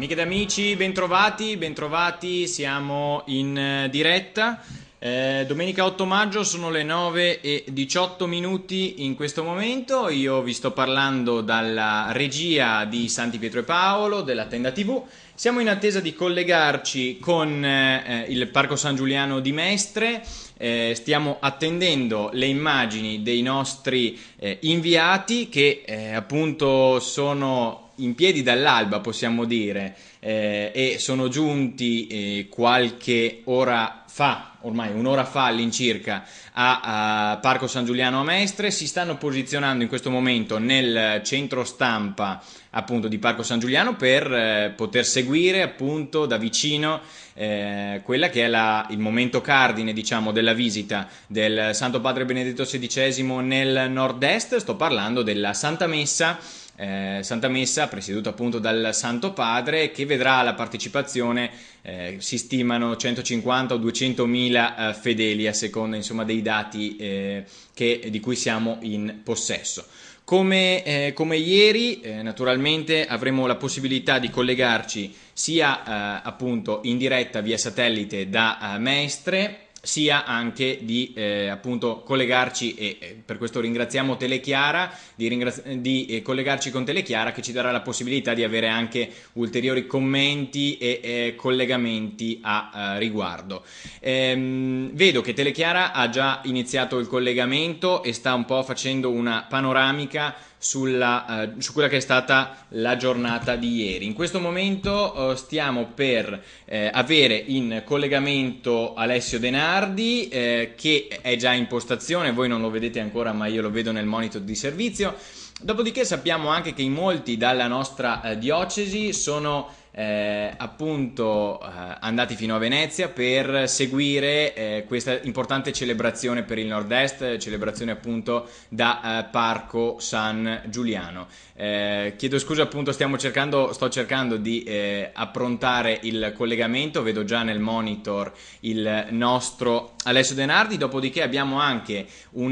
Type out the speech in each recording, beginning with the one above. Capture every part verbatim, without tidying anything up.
Amiche ed amici, bentrovati, bentrovati, siamo in eh, diretta. Eh, domenica otto maggio, sono le nove e diciotto minuti in questo momento. Io vi sto parlando dalla regia di Santi Pietro e Paolo, della Tenda tivù. Siamo in attesa di collegarci con eh, il Parco San Giuliano di Mestre. Eh, stiamo attendendo le immagini dei nostri eh, inviati che eh, appunto sono in piedi dall'alba, possiamo dire, eh, e sono giunti eh, qualche ora fa, ormai un'ora fa all'incirca, a, a Parco San Giuliano a Mestre. Si stanno posizionando in questo momento nel centro stampa appunto di Parco San Giuliano per eh, poter seguire appunto da vicino eh, quella che è la, il momento cardine, diciamo, della visita del Santo Padre Benedetto sedicesimo nel nord-est. Sto parlando della Santa Messa. Eh, Santa Messa presieduta appunto dal Santo Padre, che vedrà la partecipazione, eh, si stimano centocinquanta o duecentomila eh, fedeli a seconda insomma dei dati eh, che, di cui siamo in possesso. Come, eh, come ieri eh, naturalmente avremo la possibilità di collegarci sia eh, appunto in diretta via satellite da eh, Mestre, sia anche di eh, appunto collegarci, e eh, per questo ringraziamo Telechiara, di, ringraz- di eh, collegarci con Telechiara, che ci darà la possibilità di avere anche ulteriori commenti e eh, collegamenti a uh, riguardo. Ehm, vedo che Telechiara ha già iniziato il collegamento e sta un po' facendo una panoramica Sulla, uh, su quella che è stata la giornata di ieri. In questo momento uh, stiamo per eh, avere in collegamento Alessio Denardi, eh, che è già in postazione. Voi non lo vedete ancora, ma io lo vedo nel monitor di servizio. Dopodiché sappiamo anche che in molti dalla nostra eh, diocesi sono Eh, appunto eh, andati fino a Venezia per seguire eh, questa importante celebrazione per il nord-est, celebrazione appunto da eh, Parco San Giuliano. Eh, chiedo scusa, appunto stiamo cercando, sto cercando di eh, approntare il collegamento. Vedo già nel monitor il nostro Alessio Denardi. Dopodiché abbiamo anche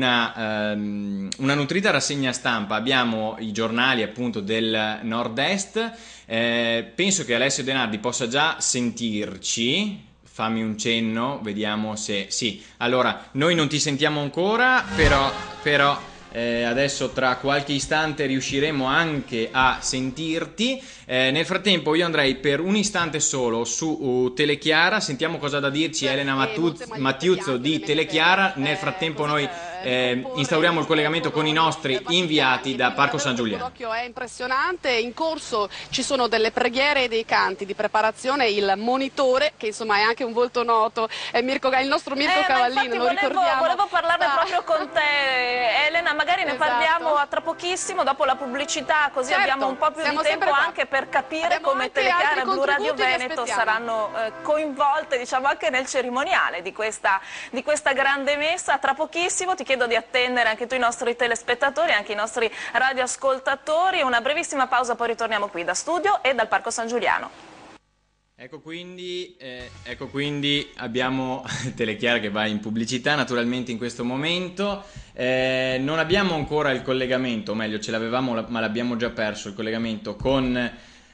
una, ehm, una nutrita rassegna stampa, abbiamo i giornali appunto del nord-est. Eh, penso che Alessio Denardi possa già sentirci. Fammi un cenno, vediamo se sì. Allora, noi non ti sentiamo ancora, però, però eh, adesso tra qualche istante riusciremo anche a sentirti. Eh, nel frattempo io andrei per un istante solo su uh, Telechiara, sentiamo cosa ha da dirci Elena Mattuz- Mattiuzzo di Telechiara. Nel frattempo noi eh, instauriamo il collegamento con i nostri inviati da Parco San Giuliano. L'occhio è impressionante, in corso ci sono delle preghiere e dei canti di preparazione. Il monitore, che insomma è anche un volto noto, è Mirko, è il nostro Mirko eh, Cavallino, lo volevo, ricordiamo. Volevo parlarne ah. proprio con te, Elena, magari ne esatto. parliamo tra pochissimo dopo la pubblicità, così certo, abbiamo un po' più di tempo anche per capire abbiamo come Telechiara e Blu Radio Veneto saranno eh, coinvolte, diciamo, anche nel cerimoniale di questa, di questa grande messa. Tra pochissimo ti chiedo di attendere anche tu i nostri telespettatori, anche i nostri radioascoltatori. Una brevissima pausa, poi ritorniamo qui da studio e dal Parco San Giuliano. Ecco quindi, eh, ecco quindi abbiamo Telechiara che va in pubblicità naturalmente in questo momento. Eh, non abbiamo ancora il collegamento, o meglio ce l'avevamo ma l'abbiamo già perso il collegamento con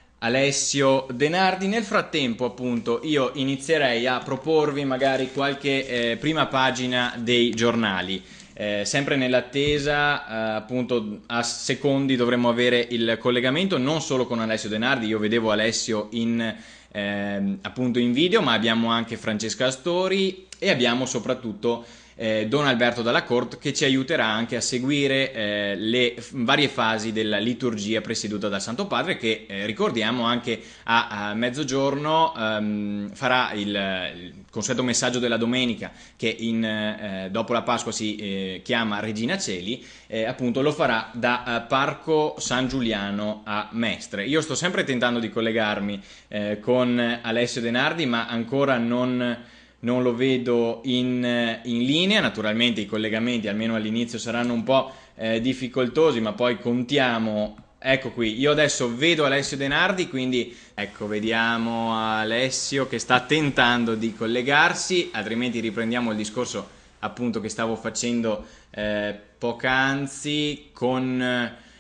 Alessio Denardi. Nel frattempo appunto io inizierei a proporvi magari qualche eh, prima pagina dei giornali. Eh, sempre nell'attesa, eh, appunto a secondi dovremmo avere il collegamento non solo con Alessio Denardi. Io vedevo Alessio in, eh, appunto in video, ma abbiamo anche Francesca Astori e abbiamo soprattutto eh, Don Alberto Dalla Corte, che ci aiuterà anche a seguire eh, le f- varie fasi della liturgia presieduta dal Santo Padre, che eh, ricordiamo anche a, a mezzogiorno ehm, farà il, il consueto messaggio della domenica, che in, eh, dopo la Pasqua si eh, chiama Regina Celi, eh, appunto lo farà da eh, Parco San Giuliano a Mestre. Io sto sempre tentando di collegarmi eh, con Alessio Denardi, ma ancora non... non lo vedo in, in linea. Naturalmente i collegamenti almeno all'inizio saranno un po' eh, difficoltosi, ma poi contiamo. Ecco qui, io adesso vedo Alessio Denardi, quindi ecco, vediamo Alessio che sta tentando di collegarsi, altrimenti riprendiamo il discorso appunto che stavo facendo eh, poc'anzi con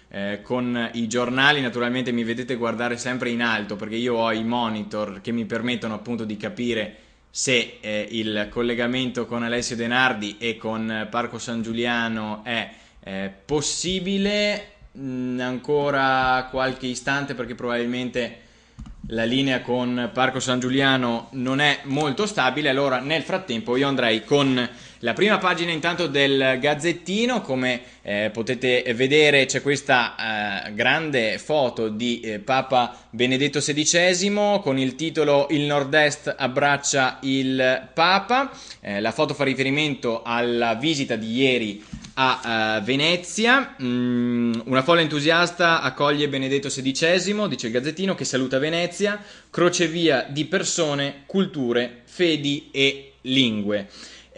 eh, con i giornali. Naturalmente mi vedete guardare sempre in alto perché io ho i monitor che mi permettono appunto di capire se eh, il collegamento con Alessio Denardi e con Parco San Giuliano è eh, possibile. Mm, ancora qualche istante perché probabilmente la linea con Parco San Giuliano non è molto stabile. Allora nel frattempo io andrei con la prima pagina intanto del Gazzettino. Come eh, potete vedere c'è questa eh, grande foto di eh, Papa Benedetto sedicesimo con il titolo "Il Nord-Est abbraccia il Papa". Eh, la foto fa riferimento alla visita di ieri a uh, Venezia. Mm, una folla entusiasta accoglie Benedetto sedicesimo, dice il Gazzettino, che saluta Venezia, crocevia di persone, culture, fedi e lingue.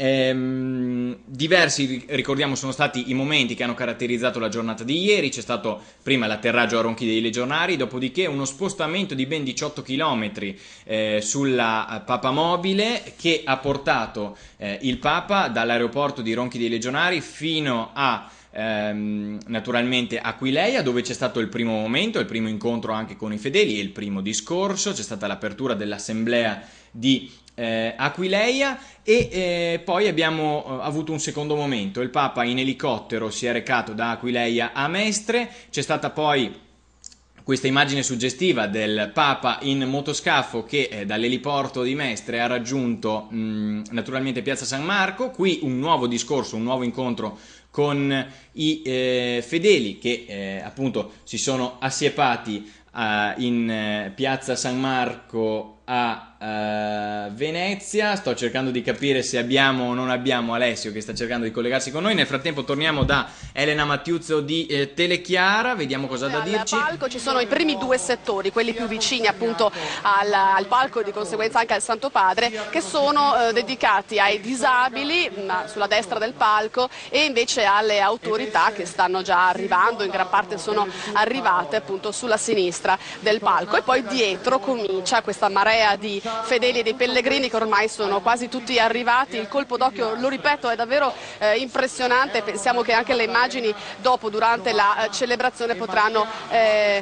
Ehm, diversi, ricordiamo, sono stati i momenti che hanno caratterizzato la giornata di ieri. C'è stato prima l'atterraggio a Ronchi dei Legionari, dopodiché uno spostamento di ben diciotto chilometri eh, sulla Papamobile che ha portato eh, il Papa dall'aeroporto di Ronchi dei Legionari fino a ehm, naturalmente Aquileia, dove c'è stato il primo momento, il primo incontro anche con i fedeli e il primo discorso. C'è stata l'apertura dell'assemblea di Eh, Aquileia e eh, poi abbiamo eh, avuto un secondo momento. Il Papa in elicottero si è recato da Aquileia a Mestre. C'è stata poi questa immagine suggestiva del Papa in motoscafo che eh, dall'eliporto di Mestre ha raggiunto mh, naturalmente Piazza San Marco. Qui un nuovo discorso, un nuovo incontro con i eh, fedeli che eh, appunto si sono assiepati uh, in uh, Piazza San Marco a uh, Venezia. Sto cercando di capire se abbiamo o non abbiamo Alessio che sta cercando di collegarsi con noi. Nel frattempo torniamo da Elena Mattiuzzo di eh, Telechiara, vediamo cosa ha da dirci. Al palco ci sono i primi due settori, quelli più vicini appunto al, al palco e di conseguenza anche al Santo Padre, che sono eh, dedicati ai disabili mh, sulla destra del palco e invece alle autorità che stanno già arrivando, in gran parte sono arrivate appunto sulla sinistra del palco. E poi dietro comincia questa marea di fedeli e dei pellegrini che ormai sono quasi tutti arrivati. Il colpo d'occhio, lo ripeto, è davvero eh, impressionante. Pensiamo che anche le immagini dopo, durante la eh, celebrazione, potranno eh,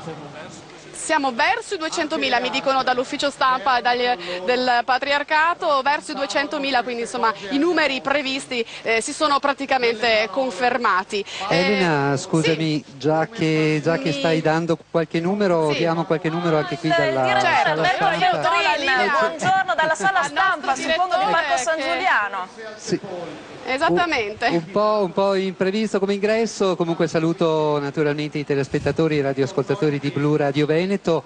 siamo verso i duecentomila, mi dicono dall'ufficio stampa dagli, del Patriarcato, verso i duecentomila, quindi insomma i numeri previsti eh, si sono praticamente confermati. Elena, eh, scusami, sì. già, che, già che stai dando qualche numero, sì. diamo qualche numero anche qui dalla certo, sala stampa. Buongiorno dalla sala stampa, suppongo di Parco San Giuliano. Sì. Esattamente. Un, un, po', un po' imprevisto come ingresso, comunque saluto naturalmente i telespettatori e i radioascoltatori di Blu Radio Veneto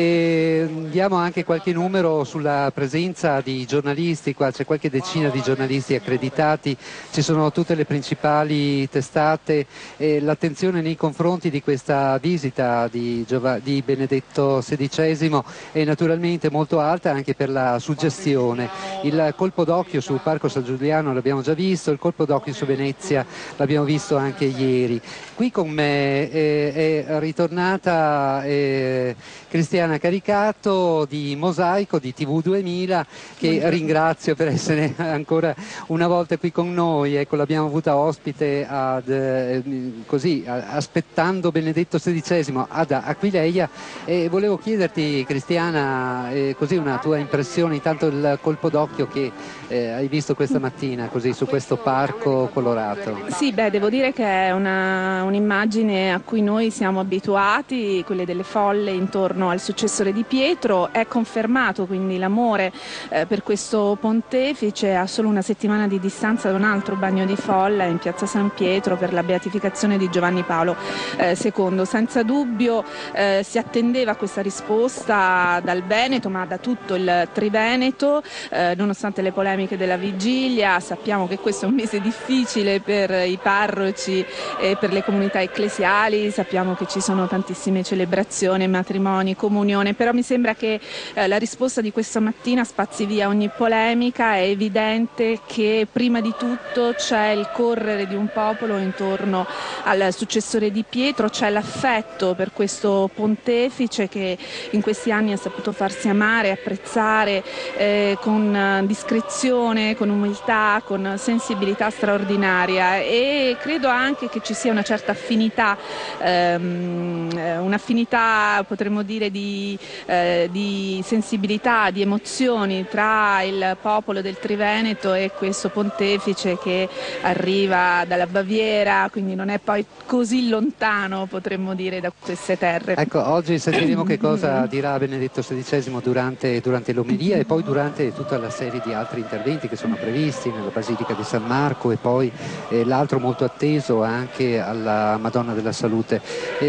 e diamo anche qualche numero sulla presenza di giornalisti. Qua c'è qualche decina di giornalisti accreditati, ci sono tutte le principali testate e l'attenzione nei confronti di questa visita di, Giova- di Benedetto sedicesimo è naturalmente molto alta anche per la suggestione. Il colpo d'occhio sul Parco San Giuliano l'abbiamo già visto, il colpo d'occhio su Venezia l'abbiamo visto anche ieri. Qui con me eh, è ritornata eh, Cristiana Caricato di Mosaico, di T V duemila, che ringrazio per essere ancora una volta qui con noi. Ecco, l'abbiamo avuta ospite ad, eh, così, a, aspettando Benedetto sedicesimo ad Aquileia, e volevo chiederti, Cristiana, eh, così una tua impressione, intanto il colpo d'occhio che eh, hai visto questa mattina così su questo parco colorato. Sì, beh, devo dire che è una, un'immagine a cui noi siamo abituati, quelle delle folle intorno al successore di Pietro. È confermato quindi l'amore eh, per questo pontefice a solo una settimana di distanza da un altro bagno di folla in piazza San Pietro per la beatificazione di Giovanni Paolo eh, secondo. Senza dubbio eh, si attendeva questa risposta dal Veneto, ma da tutto il Triveneto, eh, nonostante le polemiche della vigilia. Sappiamo che questo è un mese difficile per i parroci e per le comunità ecclesiali, sappiamo che ci sono tantissime celebrazioni e matrimoni celebrazioni, comunione, però mi sembra che eh, la risposta di questa mattina spazi via ogni polemica. È evidente che prima di tutto c'è il correre di un popolo intorno al successore di Pietro, c'è l'affetto per questo pontefice che in questi anni ha saputo farsi amare, apprezzare eh, con discrezione, con umiltà, con sensibilità straordinaria, e credo anche che ci sia una certa affinità, ehm, un'affinità potremmo dire di, eh, di sensibilità, di emozioni tra il popolo del Triveneto e questo pontefice che arriva dalla Baviera, quindi non è poi così lontano, potremmo dire, da queste terre. Ecco, oggi sentiremo che cosa dirà Benedetto sedicesimo durante, durante l'omelia e poi durante tutta la serie di altri interventi che sono previsti nella Basilica di San Marco, e poi eh, l'altro molto atteso anche alla Madonna della Salute. E,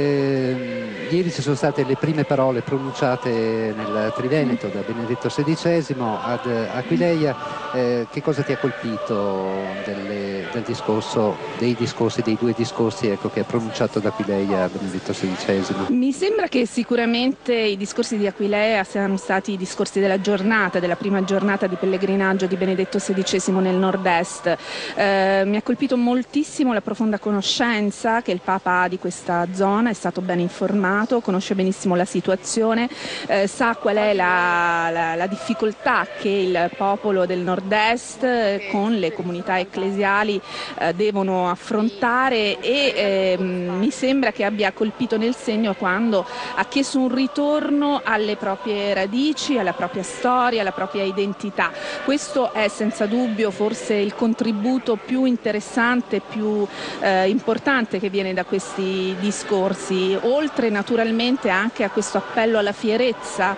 eh, ieri ci sono state le prime parole pronunciate nel Triveneto da Benedetto sedicesimo ad Aquileia. Eh, che cosa ti ha colpito delle, del discorso, dei discorsi, dei due discorsi ecco, che ha pronunciato ad Aquileia Benedetto sedicesimo? Mi sembra che sicuramente i discorsi di Aquileia siano stati i discorsi della giornata, della prima giornata di pellegrinaggio di Benedetto sedicesimo nel nord-est. Eh, mi ha colpito moltissimo la profonda conoscenza che il Papa ha di questa zona, è stato ben informato, conosce benissimo la situazione, eh, sa qual è la, la, la difficoltà che il popolo del nord-est eh, con le comunità ecclesiali eh, devono affrontare, e eh, mi sembra che abbia colpito nel segno quando ha chiesto un ritorno alle proprie radici, alla propria storia, alla propria identità. Questo è senza dubbio forse il contributo più interessante, più eh, importante che viene da questi discorsi, oltre naturalmente anche a questo appello alla fierezza,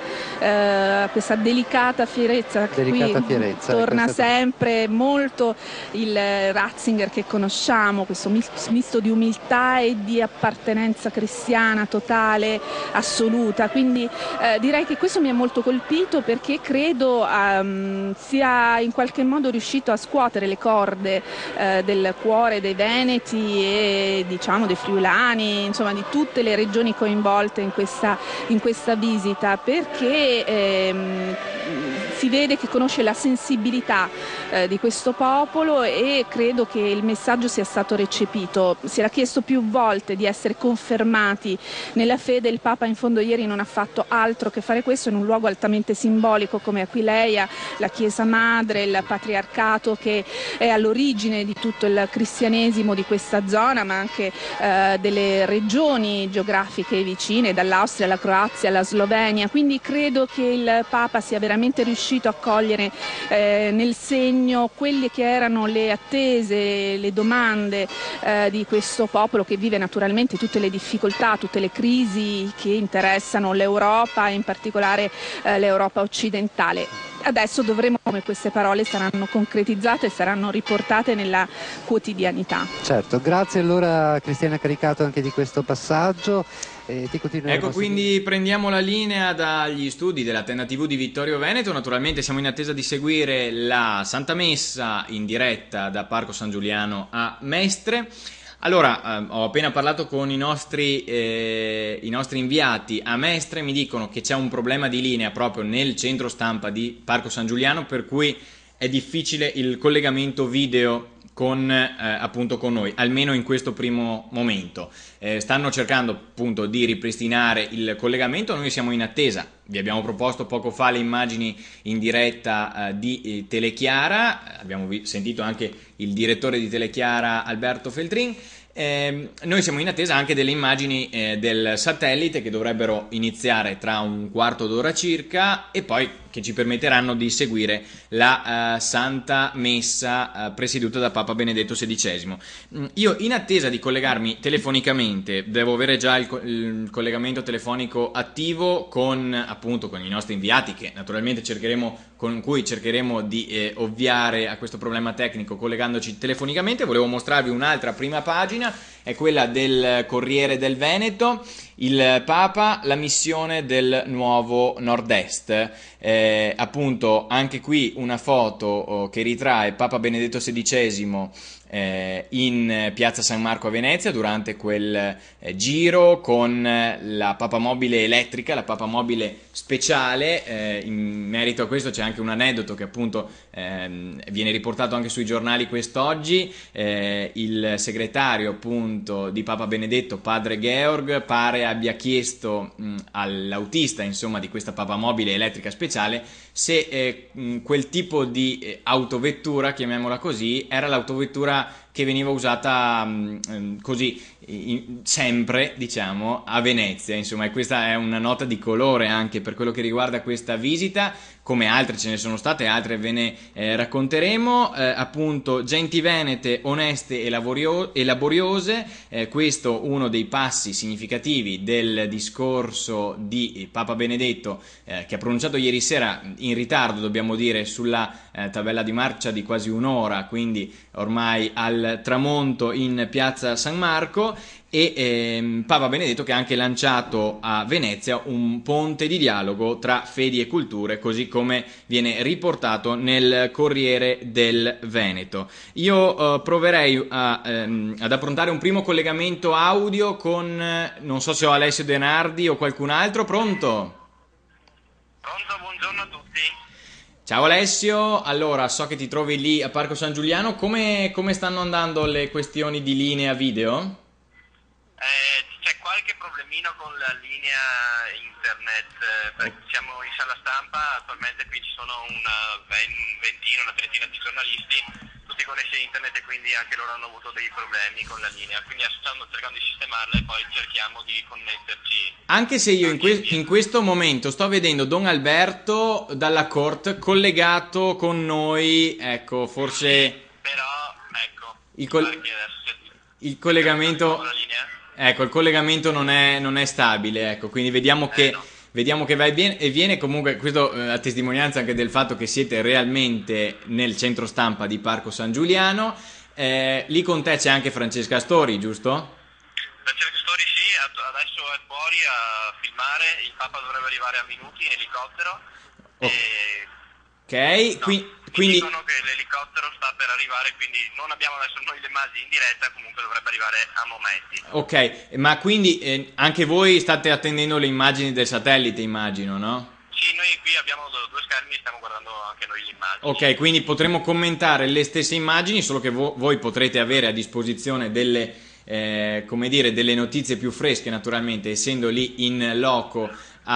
eh, questa delicata fierezza, delicata qui fierezza torna questa... sempre molto il Ratzinger che conosciamo, questo misto di umiltà e di appartenenza cristiana totale, assoluta. Quindi eh, direi che questo mi ha molto colpito, perché credo um, sia in qualche modo riuscito a scuotere le corde eh, del cuore dei veneti e diciamo dei friulani, insomma di tutte le regioni coinvolte in questa, in questa visita, perché ehm, si vede che conosce la sensibilità eh, di questo popolo, e credo che il messaggio sia stato recepito. Si era chiesto più volte di essere confermati nella fede, il Papa in fondo ieri non ha fatto altro che fare questo in un luogo altamente simbolico come Aquileia, la Chiesa Madre, il patriarcato che è all'origine di tutto il cristianesimo di questa zona, ma anche eh, delle regioni geografiche vicine, dall'Austria alla Croazia alla Slovenia. Quindi credo che il Papa sia veramente riuscito a cogliere eh, nel segno quelle che erano le attese, le domande eh, di questo popolo che vive naturalmente tutte le difficoltà, tutte le crisi che interessano l'Europa, in particolare eh, l'Europa occidentale. Adesso dovremo come queste parole saranno concretizzate e saranno riportate nella quotidianità. Certo, grazie allora Cristiana Caricato anche di questo passaggio. E ti ecco, quindi prendiamo la linea dagli studi della Tenda tivù di Vittorio Veneto. Naturalmente siamo in attesa di seguire la Santa Messa in diretta da Parco San Giuliano a Mestre. Allora, eh, ho appena parlato con i nostri, eh, i nostri inviati a Mestre, mi dicono che c'è un problema di linea proprio nel centro stampa di Parco San Giuliano, per cui è difficile il collegamento video con, eh, appunto con noi, almeno in questo primo momento. Eh, stanno cercando appunto di ripristinare il collegamento, noi siamo in attesa. Vi abbiamo proposto poco fa le immagini in diretta eh, di eh, Telechiara, abbiamo vi- sentito anche il direttore di Telechiara Alberto Feltrin. Eh, noi siamo in attesa anche delle immagini eh, del satellite che dovrebbero iniziare tra un quarto d'ora circa, e poi che ci permetteranno di seguire la uh, Santa Messa uh, presieduta da Papa Benedetto sedicesimo. Mm, io in attesa di collegarmi telefonicamente, devo avere già il, co- il collegamento telefonico attivo con appunto con i nostri inviati, che naturalmente cercheremo con cui cercheremo di eh, ovviare a questo problema tecnico collegandoci telefonicamente. Volevo mostrarvi un'altra prima pagina, è quella del Corriere del Veneto. Il Papa, la missione del nuovo nord-est. Eh, appunto anche qui una foto oh, che ritrae Papa Benedetto sedicesimo eh, in piazza San Marco a Venezia durante quel eh, giro con la papamobile elettrica, la papamobile speciale. Eh, in merito a questo c'è anche un aneddoto che appunto ehm, viene riportato anche sui giornali quest'oggi. Eh, il segretario appunto di Papa Benedetto, padre Georg, pare abbia chiesto mh, all'autista insomma di questa papamobile elettrica speciale se eh, mh, quel tipo di eh, autovettura, chiamiamola così, era l'autovettura che veniva usata mh, così in, sempre, diciamo, a Venezia, insomma, e questa è una nota di colore anche per quello che riguarda questa visita, come altre ce ne sono state, altre ve ne eh, racconteremo, eh, appunto genti venete, oneste e, lavorio- e laboriose, eh, questo uno dei passi significativi del discorso di Papa Benedetto, eh, che ha pronunciato ieri sera in ritardo, dobbiamo dire, sulla eh, tabella di marcia di quasi un'ora, quindi ormai al tramonto in piazza San Marco. E ehm, Papa Benedetto che ha anche lanciato a Venezia un ponte di dialogo tra fedi e culture, così come viene riportato nel Corriere del Veneto. Io eh, proverei a, ehm, ad approntare un primo collegamento audio con, eh, non so se ho Alessio Denardi o qualcun altro. Pronto? Pronto, buongiorno a tutti. Ciao Alessio, allora so che ti trovi lì a Parco San Giuliano, come, come stanno andando le questioni di linea video? Eh, c'è qualche problemino con la linea internet, eh, perché siamo in sala stampa, attualmente qui ci sono una ventina, una trentina di giornalisti, tutti connessi a internet e quindi anche loro hanno avuto dei problemi con la linea, quindi stanno cercando di sistemarla e poi cerchiamo di connetterci. Anche se io in, que- in questo momento sto vedendo Don Alberto dalla Corte collegato con noi, ecco, forse... Sì, però, ecco, il, col- il collegamento... Ecco, il collegamento non è, non è stabile, ecco, quindi vediamo che, eh no. vediamo che va e viene, e viene comunque, questo eh, a testimonianza anche del fatto che siete realmente nel centro stampa di Parco San Giuliano. Eh, lì con te c'è anche Francesca Astori, giusto? Francesca Astori sì, adesso è fuori a filmare, il Papa dovrebbe arrivare a minuti in elicottero. Oh. E... Ok, no, qui, quindi... quindi... dicono che l'elicottero sta per arrivare, quindi non abbiamo adesso noi le immagini in diretta, comunque dovrebbe arrivare a momenti. Ok, ma quindi eh, anche voi state attendendo le immagini del satellite, immagino, no? Sì, noi qui abbiamo due schermi e stiamo guardando anche noi le immagini. Ok, quindi potremo commentare le stesse immagini, solo che vo- voi potrete avere a disposizione delle, eh, come dire, delle notizie più fresche, naturalmente, essendo lì in loco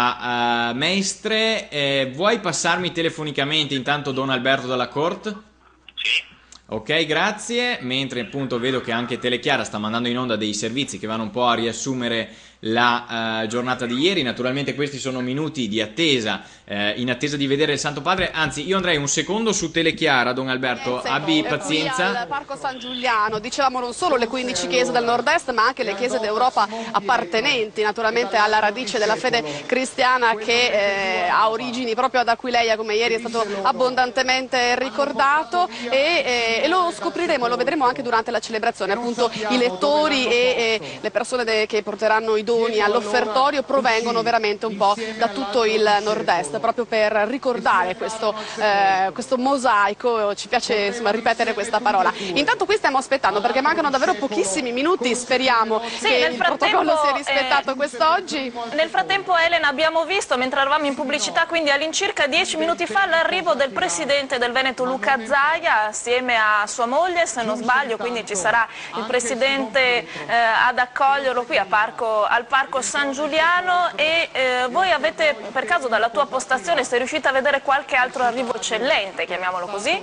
a, a Mestre. Eh, vuoi passarmi telefonicamente intanto Don Alberto dalla Corte? Sì. Ok, grazie. Mentre appunto vedo che anche Telechiara sta mandando in onda dei servizi che vanno un po' a riassumere la uh, giornata di ieri. Naturalmente questi sono minuti di attesa, eh, in attesa di vedere il Santo Padre. Anzi, io andrei un secondo su Telechiara, Don Alberto, eh, abbi ecco, pazienza. Qui al Parco San Giuliano, dicevamo non solo le quindici chiese del nord-est, ma anche le chiese d'Europa appartenenti naturalmente alla radice della fede cristiana che eh, ha origini proprio ad Aquileia, come ieri è stato abbondantemente ricordato, e, eh, e lo scopriremo, lo vedremo anche durante la celebrazione. Appunto i lettori e, e le persone de- che porteranno i doni all'offertorio provengono veramente un po' da tutto il nord-est, proprio per ricordare questo, eh, questo mosaico. Ci piace insomma ripetere questa parola. Intanto qui stiamo aspettando perché mancano davvero pochissimi minuti, speriamo sì, che il protocollo sia rispettato eh, quest'oggi. Nel frattempo, Elena, abbiamo visto mentre eravamo in pubblicità, quindi all'incirca dieci minuti fa, l'arrivo del presidente del Veneto Luca Zaia assieme a sua moglie, se non sbaglio, quindi ci sarà il presidente eh, ad accoglierlo qui a Parco al Parco San Giuliano. E eh, voi avete, per caso dalla tua postazione, sei riuscita a vedere qualche altro arrivo eccellente, chiamiamolo così?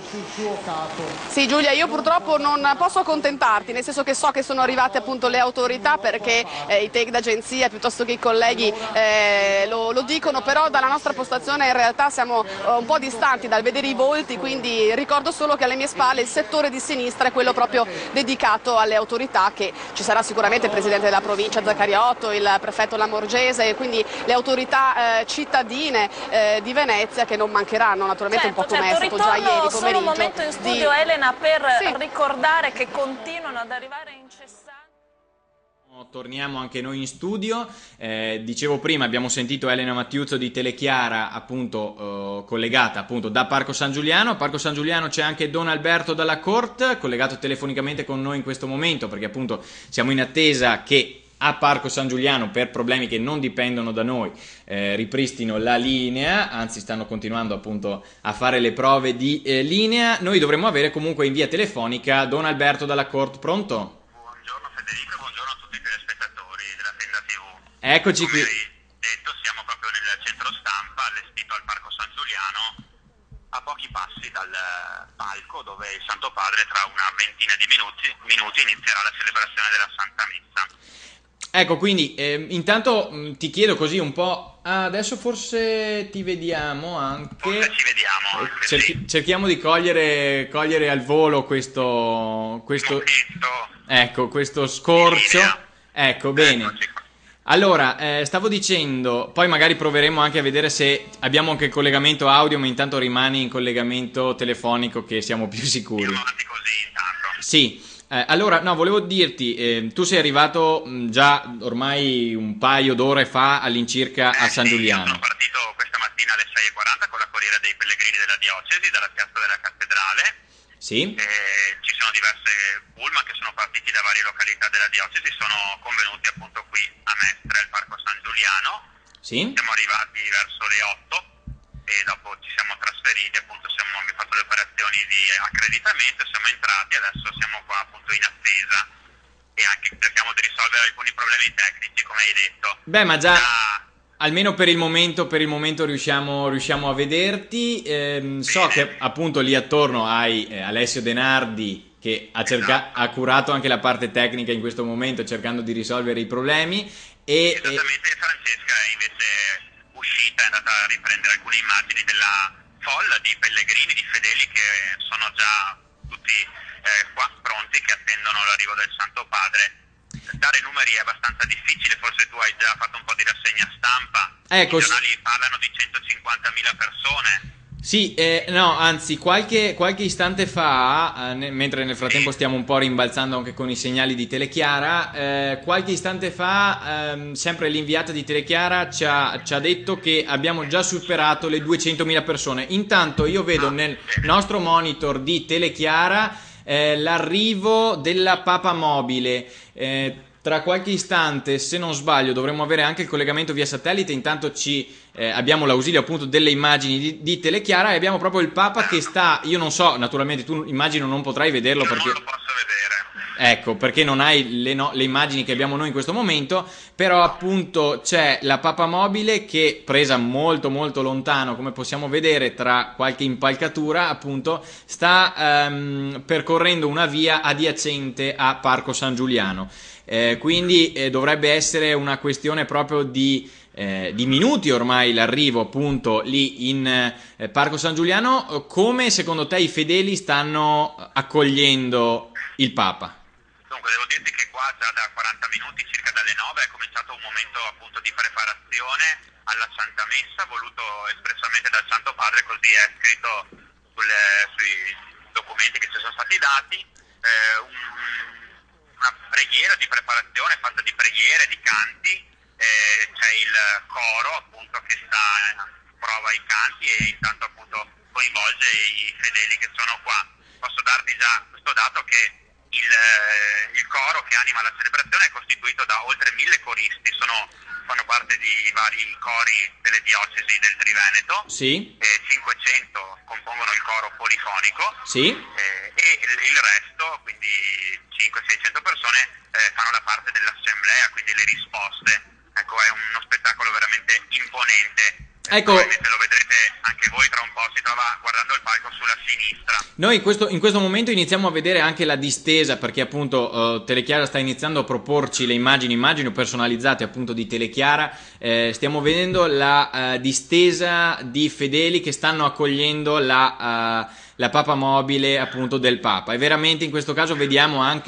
Sì Giulia, io purtroppo non posso accontentarti, nel senso che so che sono arrivate appunto le autorità, perché eh, i take d'agenzia piuttosto che i colleghi eh, lo, lo dicono, però dalla nostra postazione in realtà siamo eh, un po' distanti dal vedere i volti, quindi ricordo solo che alle mie spalle il settore di sinistra è quello proprio dedicato alle autorità, che ci sarà sicuramente il presidente della provincia Zaccariotto, il prefetto Lamorgese, quindi le autorità eh, cittadine eh, di Venezia, che non mancheranno naturalmente, certo, un po' come certo. è stato già ieri pomeriggio. Solo un momento in studio, di... Elena, per sì. ricordare che continuano ad arrivare incessanti. Torniamo anche noi in studio, eh, dicevo prima abbiamo sentito Elena Mattiuzzo di Telechiara appunto eh, collegata appunto da Parco San Giuliano. A Parco San Giuliano c'è anche Don Alberto Dalla Corte collegato telefonicamente con noi in questo momento perché appunto siamo in attesa che a Parco San Giuliano per problemi che non dipendono da noi eh, ripristino la linea, anzi stanno continuando appunto a fare le prove di eh, linea. Noi dovremmo avere comunque in via telefonica Don Alberto Dalla Corte, pronto? Buongiorno Federico, buongiorno a tutti i telespettatori della Tenda tivù. Eccoci Come qui. hai detto, siamo proprio nel centro stampa allestito al Parco San Giuliano, a pochi passi dal palco dove il Santo Padre tra una ventina di minuti, minuti inizierà la celebrazione della Santa Messa. Ecco, quindi eh, intanto mh, ti chiedo così un po', ah, adesso forse ti vediamo anche, Forse ci vediamo anche, Cerchi- sì. cerchiamo di cogliere, cogliere al volo questo, questo, Momento. ecco, questo scorcio, linea. ecco, bene. Eccoci qua. Allora, eh, stavo dicendo, poi magari proveremo anche a vedere se abbiamo anche il collegamento audio, ma intanto rimani in collegamento telefonico che siamo più sicuri. Andiamo avanti così intanto. Sì, eh, allora, no, volevo dirti, eh, tu sei arrivato mh, già ormai un paio d'ore fa all'incirca a Eh, San sì, io Giuliano. sono partito questa mattina alle sei e quaranta con la Corriera dei Pellegrini della Diocesi dalla piazza della Cattedrale. Sì? Eh, ci sono diverse pullman che sono partiti da varie località della Diocesi, sono convenuti appunto qui a Mestre, al Parco San Giuliano. Sì? Siamo arrivati verso le otto e dopo ci siamo trasferiti, appunto siamo, abbiamo fatto le operazioni di accreditamento, siamo entrati, adesso siamo qua appunto in attesa e anche cerchiamo di risolvere alcuni problemi tecnici, come hai detto. Beh, ma già, Già- almeno per il momento, per il momento riusciamo, riusciamo a vederti. Ehm, so Bene. che appunto lì attorno hai eh, Alessio Denardi che ha, cerca- ha curato anche la parte tecnica in questo momento cercando di risolvere i problemi e, e- Esattamente, Francesca è invece uscita, è andata a riprendere alcune immagini della folla di pellegrini, di fedeli che sono già tutti eh, qua pronti, che attendono l'arrivo del Santo Padre. Dare numeri è abbastanza difficile, forse tu hai già fatto un po' di rassegna stampa, Ecco, i giornali parlano di centocinquantamila persone. Sì, eh, no, anzi, qualche, qualche istante fa, eh, ne- mentre nel frattempo stiamo un po' rimbalzando anche con i segnali di Telechiara, eh, qualche istante fa, ehm, sempre l'inviata di Telechiara ci ha, ci ha detto che abbiamo già superato le duecentomila persone. Intanto io vedo nel nostro monitor di Telechiara eh, l'arrivo della Papa Mobile. Eh, tra qualche istante, se non sbaglio, dovremmo avere anche il collegamento via satellite. Intanto ci eh, abbiamo l'ausilio appunto delle immagini di, di Telechiara e abbiamo proprio il Papa che sta, io non so, naturalmente tu immagino non potrai vederlo Io perché non lo posso vedere. ecco, perché non hai le, no- le immagini che abbiamo noi in questo momento, però appunto c'è la Papa Mobile che, presa molto molto lontano, come possiamo vedere tra qualche impalcatura, appunto sta ehm, percorrendo una via adiacente a Parco San Giuliano. Eh, quindi eh, dovrebbe essere una questione proprio di, eh, di minuti ormai l'arrivo appunto lì in eh, Parco San Giuliano. Come secondo te i fedeli stanno accogliendo il Papa? Dunque, devo dirti che qua già da quaranta minuti, circa dalle nove, è cominciato un momento appunto di preparazione alla Santa Messa, voluto espressamente dal Santo Padre, così è scritto sulle, sui documenti che ci sono stati dati. Eh, un, una preghiera di preparazione fatta di preghiere, di canti, eh, c'è il coro appunto che sta, prova i canti e intanto appunto coinvolge i fedeli che sono qua. Posso darti già questo dato che il, il coro che anima la celebrazione è costituito da oltre mille coristi, sono, fanno parte di vari cori delle diocesi del Triveneto, Sì, e cinquecento compongono il coro polifonico, sì. eh, e il, il resto, quindi cinquecento seicento persone, eh, fanno la parte dell'assemblea, quindi le risposte. Ecco, è uno spettacolo veramente imponente. Ecco. Probabilmente lo vedrete anche voi tra un po', si trova guardando il palco sulla sinistra. Noi in questo, in questo momento iniziamo a vedere anche la distesa, perché appunto eh, Telechiara sta iniziando a proporci le immagini, immagini personalizzate appunto di Telechiara. Eh, stiamo vedendo la eh, distesa di fedeli che stanno accogliendo la, eh, la Papa Mobile appunto del Papa, e veramente in questo caso vediamo anche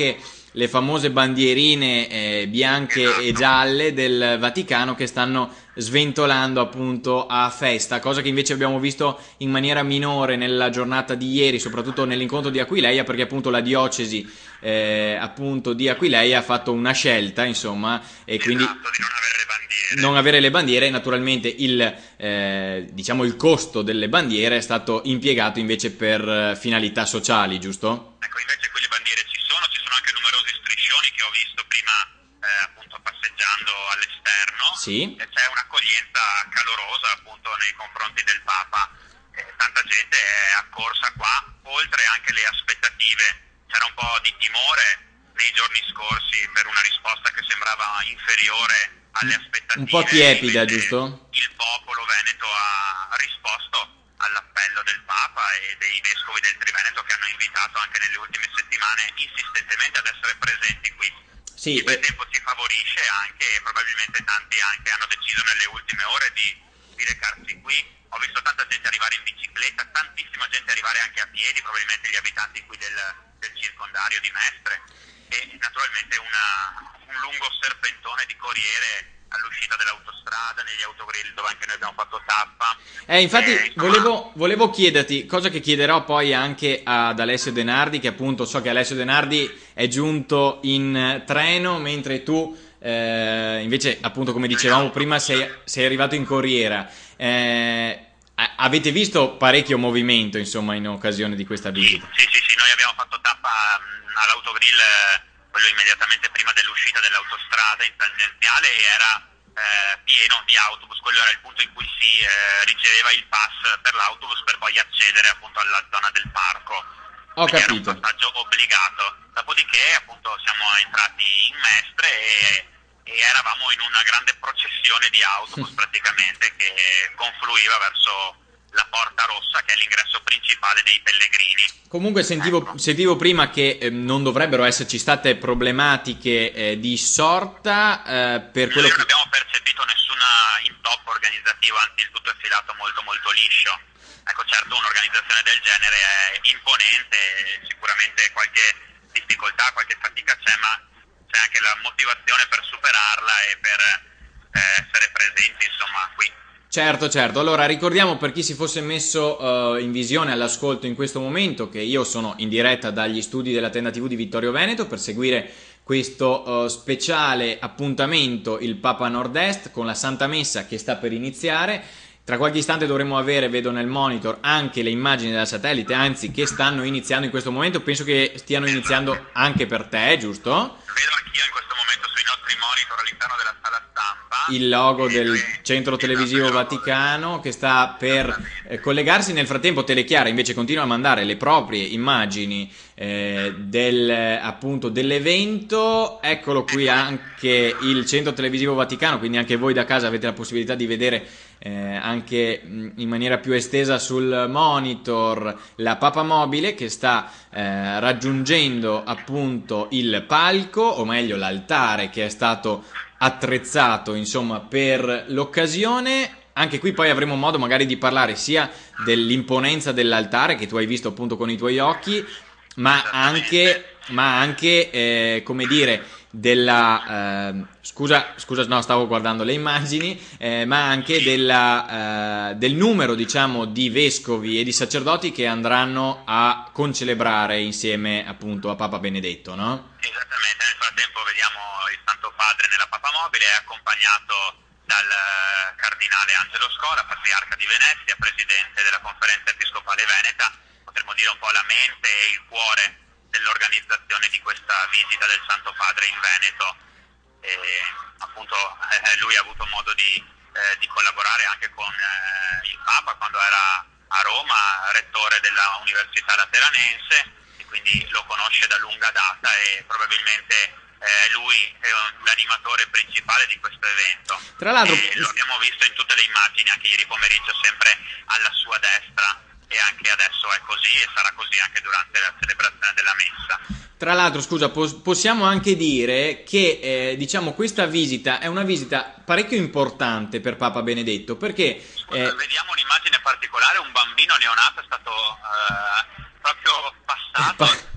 le famose bandierine eh, bianche esatto. e gialle del Vaticano che stanno sventolando appunto a festa, cosa che invece abbiamo visto in maniera minore nella giornata di ieri, soprattutto nell'incontro di Aquileia, perché appunto la diocesi eh, appunto di Aquileia ha fatto una scelta, insomma, e esatto, quindi di non avere le bandiere. Non avere le bandiere, naturalmente il, eh, diciamo il costo delle bandiere è stato impiegato invece per finalità sociali, giusto? Ecco, invece qui le bandiere ci sono, ci sono anche numerosi striscioni che ho visto prima eh, appunto passeggiando all'esterno, sì. E c'è un'accoglienza calorosa appunto nei confronti del Papa, eh, tanta gente è accorsa qua, oltre anche le aspettative, c'era un po' di timore nei giorni scorsi per una risposta che sembrava inferiore alle aspettative. Un po' tiepida, giusto? Il popolo veneto ha risposto all'appello del Papa e dei vescovi del Triveneto che hanno invitato anche nelle ultime settimane insistentemente ad essere presenti qui. Sì, il bel eh... tempo ci favorisce anche e probabilmente tanti anche hanno deciso nelle ultime ore di, di recarsi qui. Ho visto tanta gente arrivare in bicicletta, tantissima gente arrivare anche a piedi, probabilmente gli abitanti qui del, del circondario di Mestre, e naturalmente una, un lungo serpentone di corriere all'uscita dell'autostrada, negli autogrill dove anche noi abbiamo fatto tappa. Eh, infatti eh, insomma... volevo, volevo chiederti, cosa che chiederò poi anche ad Alessio Denardi, che appunto so che Alessio Denardi è giunto in treno, mentre tu eh, invece appunto come dicevamo prima sei, sei arrivato in corriera. Eh, avete visto parecchio movimento insomma in occasione di questa visita? Sì, sì, sì, noi abbiamo fatto tappa mh, all'autogrill, quello immediatamente prima dell'uscita dell'autostrada in tangenziale, e era eh, pieno di autobus. Quello era il punto in cui si eh, riceveva il pass per l'autobus per poi accedere appunto alla zona del parco. Ho Quindi capito. Era un passaggio obbligato. Dopodiché appunto siamo entrati in Mestre e, e eravamo in una grande processione di autobus praticamente che confluiva verso la Porta Rossa, che è l'ingresso principale dei pellegrini. Comunque sentivo, ecco. sentivo prima che eh, non dovrebbero esserci state problematiche eh, di sorta eh, per quello Noi che... non abbiamo percepito nessuna intoppo organizzativo, anzi il tutto è filato molto molto liscio. Ecco, certo un'organizzazione del genere è imponente, sicuramente qualche difficoltà, qualche fatica c'è, ma c'è anche la motivazione per superarla e per eh, essere presenti insomma qui. Certo, certo. Allora ricordiamo per chi si fosse messo uh, in visione all'ascolto in questo momento che io sono in diretta dagli studi della Tenda tivù di Vittorio Veneto per seguire questo uh, speciale appuntamento, il Papa Nord-Est, con la Santa Messa che sta per iniziare. Tra qualche istante dovremo avere, vedo nel monitor, anche le immagini della satellite, anzi che stanno iniziando in questo momento. Penso che stiano iniziando anche per te, giusto? Vedo anch'io in questo momento sui nostri monitor all'interno della sala stampa il logo del Centro Televisivo Vaticano che sta per eh, collegarsi. Nel frattempo Telechiara invece continua a mandare le proprie immagini eh, del, appunto dell'evento. Eccolo qui anche il Centro Televisivo Vaticano, quindi anche voi da casa avete la possibilità di vedere eh, anche in maniera più estesa sul monitor la Papa Mobile che sta eh, raggiungendo appunto il palco, o meglio l'altare che è stato attrezzato insomma per l'occasione. Anche qui poi avremo modo magari di parlare sia dell'imponenza dell'altare che tu hai visto appunto con i tuoi occhi, ma anche, ma anche eh, come dire della eh, scusa scusa no stavo guardando le immagini eh, ma anche della, eh, del numero diciamo di vescovi e di sacerdoti che andranno a concelebrare insieme appunto a Papa Benedetto, no? Esattamente, nel frattempo vediamo il Santo Padre nella Papa Mobile, è accompagnato dal cardinale Angelo Scola, patriarca di Venezia, presidente della Conferenza Episcopale Veneta, potremmo dire un po' la mente e il cuore dell'organizzazione di questa visita del Santo Padre in Veneto. E, appunto eh, lui ha avuto modo di, eh, di collaborare anche con eh, il Papa quando era a Roma, rettore della Università Lateranense, e quindi lo conosce da lunga data e probabilmente Eh, lui è l'animatore principale di questo evento. Tra l'altro e lo abbiamo visto in tutte le immagini, anche ieri pomeriggio sempre alla sua destra, e anche adesso è così e sarà così anche durante la celebrazione della messa. Tra l'altro, scusa, pos- possiamo anche dire che eh, diciamo questa visita è una visita parecchio importante per Papa Benedetto, perché Scusa, eh... vediamo un'immagine particolare, un bambino neonato è stato eh, proprio passato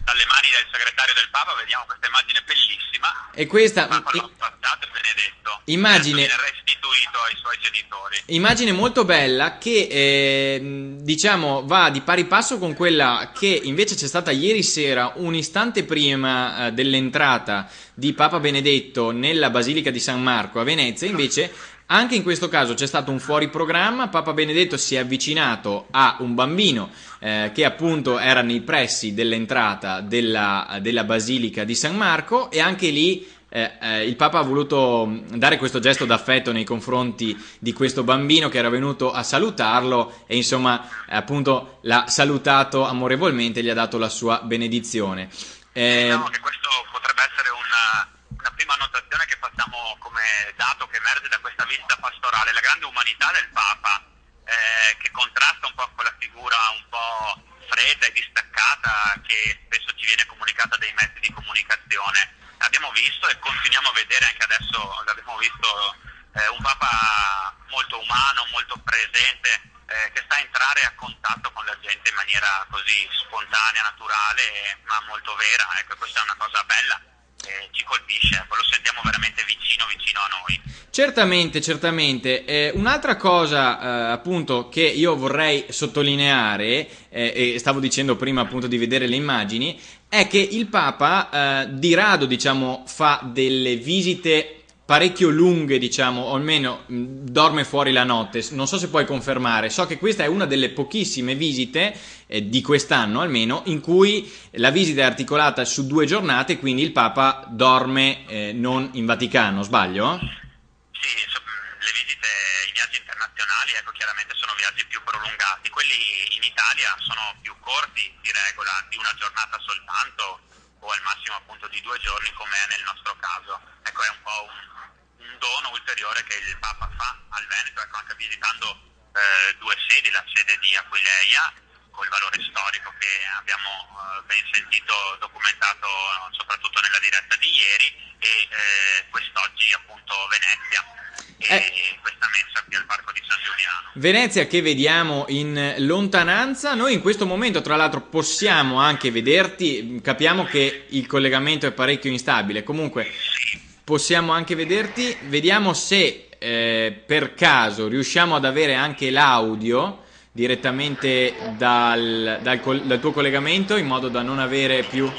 dalle mani del segretario del Papa vediamo questa immagine bellissima. E questa... Il Papa l'ha passato e Benedetto. Immagine... Viene restituito ai suoi genitori. Immagine molto bella che eh, diciamo va di pari passo con quella che invece c'è stata ieri sera, un istante prima eh, dell'entrata di Papa Benedetto nella Basilica di San Marco a Venezia. Invece anche in questo caso c'è stato un fuori programma. Papa Benedetto si è avvicinato a un bambino eh, che appunto era nei pressi dell'entrata della, della Basilica di San Marco, e anche lì Eh, eh, il Papa ha voluto dare questo gesto d'affetto nei confronti di questo bambino che era venuto a salutarlo, e insomma eh, appunto l'ha salutato amorevolmente e gli ha dato la sua benedizione. Eh, diciamo che questo potrebbe essere una, una prima annotazione che facciamo come dato che emerge da questa visita pastorale, la grande umanità del Papa, eh, che contrasta un po' con la figura un po' fredda e distaccata che spesso ci viene comunicata dai mezzi di comunicazione. Abbiamo visto e continuiamo a vedere anche adesso, abbiamo visto eh, un Papa molto umano, molto presente, eh, che sta a entrare a contatto con la gente in maniera così spontanea, naturale, ma molto vera. Ecco, questa è una cosa bella, eh, ci colpisce, ecco, lo sentiamo veramente vicino, vicino a noi. Certamente, certamente. Eh, un'altra cosa eh, appunto che io vorrei sottolineare, eh, e stavo dicendo prima appunto di vedere le immagini, è che il Papa eh, di rado, diciamo, fa delle visite parecchio lunghe, diciamo, o almeno mh, dorme fuori la notte. Non so se puoi confermare. So che questa è una delle pochissime visite eh, di quest'anno almeno in cui la visita è articolata su due giornate, quindi il Papa dorme eh, non in Vaticano, sbaglio? Sì, le visite, i viaggi internazionali, ecco, chiaramente sono viaggi più prolungati. Quelli in Italia sono più corti, di regola, di una giornata soltanto, o al massimo appunto di due giorni, come è nel nostro caso. Ecco, è un po' un, un dono ulteriore che il Papa fa al Veneto, ecco, anche visitando eh, due sedi, la sede di Aquileia, col valore storico che abbiamo eh, ben sentito, documentato soprattutto nella diretta di ieri, e eh, quest'oggi appunto Venezia, e eh. questa messa qui al Parco di San Giuliano. Venezia che vediamo in lontananza. Noi in questo momento tra l'altro possiamo anche vederti, capiamo che il collegamento è parecchio instabile, comunque possiamo anche vederti, vediamo se eh, per caso riusciamo ad avere anche l'audio direttamente dal, dal, dal tuo collegamento, in modo da non avere più...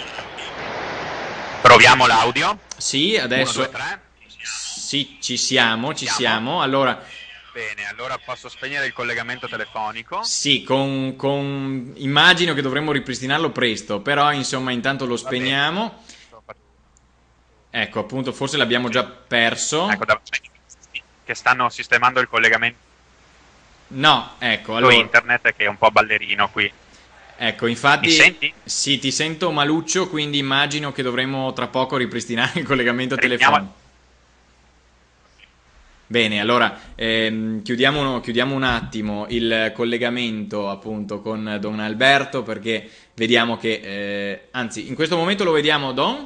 Proviamo l'audio. Sì, adesso... uno, due, tre. Sì, ci siamo, ci siamo. Allora... Bene, allora posso spegnere il collegamento telefonico? Sì, con, con... immagino che dovremmo ripristinarlo presto, però insomma intanto lo spegniamo. Ecco, appunto, forse l'abbiamo già perso. Ecco, da... che stanno sistemando il collegamento. No, ecco, allora... internet che è un po' ballerino qui. Ecco, infatti... Mi senti? Sì, ti sento maluccio, quindi immagino che dovremo tra poco ripristinare il collegamento Riteniamo... telefonico. Bene, allora ehm, chiudiamo, chiudiamo un attimo il collegamento appunto con Don Alberto, perché vediamo che, eh, anzi in questo momento lo vediamo. Don?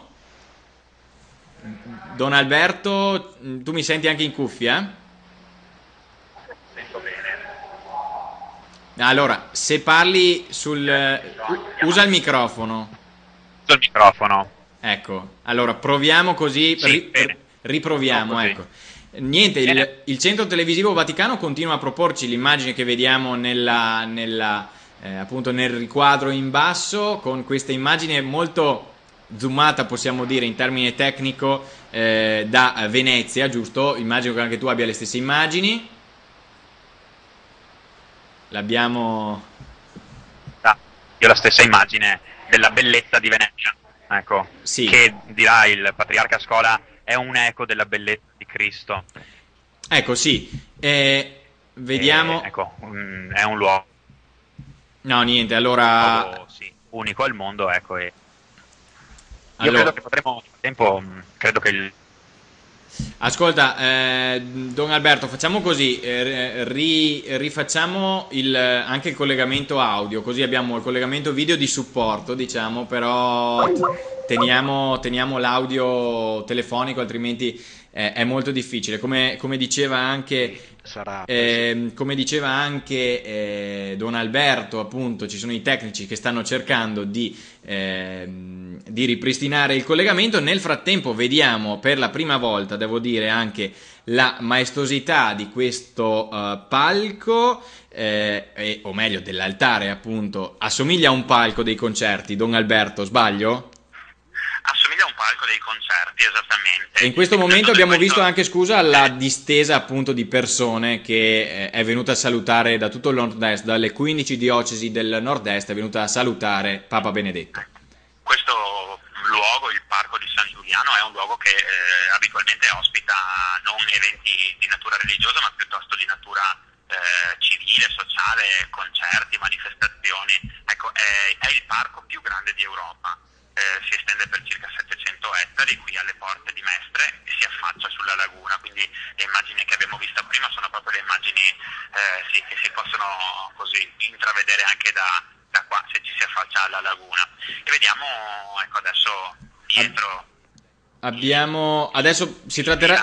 Don Alberto, tu mi senti anche in cuffia? Sento bene. Allora, se parli sul... usa il microfono. Usa il microfono. Ecco, allora proviamo così, Sì, ri- bene. riproviamo, Così. ecco. Niente, il, il Centro Televisivo Vaticano continua a proporci l'immagine che vediamo nella, nella, eh, appunto nel riquadro in basso, con questa immagine molto zoomata, possiamo dire in termine tecnico, eh, da Venezia, giusto? Immagino che anche tu abbia le stesse immagini. L'abbiamo... Ah, io ho la stessa immagine della bellezza di Venezia, ecco, Sì. che dirà il patriarca Scola è un eco della bellezza di Cristo. Ecco, sì. Eh, vediamo... E, ecco, mm, è un luogo, No, niente, allora... luogo, sì, unico al mondo, ecco, e io allora... credo che potremo, nel tempo, mm, credo che il... Ascolta, eh, Don Alberto, facciamo così, eh, ri, rifacciamo il, anche il collegamento audio, così abbiamo il collegamento video di supporto, diciamo, però teniamo, teniamo l'audio telefonico, altrimenti eh, è molto difficile. Come, come diceva anche... Sarà Eh, come diceva anche eh, Don Alberto, appunto, ci sono i tecnici che stanno cercando di, eh, di ripristinare il collegamento. Nel frattempo vediamo per la prima volta, devo dire, anche la maestosità di questo uh, palco, eh, e, o meglio dell'altare, appunto. Assomiglia a un palco dei concerti, Don Alberto, sbaglio? Assomiglia a un palco dei concerti, esattamente. E in questo momento abbiamo questo... visto anche, scusa, la distesa appunto di persone che eh, è venuta a salutare da tutto il nord-est, dalle quindici diocesi del nord-est, è venuta a salutare Papa Benedetto. Questo luogo, il Parco di San Giuliano, è un luogo che eh, abitualmente ospita non eventi di natura religiosa, ma piuttosto di natura eh, civile, sociale, concerti, manifestazioni. Ecco, è, è il parco più grande di Europa. Eh, si estende per circa settecento ettari qui alle porte di Mestre e si affaccia sulla laguna, quindi le immagini che abbiamo visto prima sono proprio le immagini eh, sì, che si possono così intravedere anche da, da qua se ci si affaccia alla laguna. E vediamo, ecco, adesso dietro abbiamo adesso si tratterà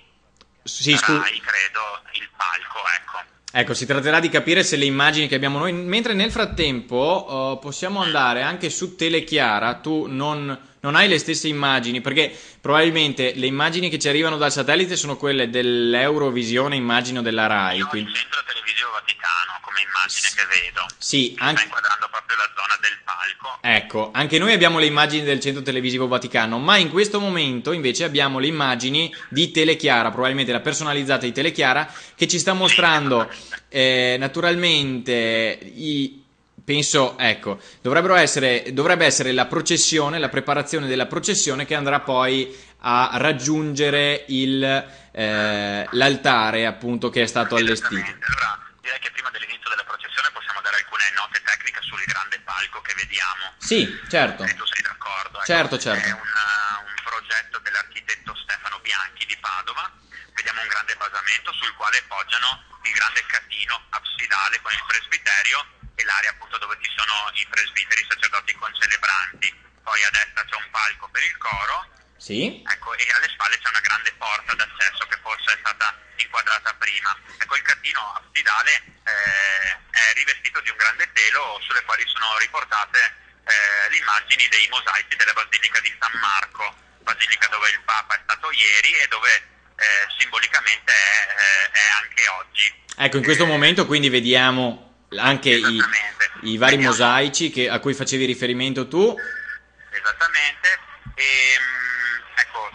sì, scu- Rai, credo, il palco, ecco. Ecco, si tratterà di capire se le immagini che abbiamo noi, mentre nel frattempo uh, possiamo andare anche su Telechiara. Tu non, non hai le stesse immagini, perché probabilmente le immagini che ci arrivano dal satellite sono quelle dell'Eurovisione, immagino, della Rai. Io ho quindi... il centro televisivo Vaticano come immagine che vedo. Sì, sta anche... inquadrando proprio la zona del palco. Ecco, anche noi abbiamo le immagini del centro televisivo Vaticano, ma in questo momento invece abbiamo le immagini di Telechiara, probabilmente la personalizzata di Telechiara, che ci sta mostrando eh, naturalmente i... Penso, ecco, dovrebbero essere, dovrebbe essere la processione, la preparazione della processione che andrà poi a raggiungere il, eh, l'altare, appunto, che è stato allestito. Allora, direi che prima dell'inizio della processione possiamo dare alcune note tecniche sul grande palco che vediamo. Sì, certo. Se tu sei d'accordo. Ecco, certo, certo. È un, un progetto dell'architetto Stefano Bianchi di Padova. Vediamo un grande basamento sul quale poggiano il grande catino absidale con il presbiterio e l'area appunto dove ci sono i presbiteri, i sacerdoti concelebranti. Poi a destra c'è un palco per il coro. Sì. Ecco, e alle spalle c'è una grande porta d'accesso che forse è stata inquadrata prima. Ecco, il catino absidale eh, è rivestito di un grande telo sulle quali sono riportate eh, le immagini dei mosaici della Basilica di San Marco, basilica dove il Papa è stato ieri e dove eh, simbolicamente è, è anche oggi. Ecco, in questo momento quindi vediamo anche i, i vari Vediamo. mosaici che, a cui facevi riferimento tu. Esattamente. E, ecco,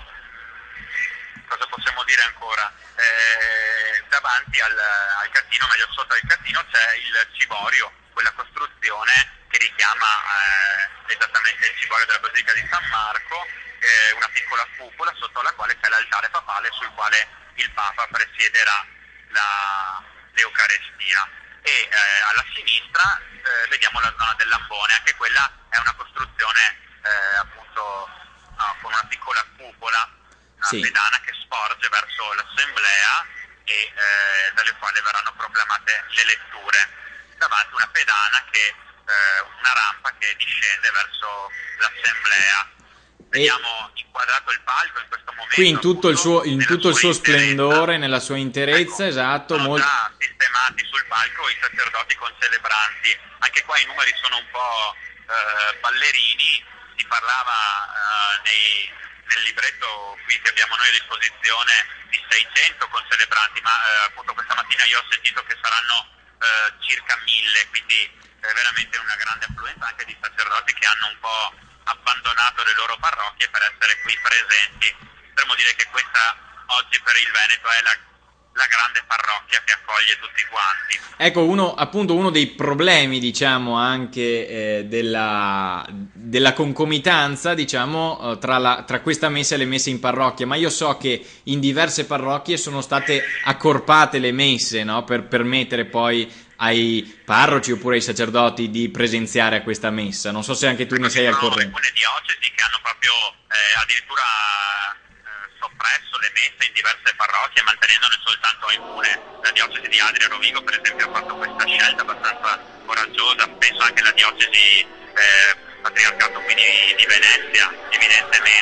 cosa possiamo dire ancora? Eh, davanti al, al catino, meglio sotto al catino, c'è il ciborio, quella costruzione che richiama eh, esattamente il ciborio della Basilica di San Marco, eh, una piccola cupola sotto la quale c'è l'altare papale sul quale il Papa presiederà la, l'Eucarestia. E eh, alla sinistra eh, vediamo la zona del Lambone, anche quella è una costruzione eh, appunto no, con una piccola cupola, una sì. pedana che sporge verso l'assemblea e eh, dalle quali verranno proclamate le letture. Davanti una pedana che eh, una rampa che discende verso l'assemblea. Vediamo e... inquadrato il palco in questo momento. Qui in tutto il suo, in tutto il suo splendore, nella sua interezza, ecco, esatto. Sono molto... già sistemati sul palco i sacerdoti concelebranti. Anche qua i numeri sono un po' eh, ballerini. Si parlava eh, nei, nel libretto qui che abbiamo noi a disposizione di seicento concelebranti, ma eh, appunto questa mattina io ho sentito che saranno eh, circa mille, quindi è veramente una grande affluenza anche di sacerdoti che hanno un po' abbandonato le loro parrocchie per essere qui presenti. Potremmo dire che questa oggi per il Veneto è la, la grande parrocchia che accoglie tutti quanti. Ecco, uno, appunto uno dei problemi, diciamo, anche eh, della, della concomitanza, diciamo, eh, tra, la, tra questa messa e le messe in parrocchia, ma io so che in diverse parrocchie sono state accorpate le messe, no? Per permettere poi ai parroci oppure ai sacerdoti di presenziare a questa messa. Non so se anche tu ne sei al corrente. Alcune diocesi che hanno proprio eh, addirittura eh, soppresso le messe in diverse parrocchie, mantenendone soltanto alcune. La diocesi di Adria Rovigo per esempio ha fatto questa scelta abbastanza coraggiosa. Penso anche la diocesi eh, patriarcato qui di, di Venezia, evidentemente.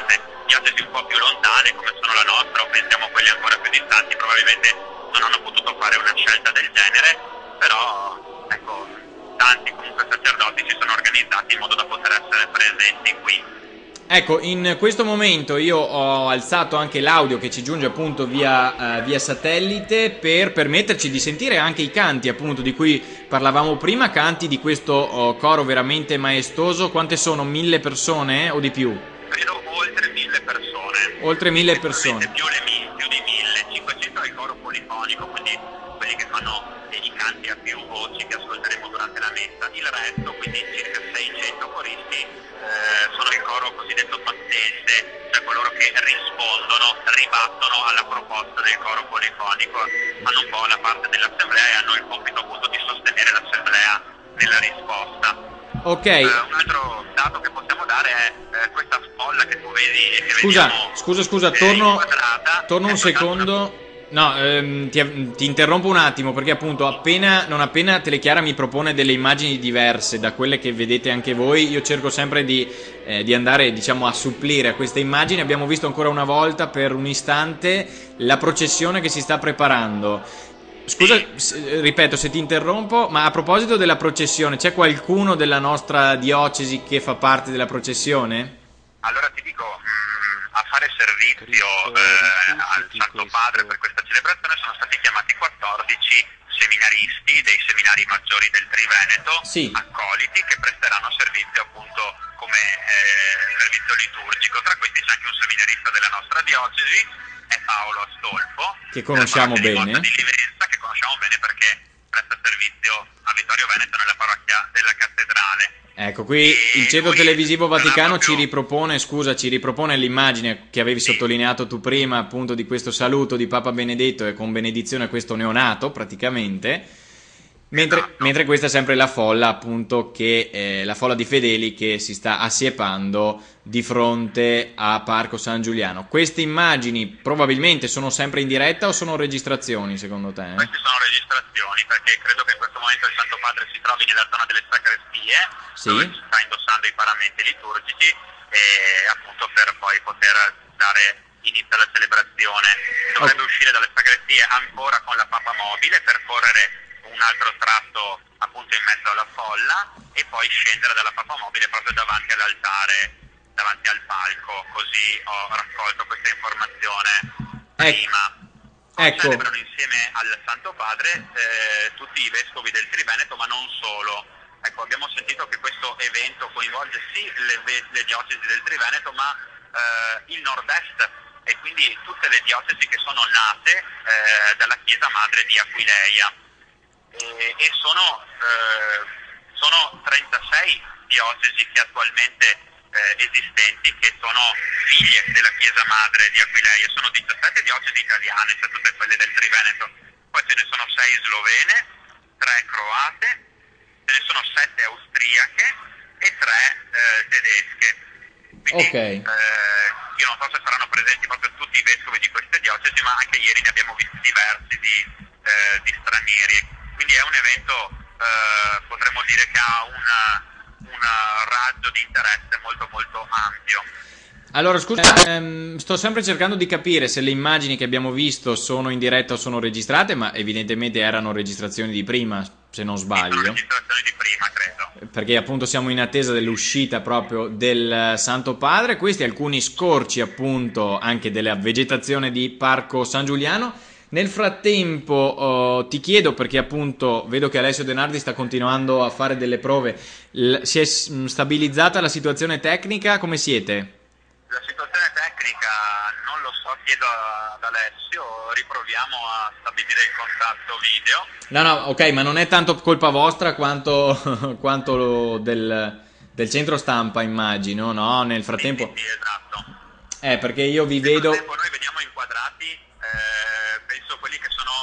diocesi un po' più lontane come sono la nostra, o pensiamo a quelle ancora più distanti, probabilmente non hanno potuto fare una scelta del genere, però ecco, tanti comunque sacerdoti si sono organizzati in modo da poter essere presenti qui. Ecco, in questo momento io ho alzato anche l'audio che ci giunge appunto via, uh, via satellite per permetterci di sentire anche i canti appunto di cui parlavamo prima, canti di questo uh, coro veramente maestoso. Quante sono? Mille persone eh, o di più? Credo oltre mille persone. Oltre mille persone. Più, le, più di mille, cinquecento è il coro polifonico, quindi quelli che fanno i canti a più voci che ascolteremo durante la messa. Il resto, quindi circa seicento coristi, eh, sono il coro cosiddetto battente, cioè coloro che rispondono, ribattono alla proposta del coro polifonico, fanno un po' la parte dell'assemblea e hanno il compito appunto di sostenere l'assemblea nella risposta. Ok. Eh, un altro dato che possiamo dare è eh, questa folla che tu vedi e che Scusa, vediamo, scusa, scusa, eh, torno, inquadrata, torno un è soltanto secondo. una- No, ehm, ti, ti interrompo un attimo perché appunto appena, non appena Telechiara mi propone delle immagini diverse da quelle che vedete anche voi, io cerco sempre di, eh, di andare diciamo a supplire a queste immagini. Abbiamo visto ancora una volta per un istante la processione che si sta preparando. Scusa, s- ripeto se ti interrompo, ma a proposito della processione, c'è qualcuno della nostra diocesi che fa parte della processione? Allora ti dico, mh, a fare servizio eh, al Santo Padre per questa celebrazione sono stati chiamati quattordici seminaristi dei seminari maggiori del Triveneto, Sì. accoliti, che presteranno servizio appunto come eh, servizio liturgico. Tra questi c'è anche un seminarista della nostra diocesi, è Paolo Astolfo, Che conosciamo della parrocchia bene. di Porta di Livenza, che conosciamo bene perché presta servizio a Vittorio Veneto nella parrocchia della cattedrale. Ecco, qui il Centro lui Televisivo sarà Vaticano ci proprio- ripropone, scusa, ci ripropone l'immagine che avevi sottolineato tu prima, appunto, di questo saluto di Papa Benedetto e con benedizione a questo neonato, praticamente. Mentre, Esatto. mentre questa è sempre la folla, appunto, che eh, la folla di fedeli che si sta assiepando di fronte a Parco San Giuliano. Queste immagini probabilmente sono sempre in diretta o sono registrazioni, secondo te? eh? Queste sono registrazioni, perché credo che in questo momento il Santo Padre si trovi nella zona delle sacrestie, Sì. dove sta indossando i paramenti liturgici, e appunto per poi poter dare inizio alla celebrazione. Dovrebbe Ok. uscire dalle sacrestie ancora con la papa mobile, percorrere un altro tratto appunto in mezzo alla folla e poi scendere dalla papa mobile proprio davanti all'altare, davanti al palco. Così ho raccolto questa informazione Ec- prima. Poi ecco. celebrano insieme al Santo Padre eh, tutti i vescovi del Triveneto, ma non solo. Ecco, abbiamo sentito che questo evento coinvolge sì le, ve- le diocesi del Triveneto, ma eh, il nord-est e quindi tutte le diocesi che sono nate eh, dalla Chiesa Madre di Aquileia. E, e sono, eh, sono trentasei diocesi che attualmente eh, esistenti, che sono figlie della Chiesa Madre di Aquileia. Sono diciassette diocesi italiane, cioè tutte quelle del Triveneto, poi ce ne sono sei slovene, tre croate, ce ne sono sette austriache e tre eh, tedesche. Quindi Ok. eh, io non so se saranno presenti proprio tutti i vescovi di queste diocesi, ma anche ieri ne abbiamo visti diversi di, eh, di stranieri. Quindi è un evento, eh, potremmo dire, che ha una, un raggio di interesse molto molto ampio. Allora, scusa, ehm, sto sempre cercando di capire se le immagini che abbiamo visto sono in diretta o sono registrate, ma evidentemente erano registrazioni di prima, se non Sono sbaglio. registrazioni di prima, credo. Perché appunto siamo in attesa dell'uscita proprio del Santo Padre. Questi alcuni scorci appunto anche della vegetazione di Parco San Giuliano. Nel frattempo oh, ti chiedo, perché appunto vedo che Alessio De Nardi sta continuando a fare delle prove, L- si è s- stabilizzata la situazione tecnica? Come siete? La situazione tecnica non lo so, chiedo ad Alessio, riproviamo a stabilire il contatto video. No, no, ok, ma non è tanto colpa vostra quanto, quanto lo del, del centro stampa, immagino, no? Nel frattempo... Sì, sì, esatto. Eh, perché io vi Nel vedo... frattempo noi vediamo inquadrati, eh, penso quelli che sono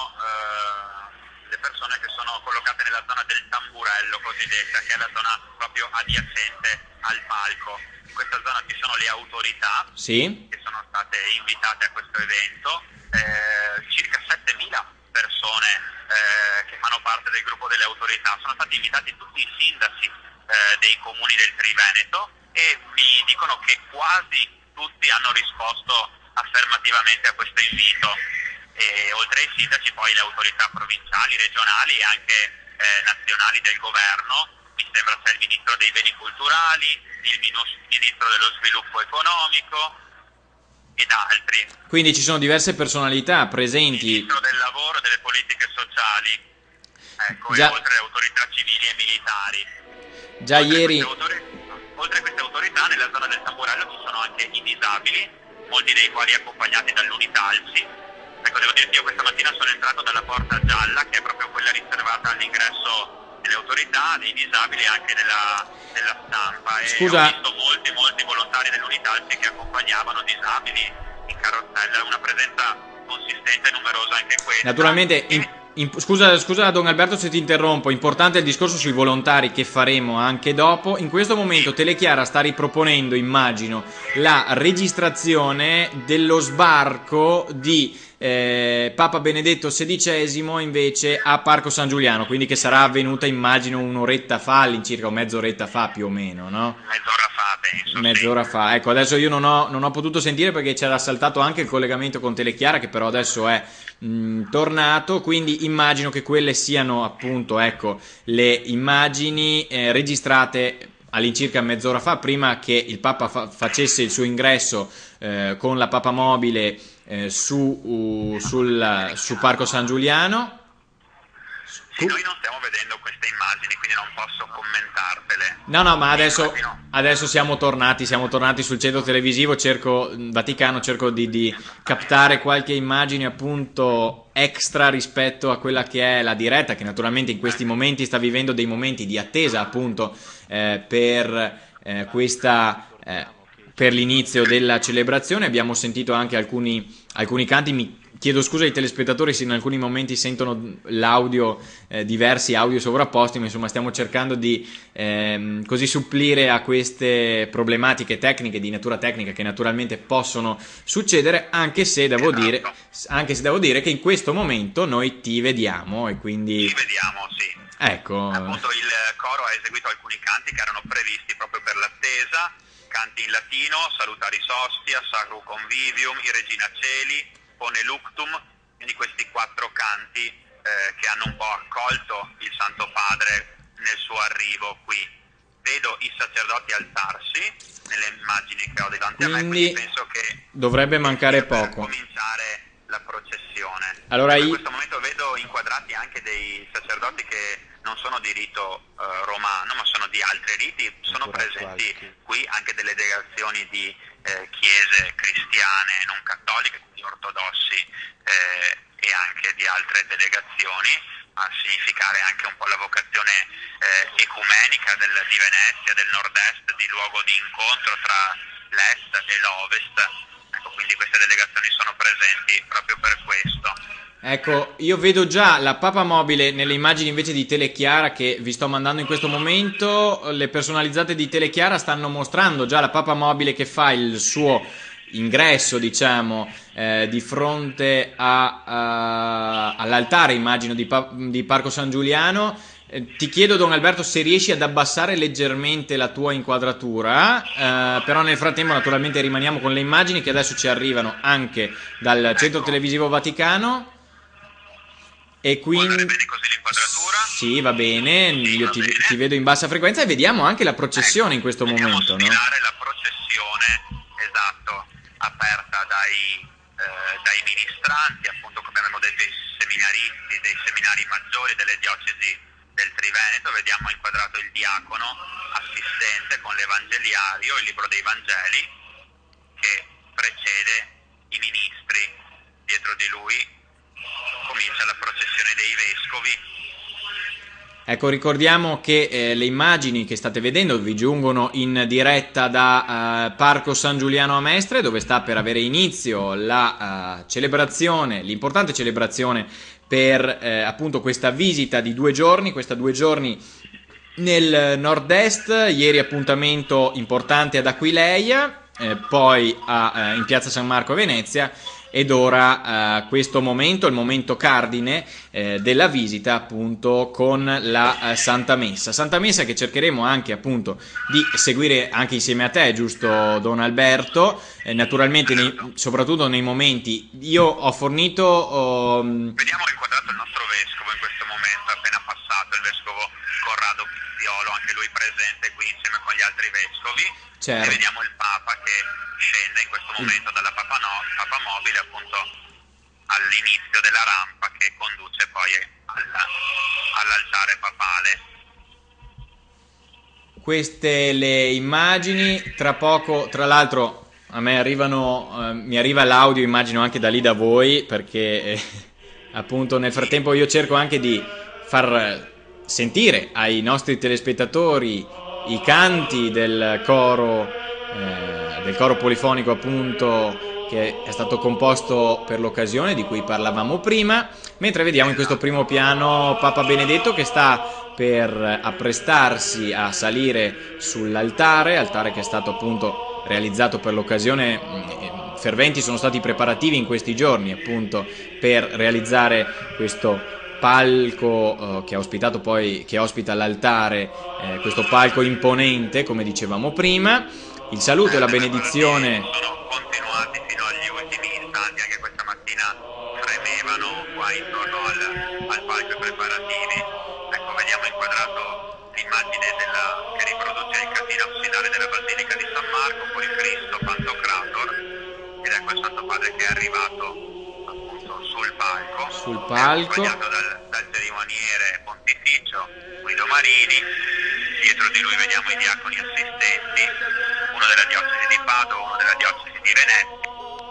eh, le persone che sono collocate nella zona del tamburello cosiddetta, che è la zona proprio adiacente al palco. In questa zona ci sono le autorità Sì? che sono state invitate a questo evento, eh, circa settemila persone eh, che fanno parte del gruppo delle autorità. Sono stati invitati tutti i sindaci eh, dei comuni del Triveneto e mi dicono che quasi tutti hanno risposto affermativamente a questo invito. E oltre ai sindaci poi le autorità provinciali, regionali e anche eh, nazionali del governo, mi sembra sia il ministro dei beni culturali, il ministro dello sviluppo economico ed altri. Quindi ci sono diverse personalità presenti. Il ministro del lavoro e delle politiche sociali, ecco, Già. e oltre alle autorità civili e militari. Già oltre ieri... A autori- oltre a queste autorità nella zona del Tamburello ci sono anche i disabili, molti dei quali accompagnati dall'Unitalsi. Ecco, devo dire che io questa mattina sono entrato dalla porta gialla, che è proprio quella riservata all'ingresso delle autorità, dei disabili e anche della, della stampa. E Scusa. ho visto molti, molti volontari dell'Unitalsi che accompagnavano disabili in carrozzella, una presenza consistente e numerosa anche questa. Naturalmente, E- in- in- scusa, scusa Don Alberto se ti interrompo, importante il discorso sui volontari che faremo anche dopo. In questo momento Telechiara sta riproponendo, immagino, la registrazione dello sbarco di eh, Papa Benedetto sedicesimo invece a Parco San Giuliano, quindi che sarà avvenuta, immagino, un'oretta fa, all'incirca, o mezz'oretta fa più o meno, no? Mezz'ora fa, penso. Mezz'ora fa, ecco, adesso io non ho, non ho potuto sentire perché c'era saltato anche il collegamento con Telechiara, che però adesso è mh, tornato, quindi immagino che quelle siano appunto, ecco, le immagini eh, registrate all'incirca mezz'ora fa, prima che il Papa fa- facesse il suo ingresso eh, con la papamobile eh, su, uh, sul, su Parco San Giuliano. Sì, noi non stiamo vedendo queste immagini, quindi non posso commentartele. No, no, ma adesso, Immagino. adesso siamo tornati, siamo tornati sul centro televisivo, cerco, Vaticano, cerco di, di captare qualche immagine appunto extra rispetto a quella che è la diretta, che naturalmente in questi momenti sta vivendo dei momenti di attesa appunto eh, per eh, questa... Eh, per l'inizio della celebrazione. Abbiamo sentito anche alcuni, alcuni canti. Mi chiedo scusa ai telespettatori se in alcuni momenti sentono l'audio, eh, diversi audio sovrapposti, ma insomma stiamo cercando di ehm, così supplire a queste problematiche tecniche, di natura tecnica, che naturalmente possono succedere, anche se devo dire, anche se devo dire che in questo momento noi ti vediamo e quindi... Ci vediamo, sì. Ecco... Appunto il coro ha eseguito alcuni canti che erano previsti proprio per l'attesa, canti in latino, Salutaris Ostia, Sacro Convivium, I Regina Celi, Pone Luctum, quindi questi quattro canti eh, che hanno un po' accolto il Santo Padre nel suo arrivo qui. Vedo i sacerdoti alzarsi nelle immagini che ho davanti a me, Quindi quindi penso che dovrebbe mancare per poco. cominciare la processione. Allora, in i- questo momento vedo inquadrati anche dei sacerdoti che non sono di rito eh, romano, ma sono di altri riti, sono presenti qui anche delle delegazioni di eh, chiese cristiane non cattoliche, quindi ortodossi eh, e anche di altre delegazioni, a significare anche un po' la vocazione eh, ecumenica del, di Venezia, del nord-est, di luogo di incontro tra l'est e l'ovest. Ecco, quindi queste delegazioni sono presenti proprio per questo. Ecco, io vedo già la papamobile nelle immagini invece di Telechiara che vi sto mandando in questo momento. Le personalizzate di Telechiara stanno mostrando già la papamobile che fa il suo ingresso, diciamo, eh, di fronte a, a, all'altare, immagino, di, pa- di Parco San Giuliano. Eh, ti chiedo, Don Alberto, se riesci ad abbassare leggermente la tua inquadratura, eh, però nel frattempo naturalmente rimaniamo con le immagini che adesso ci arrivano anche dal Centro Televisivo Vaticano. E quindi Può andare bene così l'inquadratura? sì, va bene, io va ti, bene. ti vedo in bassa frequenza e vediamo anche la processione in questo Vediamo momento, no? sfilare la processione, esatto, aperta dai, eh, dai ministranti, appunto come abbiamo detto, dei seminaristi, dei seminari maggiori delle diocesi del Triveneto. Vediamo inquadrato il diacono assistente con l'Evangeliario, il libro dei Vangeli, che precede i ministri. Dietro di lui comincia la processione dei vescovi. Ecco, ricordiamo che eh, le immagini che state vedendo vi giungono in diretta da eh, Parco San Giuliano a Mestre, dove sta per avere inizio la eh, celebrazione, l'importante celebrazione per eh, appunto questa visita di due giorni, questa due giorni nel nord-est. Ieri appuntamento importante ad Aquileia, eh, poi a, eh, in piazza San Marco a Venezia, ed ora eh, questo momento, il momento cardine eh, della visita appunto con la eh, Santa Messa. Santa Messa che cercheremo anche appunto di seguire anche insieme a te, giusto Don Alberto, eh, naturalmente nei, soprattutto nei momenti. Io ho fornito... Oh, vediamo inquadrato il nostro vescovo in questo momento, appena passato il vescovo Corrado Pizziolo, anche lui presente qui insieme con gli altri vescovi. Certo. E vediamo il Papa che scende in questo momento dalla Papa, no, Papa Mobile appunto all'inizio della rampa che conduce poi alla, all'altare papale. Queste le immagini, tra poco, tra l'altro a me arrivano, eh, mi arriva l'audio, immagino anche da lì da voi, perché eh, appunto nel frattempo io cerco anche di far sentire ai nostri telespettatori i canti del coro, eh, del coro polifonico appunto che è stato composto per l'occasione di cui parlavamo prima, mentre vediamo in questo primo piano Papa Benedetto che sta per apprestarsi a salire sull'altare, altare che è stato appunto realizzato per l'occasione. Ferventi sono stati i preparativi in questi giorni appunto per realizzare questo palco eh, che ha ospitato poi, che ospita l'altare, eh, questo palco imponente come dicevamo prima. Il saluto e la benedizione sono continuati fino agli ultimi istanti, anche questa mattina fremevano qua intorno al, al palco i preparativi. Ecco, vediamo inquadrato l'immagine della, che riproduce il casino absidale della Basilica di San Marco con il Cristo Pantocrator, ed ecco il Santo Padre che è arrivato appunto sul palco, sul palco. Dal, dal cerimoniere pontificio Guido Marini. Dietro di lui vediamo i diaconi assistenti, uno della diocesi di Padova, uno della diocesi di Venezia.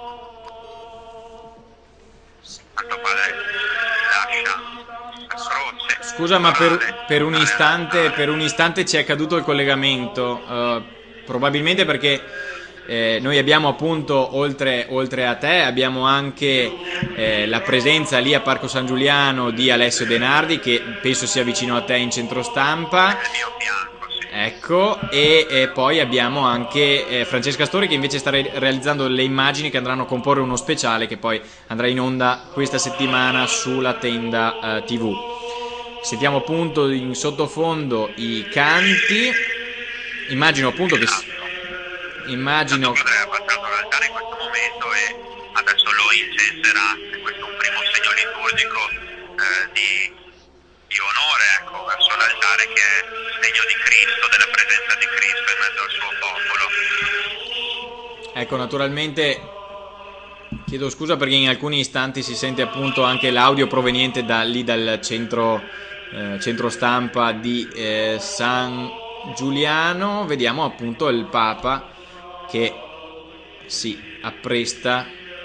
Santo Padre lascia la croce. Scusa, ma per, per un istante per un istante ci è caduto il collegamento, uh, probabilmente perché Eh, noi abbiamo appunto, oltre, oltre a te, abbiamo anche eh, la presenza lì a Parco San Giuliano di Alessio Denardi, che penso sia vicino a te in centro stampa. Ecco, e, e poi abbiamo anche eh, Francesca Stori che invece sta re- realizzando le immagini che andranno a comporre uno speciale che poi andrà in onda questa settimana sulla Tenda eh, tivù. Sentiamo appunto in sottofondo i canti, immagino appunto che... Immagino. Santo Padre è passato all'altare in questo momento e adesso lo incenserà. Questo è un primo segno liturgico eh, di, di onore, ecco, verso l'altare, che è segno di Cristo, della presenza di Cristo in mezzo al suo popolo. Ecco, naturalmente chiedo scusa perché in alcuni istanti si sente appunto anche l'audio proveniente da lì dal centro, eh, centro stampa di eh, San Giuliano. Vediamo appunto il Papa che si appresta.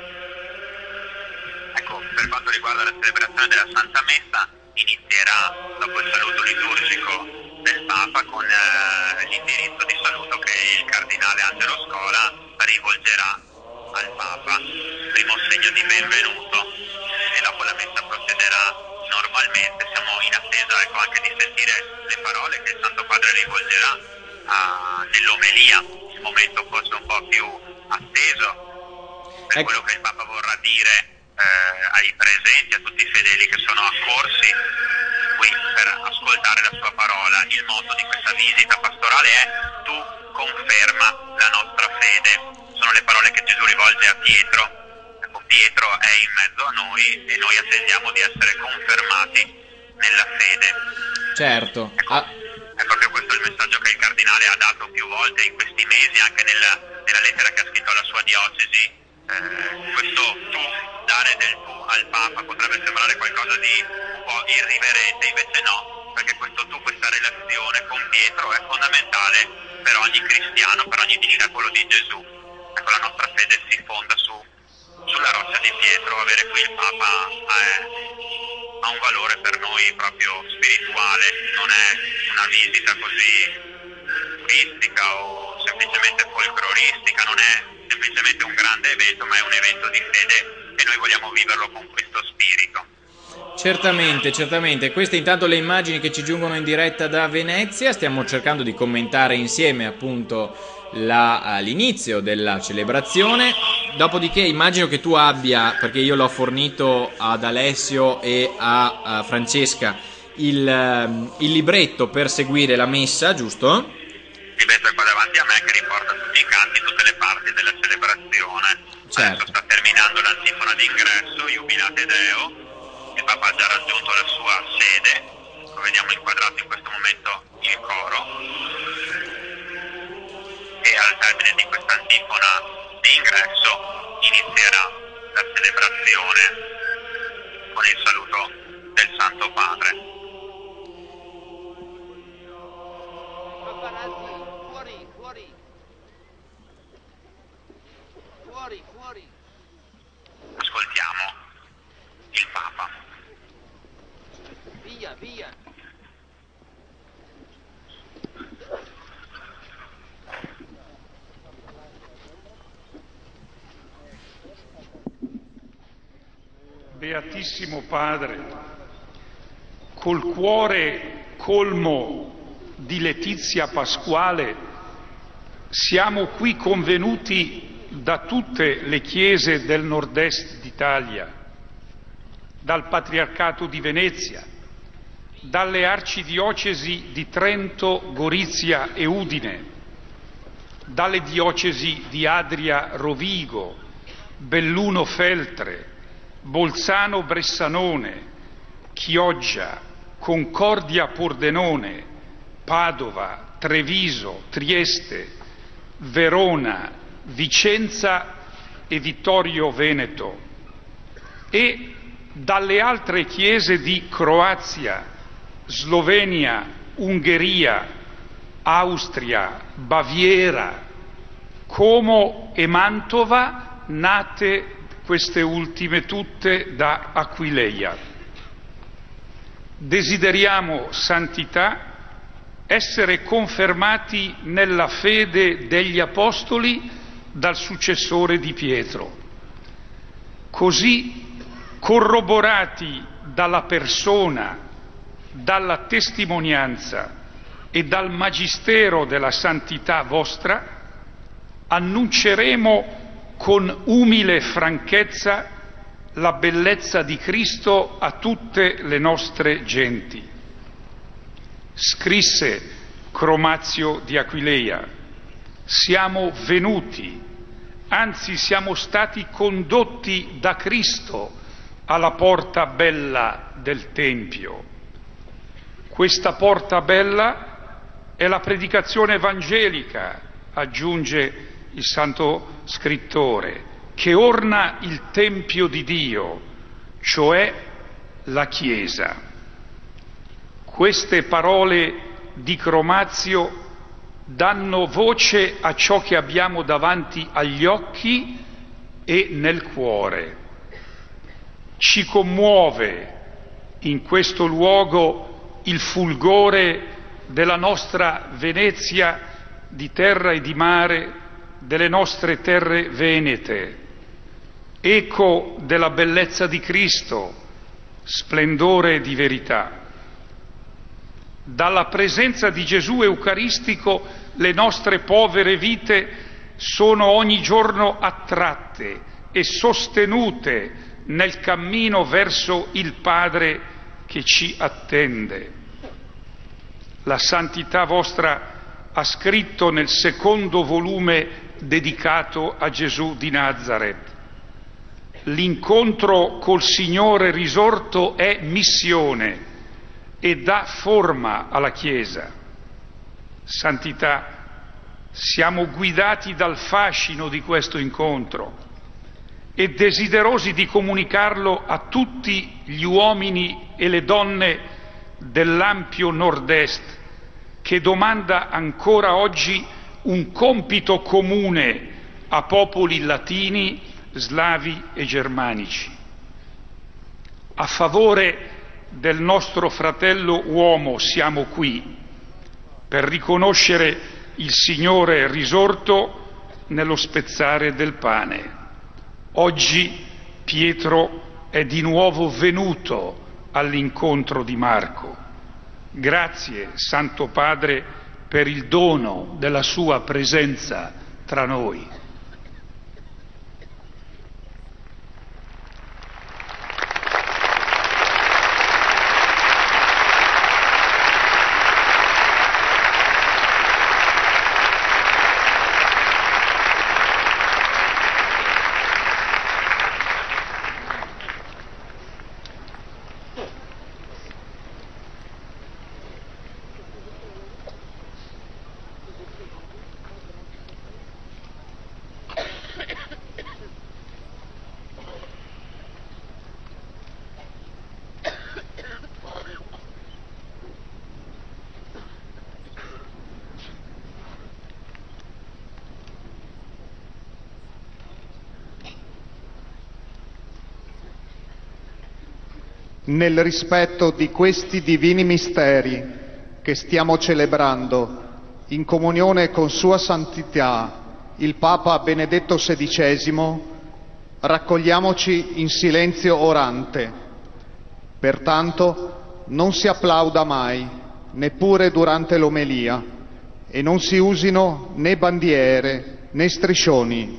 Ecco, per quanto riguarda la celebrazione della Santa Messa, inizierà dopo il saluto liturgico del Papa con eh, l'indirizzo di saluto che il cardinale Angelo Scola rivolgerà al Papa, primo segno di benvenuto, e dopo la Messa procederà normalmente. Siamo in attesa, ecco, anche di sentire le parole che il Santo Padre rivolgerà a, nell'omelia, momento forse un po' più atteso per ecco. quello che il Papa vorrà dire eh, ai presenti, a tutti i fedeli che sono accorsi qui per ascoltare la sua parola. Il motto di questa visita pastorale è: tu conferma la nostra fede. Sono le parole che Gesù rivolge a Pietro. Ecco, Pietro è in mezzo a noi e noi attendiamo di essere confermati nella fede. Certo. Ecco, ah. È proprio questo il messaggio che il cardinale ha dato più volte in questi mesi, anche nella, nella lettera che ha scritto alla sua diocesi. Eh, questo tu, dare del tu al Papa, potrebbe sembrare qualcosa di un po' irriverente, invece no, perché questo tu, questa relazione con Pietro è fondamentale per ogni cristiano, per ogni discepolo di Gesù. Ecco, la nostra fede si fonda su, sulla roccia di Pietro. Avere qui il Papa è... ha un valore per noi proprio spirituale, non è una visita così turistica o semplicemente folcloristica, non è semplicemente un grande evento, ma è un evento di fede e noi vogliamo viverlo con questo spirito. Certamente, certamente. Queste intanto le immagini che ci giungono in diretta da Venezia. Stiamo cercando di commentare insieme appunto la, l'inizio della celebrazione. dopodiché immagino che tu abbia, perché io l'ho fornito ad Alessio e a, a Francesca, il, il libretto per seguire la messa, giusto? Il libretto è qua davanti a me che riporta tutti i canti, tutte le parti della celebrazione. Certo. Adesso sta terminando l'antifona d'ingresso, Iubilate Deo. Il Papa ha già raggiunto la sua sede, lo vediamo inquadrato in questo momento il coro. E al termine di questa antifona di ingresso inizierà la celebrazione con il saluto del Santo Padre. Fuori, fuori. Fuori, fuori. Ascoltiamo il Papa. Via, via. Beatissimo Padre, col cuore colmo di letizia pasquale, siamo qui convenuti da tutte le chiese del nord-est d'Italia, dal Patriarcato di Venezia, dalle arcidiocesi di Trento, Gorizia e Udine, dalle diocesi di Adria, Rovigo, Belluno, Feltre, Bolzano, Bressanone, Chioggia, Concordia, Pordenone, Padova, Treviso, Trieste, Verona, Vicenza e Vittorio Veneto, e dalle altre chiese di Croazia, Slovenia, Ungheria, Austria, Baviera, Como e Mantova, nate queste ultime tutte da Aquileia. Desideriamo santità, essere confermati nella fede degli Apostoli dal successore di Pietro, così corroborati dalla persona, dalla testimonianza e dal magistero della santità vostra, annunceremo con umile franchezza la bellezza di Cristo a tutte le nostre genti. Scrisse Chromazio di Aquileia: siamo venuti, anzi siamo stati condotti da Cristo alla porta bella del Tempio. Questa porta bella è la predicazione evangelica, aggiunge il Santo Scrittore, che orna il Tempio di Dio, cioè la Chiesa. Queste parole di Chromazio danno voce a ciò che abbiamo davanti agli occhi e nel cuore. Ci commuove in questo luogo il fulgore della nostra Venezia di terra e di mare, delle nostre terre venete, eco della bellezza di Cristo, splendore di verità. Dalla presenza di Gesù eucaristico le nostre povere vite sono ogni giorno attratte e sostenute nel cammino verso il Padre che ci attende. La santità vostra ha scritto nel secondo volume dedicato a Gesù di Nazaret: l'incontro col Signore risorto è missione e dà forma alla Chiesa. Santità, siamo guidati dal fascino di questo incontro e desiderosi di comunicarlo a tutti gli uomini e le donne dell'ampio nord-est, che domanda ancora oggi un compito comune a popoli latini, slavi e germanici. A favore del nostro fratello uomo siamo qui, per riconoscere il Signore risorto nello spezzare del pane. Oggi Pietro è di nuovo venuto all'incontro di Marco. Grazie, Santo Padre, per il dono della sua presenza tra noi. nel rispetto di questi divini misteri che stiamo celebrando, in comunione con Sua Santità, il Papa Benedetto sedicesimo, raccogliamoci in silenzio orante. Pertanto non si applauda mai, neppure durante l'omelia, e non si usino né bandiere né striscioni.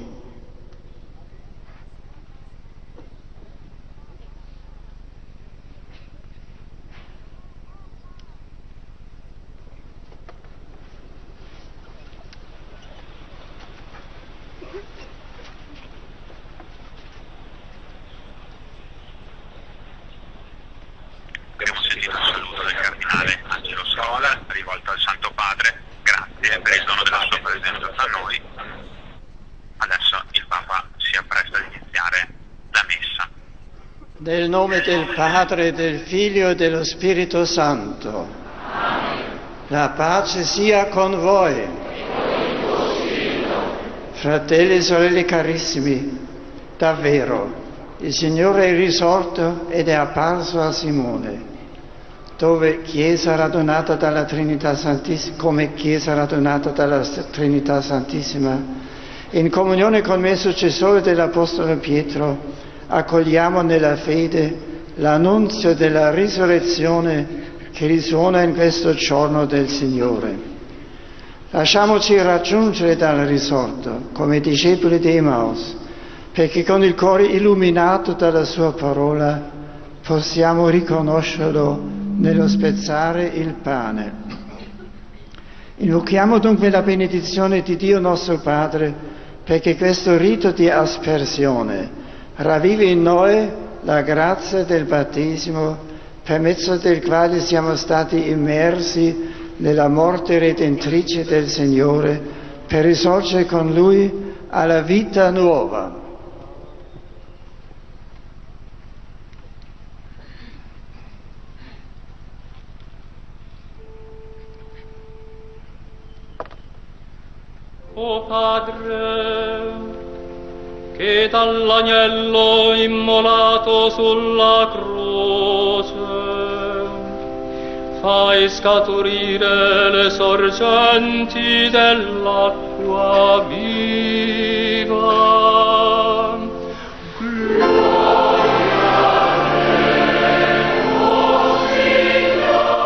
Abbiamo sentito il saluto del cardinale Angelo Scola rivolto al Santo Padre, grazie per il dono della sua presenza tra noi. Adesso il Papa si appresta ad iniziare la messa. Nel nome del Padre, del Figlio e dello Spirito Santo. Amen. La pace sia con voi. E con il tuo spirito. Fratelli e sorelle carissimi, davvero, il Signore è risorto ed è apparso a Simone, dove Chiesa radunata dalla Trinità Santissima, come Chiesa radunata dalla Trinità Santissima, in comunione con me, successore dell'Apostolo Pietro, accogliamo nella fede l'annunzio della risurrezione che risuona in questo giorno del Signore. Lasciamoci raggiungere dal risorto come discepoli di Emmaus, perché con il cuore illuminato dalla sua parola possiamo riconoscerlo nello spezzare il pane. Invochiamo dunque la benedizione di Dio nostro Padre, perché questo rito di aspersione ravvivi in noi la grazia del battesimo, per mezzo del quale siamo stati immersi nella morte redentrice del Signore, per risorgere con Lui alla vita nuova. O Padre, che dall'agnello immolato sulla croce fai scaturire le sorgenti dell'acqua viva. Gloria a te, o Signore.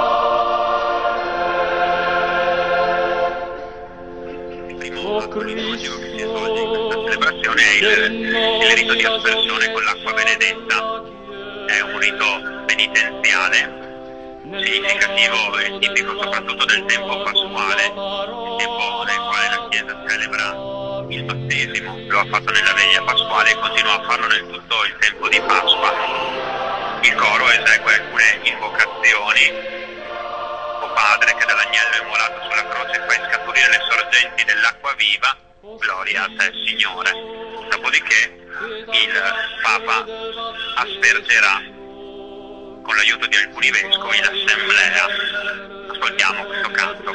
Il primo atto liturgico che si svolge in questa celebrazione è il, il rito di aspersione con l'acqua benedetta. È un rito penitenziale, significativo e tipico soprattutto del tempo pasquale, il tempo nel quale la Chiesa celebra il battesimo. Lo ha fatto nella veglia pasquale e continua a farlo nel tutto il tempo di Pasqua. Il coro esegue alcune invocazioni. O Padre, che dall'agnello immolato sulla croce fai scaturire le sorgenti dell'acqua viva, gloria a te, Signore. Dopodiché il Papa aspergerà con l'aiuto di alcuni vescovi l'assemblea. Ascoltiamo questo canto.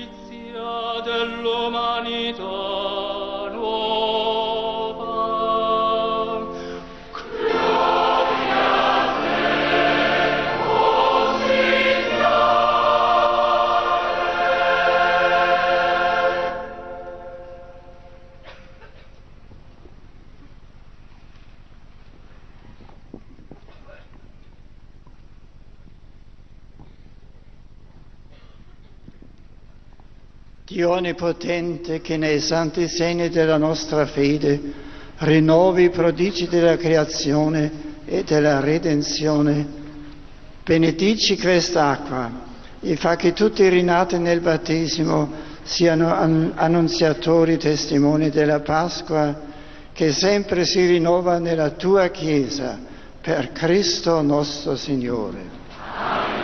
Dio Onnipotente, che nei santi segni della nostra fede rinnovi i prodigi della creazione e della redenzione, benedici quest'acqua e fa che tutti i rinati nel battesimo siano annunziatori, testimoni della Pasqua, che sempre si rinnova nella tua Chiesa, per Cristo nostro Signore. Amen.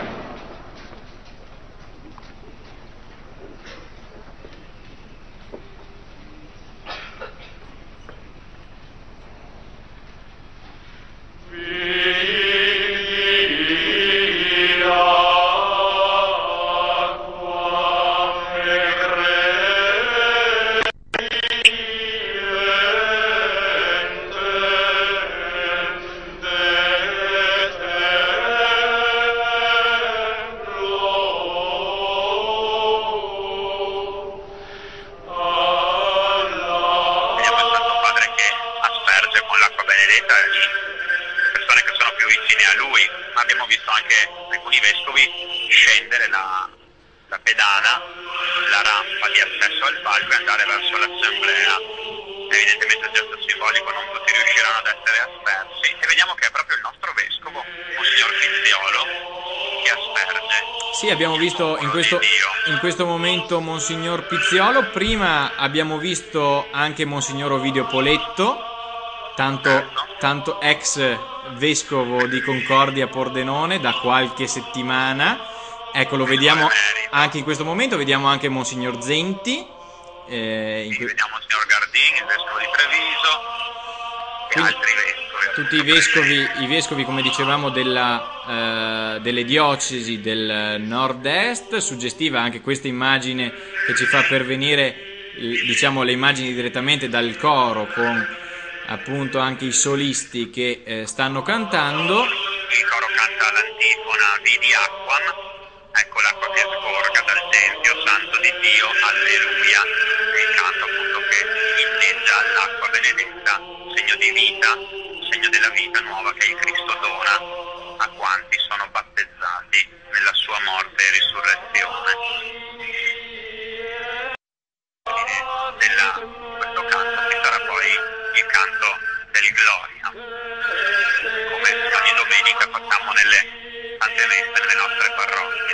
Amen. pedana, la rampa di accesso al palco e andare verso l'assemblea. Evidentemente il gesto simbolico non tutti riusciranno ad essere aspersi e vediamo che è proprio il nostro vescovo, Monsignor Pizziolo, che asperge. Sì, abbiamo visto in questo, in questo momento Monsignor Pizziolo, prima abbiamo visto anche Monsignor Ovidio Poletto, tanto, tanto ex vescovo di Concordia Pordenone da qualche settimana. Ecco, lo vediamo anche in questo momento, vediamo anche Monsignor Zenti. Eh, in que- vediamo Monsignor Gardini, il vescovo di Treviso e Quindi, altri vescovi. Tutti i vescovi, i vescovi come dicevamo, della, eh, delle diocesi del nord-est. Suggestiva anche questa immagine che ci fa pervenire, diciamo, le immagini direttamente dal coro con appunto anche i solisti che eh, stanno cantando. Il coro canta l'antifona Vidi Aquam. Ecco l'acqua che scorga dal Tempio, santo di Dio, alleluia, e il canto appunto che inneggia all'acqua benedetta, segno di vita, segno della vita nuova che il Cristo dona a quanti sono battezzati nella sua morte e risurrezione. Della, questo canto ci sarà poi il canto del Gloria, come ogni domenica facciamo nelle tante messe nelle nostre parrocchie.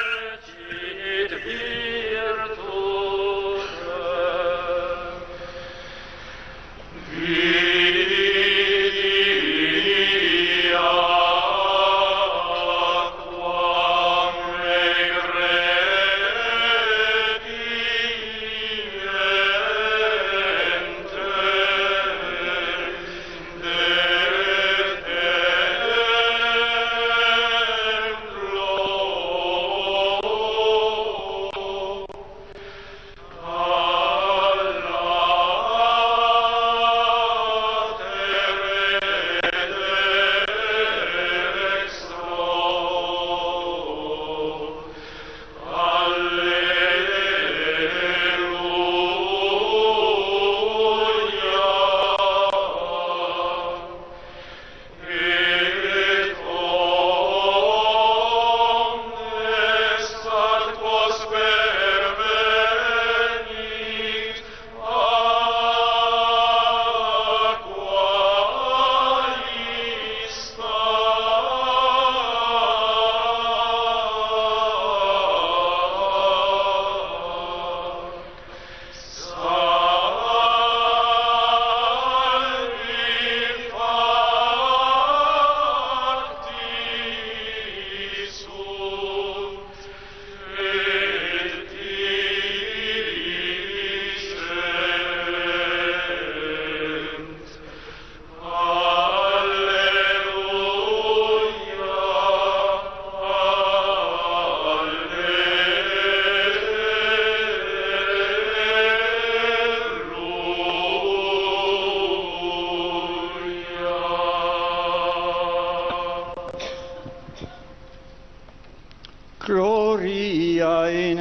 Gloria in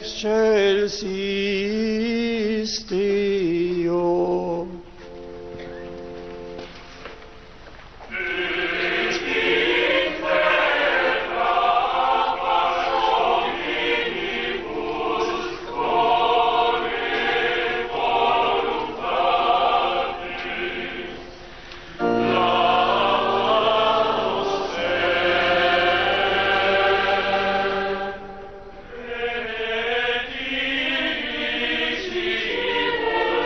excelsis Deo. Benedici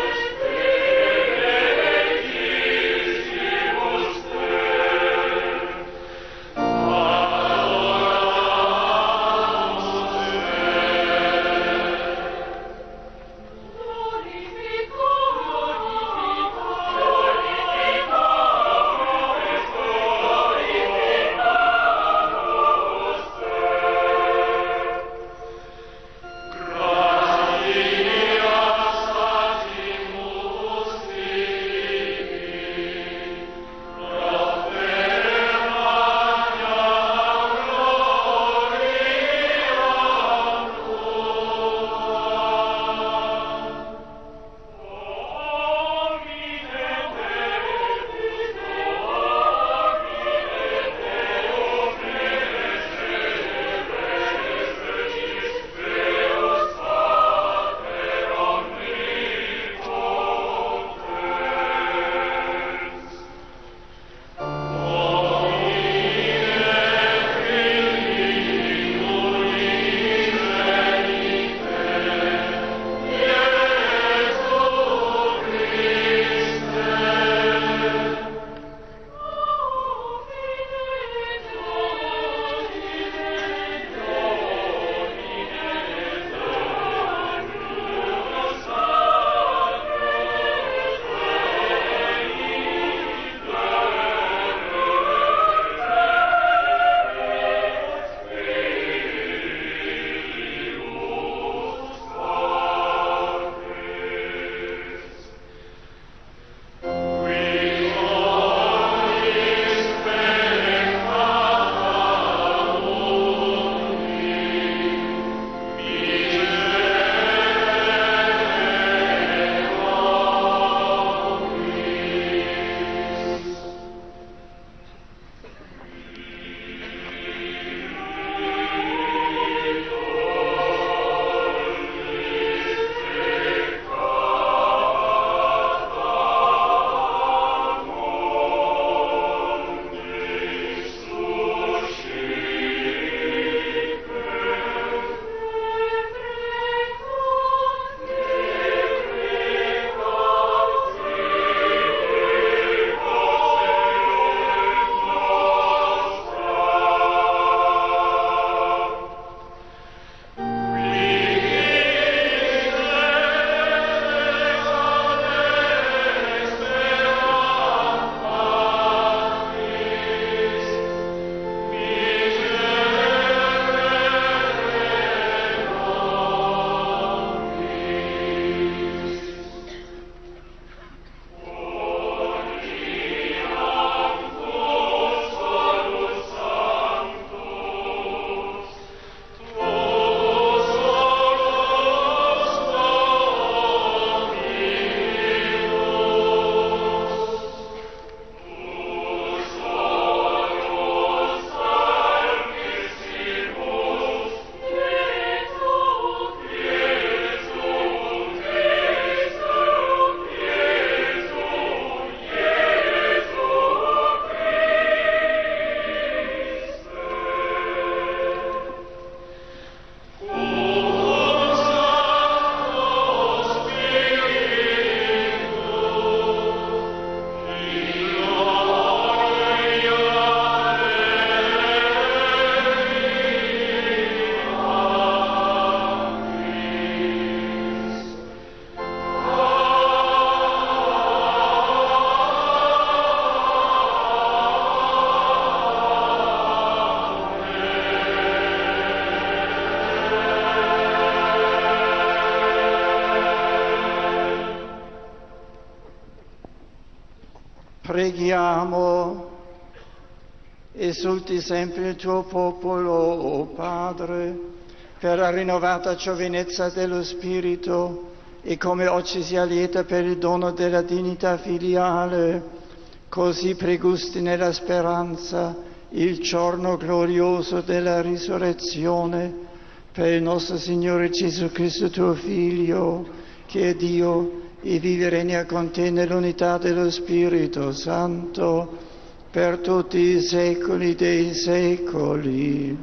preghiamo. Esulti sempre il tuo popolo, o Padre, per la rinnovata giovinezza dello Spirito, e come oggi sia lieta per il dono della dignità filiale, così pregusti nella speranza il giorno glorioso della risurrezione, per il nostro Signore Gesù Cristo, tuo Figlio, che è Dio e vive e regna con te nell'unità dello Spirito Santo, per tutti i secoli dei secoli.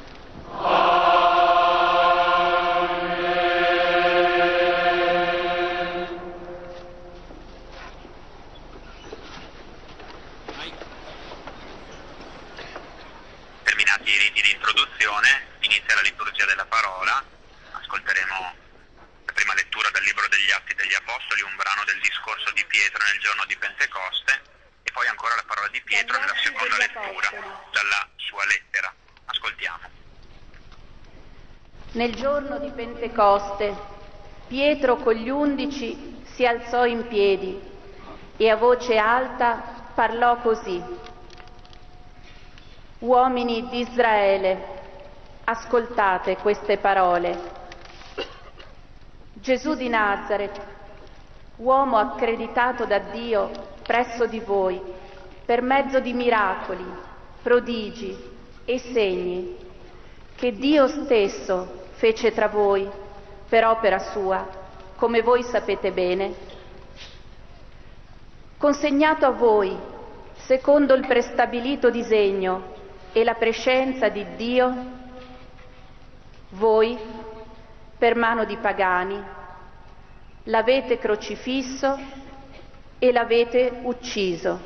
Terminati i riti di introduzione, inizia la liturgia della parola. Ascolteremo la prima lettura dal Libro degli Atti degli Apostoli, un brano del discorso di Pietro nel giorno di Pentecoste, e poi ancora la parola di Pietro nella seconda lettura dalla sua lettera. Ascoltiamo. Nel giorno di Pentecoste, Pietro con gli undici si alzò in piedi e a voce alta parlò così: Uomini di Israele, ascoltate queste parole. Gesù di Nazaret, uomo accreditato da Dio presso di voi per mezzo di miracoli, prodigi e segni che Dio stesso fece tra voi per opera sua, come voi sapete bene, consegnato a voi secondo il prestabilito disegno e la prescienza di Dio, voi, per mano di pagani, l'avete crocifisso e l'avete ucciso.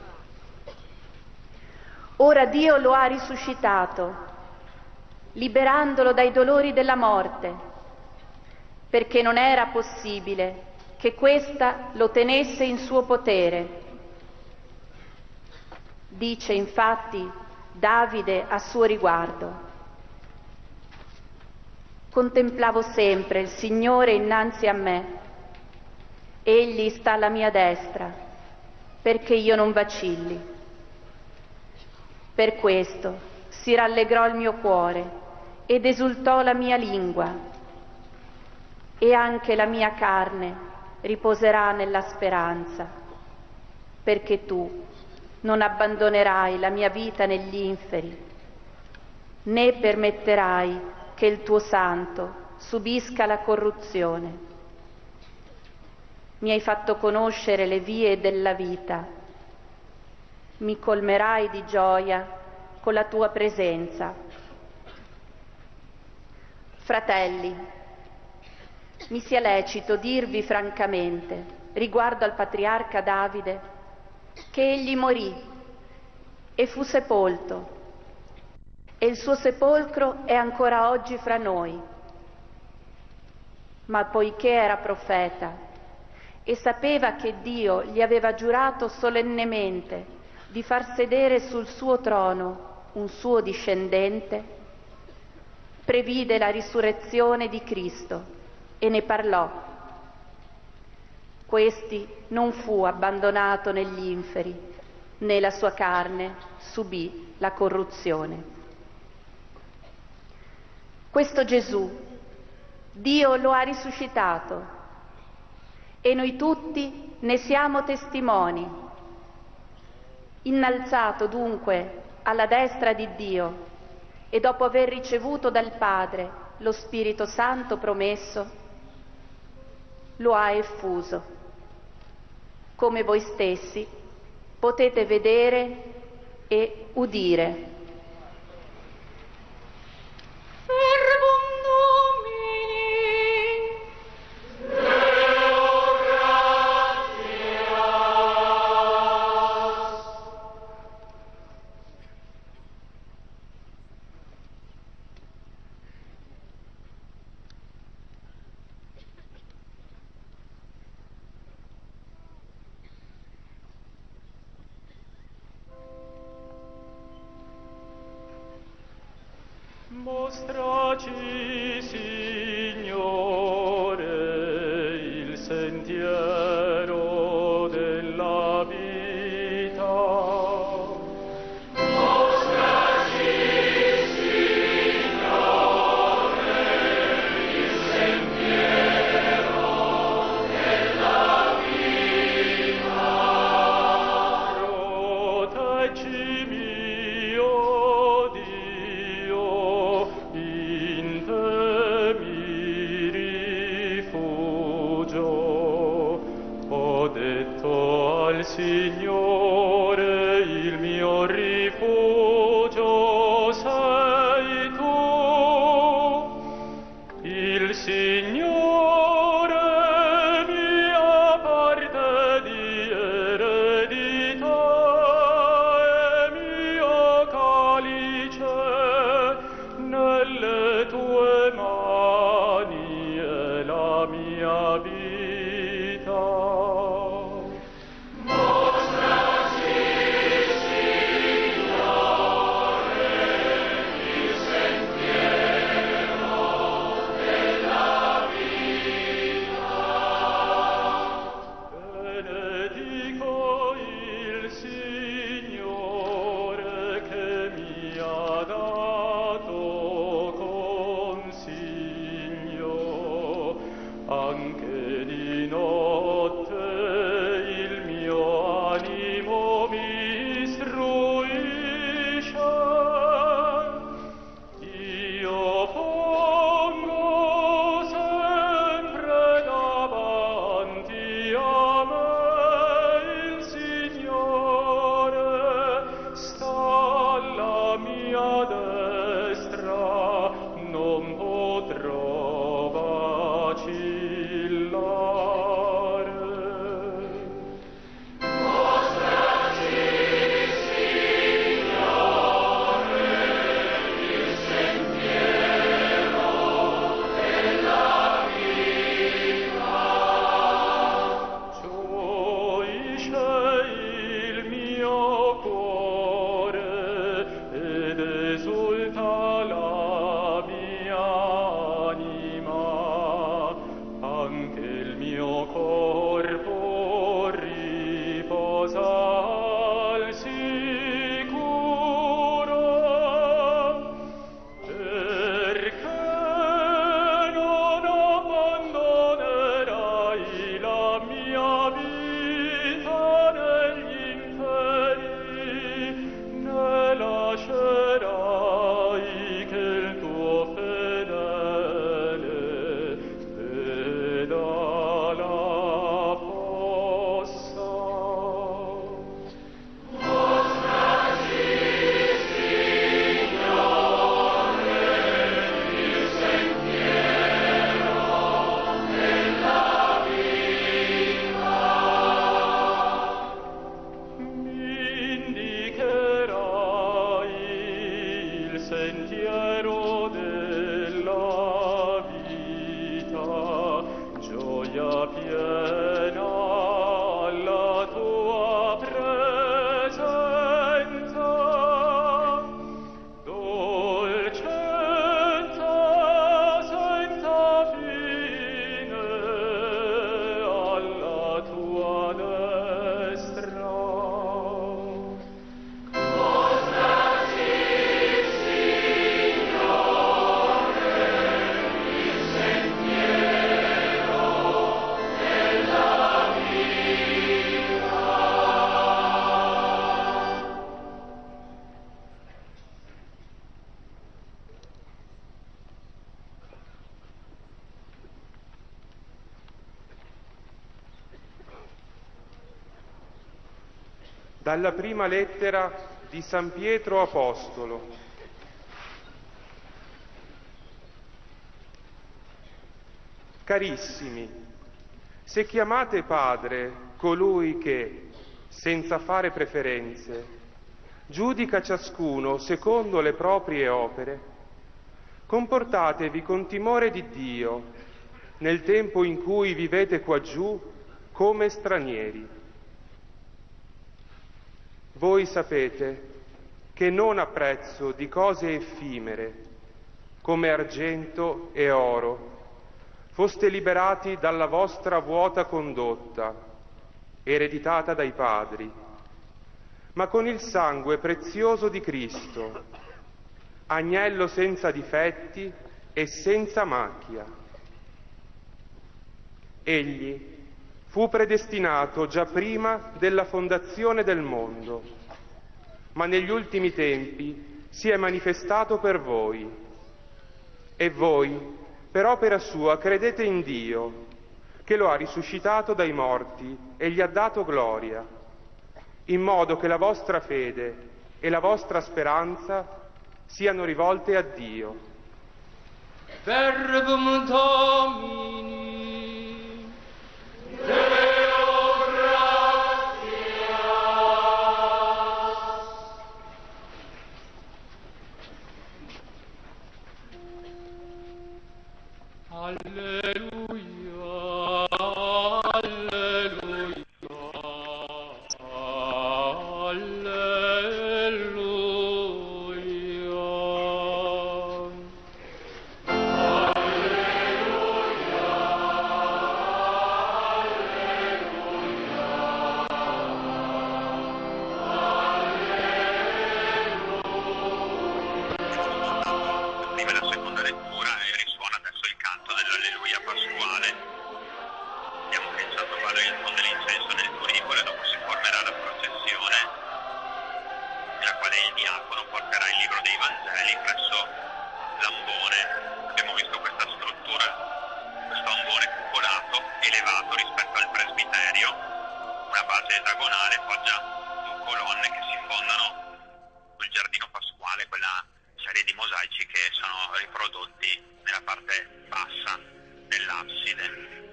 Ora Dio lo ha risuscitato, liberandolo dai dolori della morte, perché non era possibile che questa lo tenesse in suo potere. Dice infatti Davide a suo riguardo: contemplavo sempre il Signore innanzi a me, Egli sta alla mia destra, perché io non vacilli. Per questo si rallegrò il mio cuore ed esultò la mia lingua, e anche la mia carne riposerà nella speranza, perché tu non abbandonerai la mia vita negli inferi, né permetterai che il tuo santo subisca la corruzione. Mi hai fatto conoscere le vie della vita, mi colmerai di gioia con la tua presenza. Fratelli, mi sia lecito dirvi francamente, riguardo al patriarca Davide, che egli morì e fu sepolto, e il suo sepolcro è ancora oggi fra noi. Ma poiché era profeta e sapeva che Dio gli aveva giurato solennemente di far sedere sul suo trono un suo discendente, previde la risurrezione di Cristo e ne parlò. Questi non fu abbandonato negli inferi, né la sua carne subì la corruzione. Questo Gesù, Dio lo ha risuscitato e noi tutti ne siamo testimoni. Innalzato dunque alla destra di Dio e dopo aver ricevuto dal Padre lo Spirito Santo promesso, lo ha effuso. Come voi stessi potete vedere e udire. il Signore mia parte di eredità e mio calice nelle tue mani è la mia vita. Mostraci, Signore, il sentiero della vita. Benedico il Signore che mi ha dato consiglio, anche di notte il mio animo mi istruisce. Io pongo sempre davanti a me il Signore, sta alla mia destra, non potrò vacillare. Mostraci, Signore, il sentiero della vita. Gioisce il mio cuore ed esulta la mia anima, anche il mio corpo riposa al sicuro, perché non abbandonerai la mia vita negli inferi, né lascerai che il tuo fedele veda la fossa. Mostraci, Signore, il sentiero della vita. Mi indicherai il sentiero della vita, gioia piena alla tua presenza, dolcenza senza fine alla tua destra. Mostraci, Signore, il sentiero della vita. Dalla prima lettera di San Pietro Apostolo. Carissimi, se chiamate Padre colui che, senza fare preferenze, giudica ciascuno secondo le proprie opere, comportatevi con timore di Dio nel tempo in cui vivete quaggiù come stranieri. Voi sapete che non a prezzo di cose effimere, come argento e oro, foste liberati dalla vostra vuota condotta, ereditata dai padri, ma con il sangue prezioso di Cristo, agnello senza difetti e senza macchia. Egli fu predestinato già prima della fondazione del mondo, ma negli ultimi tempi si è manifestato per voi. E voi, per opera sua, credete in Dio, che lo ha risuscitato dai morti e gli ha dato gloria, in modo che la vostra fede e la vostra speranza siano rivolte a Dio. Verbum Domini. Deo gratia. Alleluia, alleluia, Prima la seconda lettura e risuona adesso il canto dell'Alleluia pasquale. Abbiamo pensato a fare il suono dell'incenso nel curicolo e dopo si formerà la processione, nella quale il diacono porterà il libro dei Vangeli presso l'ambone. Abbiamo visto questa struttura, questo ambone cupolato, elevato rispetto al presbiterio, una base esagonale poggia due colonne che si fondano sul giardino pasquale, quella serie di mosaici che sono riprodotti nella parte bassa dell'abside.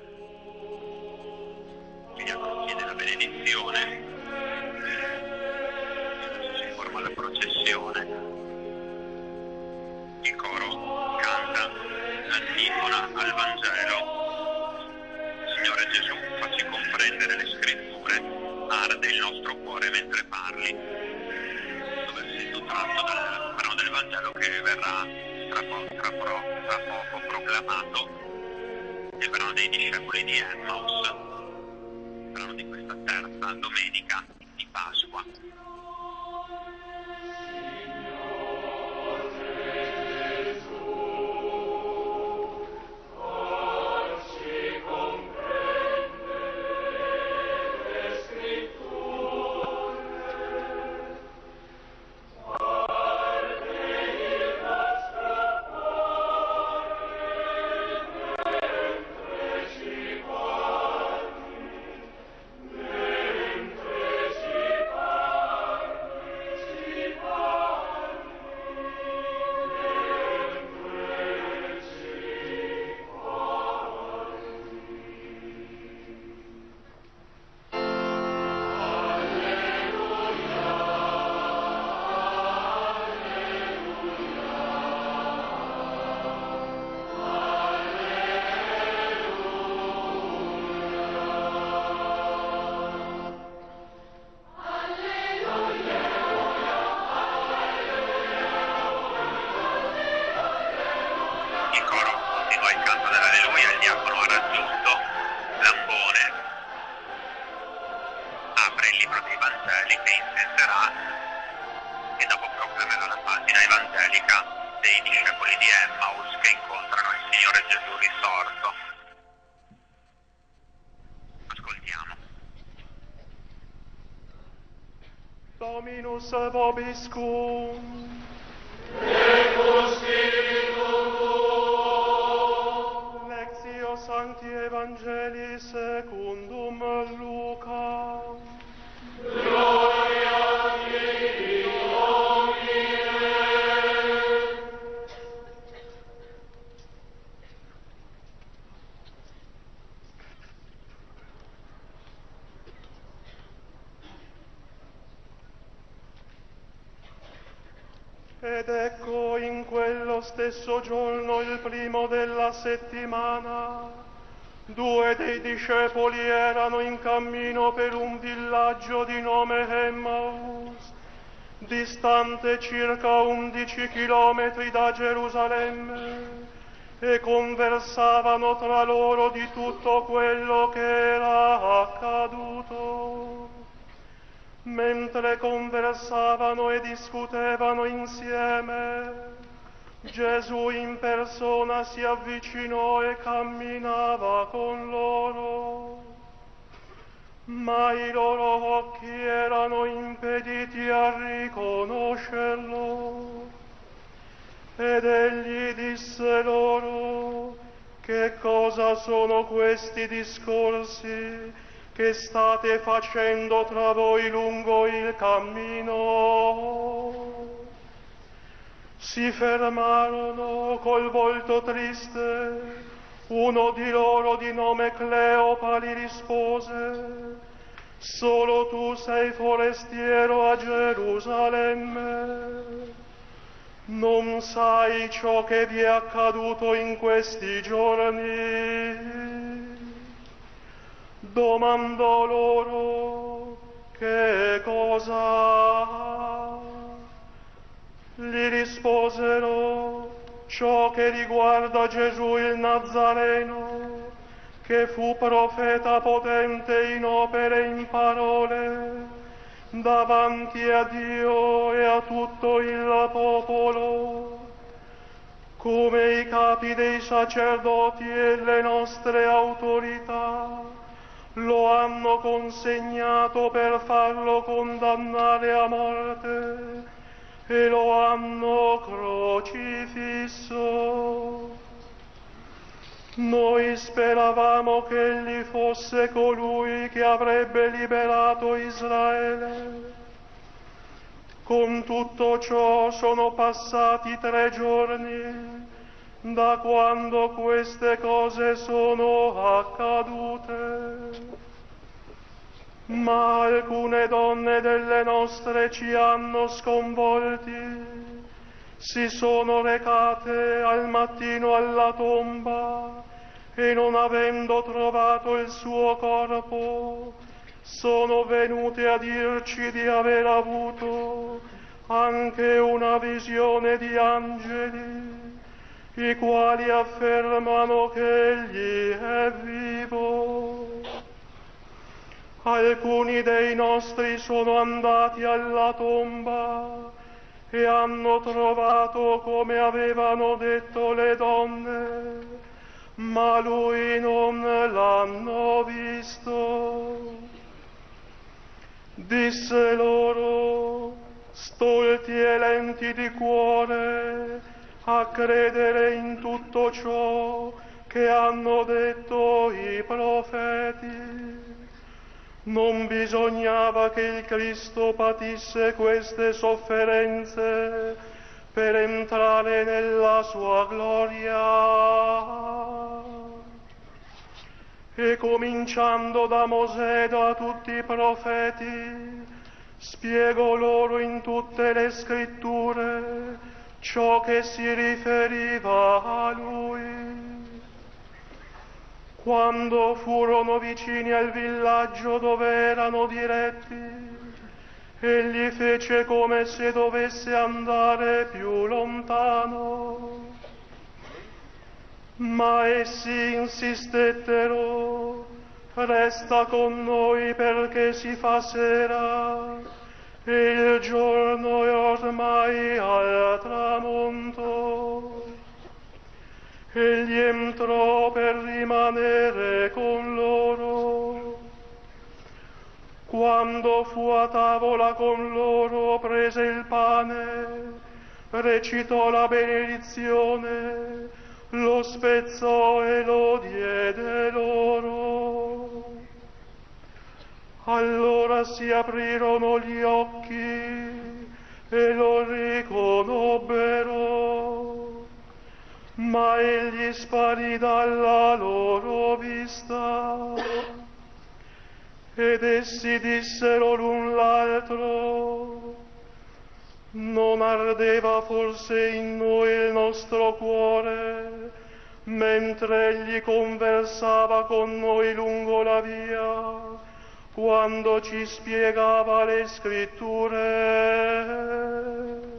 Il diacono chiede la benedizione, adesso si forma la processione, il coro canta l'antifona al Vangelo. Signore Gesù, facci comprendere le scritture, arde il nostro cuore mentre parli. Versetto tratto dal brano del Vangelo che verrà tra, po- tra, pro- tra poco proclamato, il brano dei discepoli di Emmaus, il brano di questa terza domenica di Pasqua. Dominus vobiscum. Et cum spiritu tuo. Lectio Sancti Evangelii secundum Luca. Gloria a te, Domine. Ed ecco in quello stesso giorno, il primo della settimana, due dei discepoli erano in cammino per un villaggio di nome Emmaus, distante circa undici chilometri da Gerusalemme, e conversavano tra loro di tutto quello che era accaduto. Mentre conversavano e discutevano insieme, Gesù in persona si avvicinò e camminava con loro, ma i loro occhi erano impediti a riconoscerlo. Ed egli disse loro: che cosa sono questi discorsi che state facendo tra voi lungo il cammino? si fermarono col volto triste. Uno di loro, di nome Cleopa, gli rispose: solo tu sei forestiero a Gerusalemme. Non sai ciò che vi è accaduto in questi giorni? Domandò loro: che cosa? Gli risposero: ciò che riguarda Gesù il Nazareno, che fu profeta potente in opere e in parole, davanti a Dio e a tutto il popolo, come i capi dei sacerdoti e le nostre autorità lo hanno consegnato per farlo condannare a morte e lo hanno crocifisso. Noi speravamo che egli fosse colui che avrebbe liberato Israele. Con tutto ciò sono passati tre giorni da quando queste cose sono accadute. Ma alcune donne delle nostre ci hanno sconvolti, si sono recate al mattino alla tomba e non avendo trovato il suo corpo, sono venute a dirci di aver avuto anche una visione di angeli, i quali affermano che egli è vivo. Alcuni dei nostri sono andati alla tomba e hanno trovato come avevano detto le donne, ma lui non l'hanno visto. Disse loro, stolti e lenti di cuore, a credere in tutto ciò che hanno detto i profeti. Non bisognava che il Cristo patisse queste sofferenze per entrare nella sua gloria. E cominciando da Mosè e da tutti i profeti, spiego loro in tutte le scritture ciò che si riferiva a lui. Quando furono vicini al villaggio dove erano diretti, egli fece come se dovesse andare più lontano. Ma essi insistettero, resta con noi perché si fa sera e il giorno è ormai al tramonto. Egli entrò per rimanere con loro. Quando fu a tavola con loro, prese il pane, recitò la benedizione, lo spezzò e lo diede loro. Allora si aprirono gli occhi e lo riconobbero. Ma egli sparì dalla loro vista. Ed essi dissero l'un l'altro: non ardeva forse in noi il nostro cuore, mentre egli conversava con noi lungo la via, quando ci spiegava le scritture?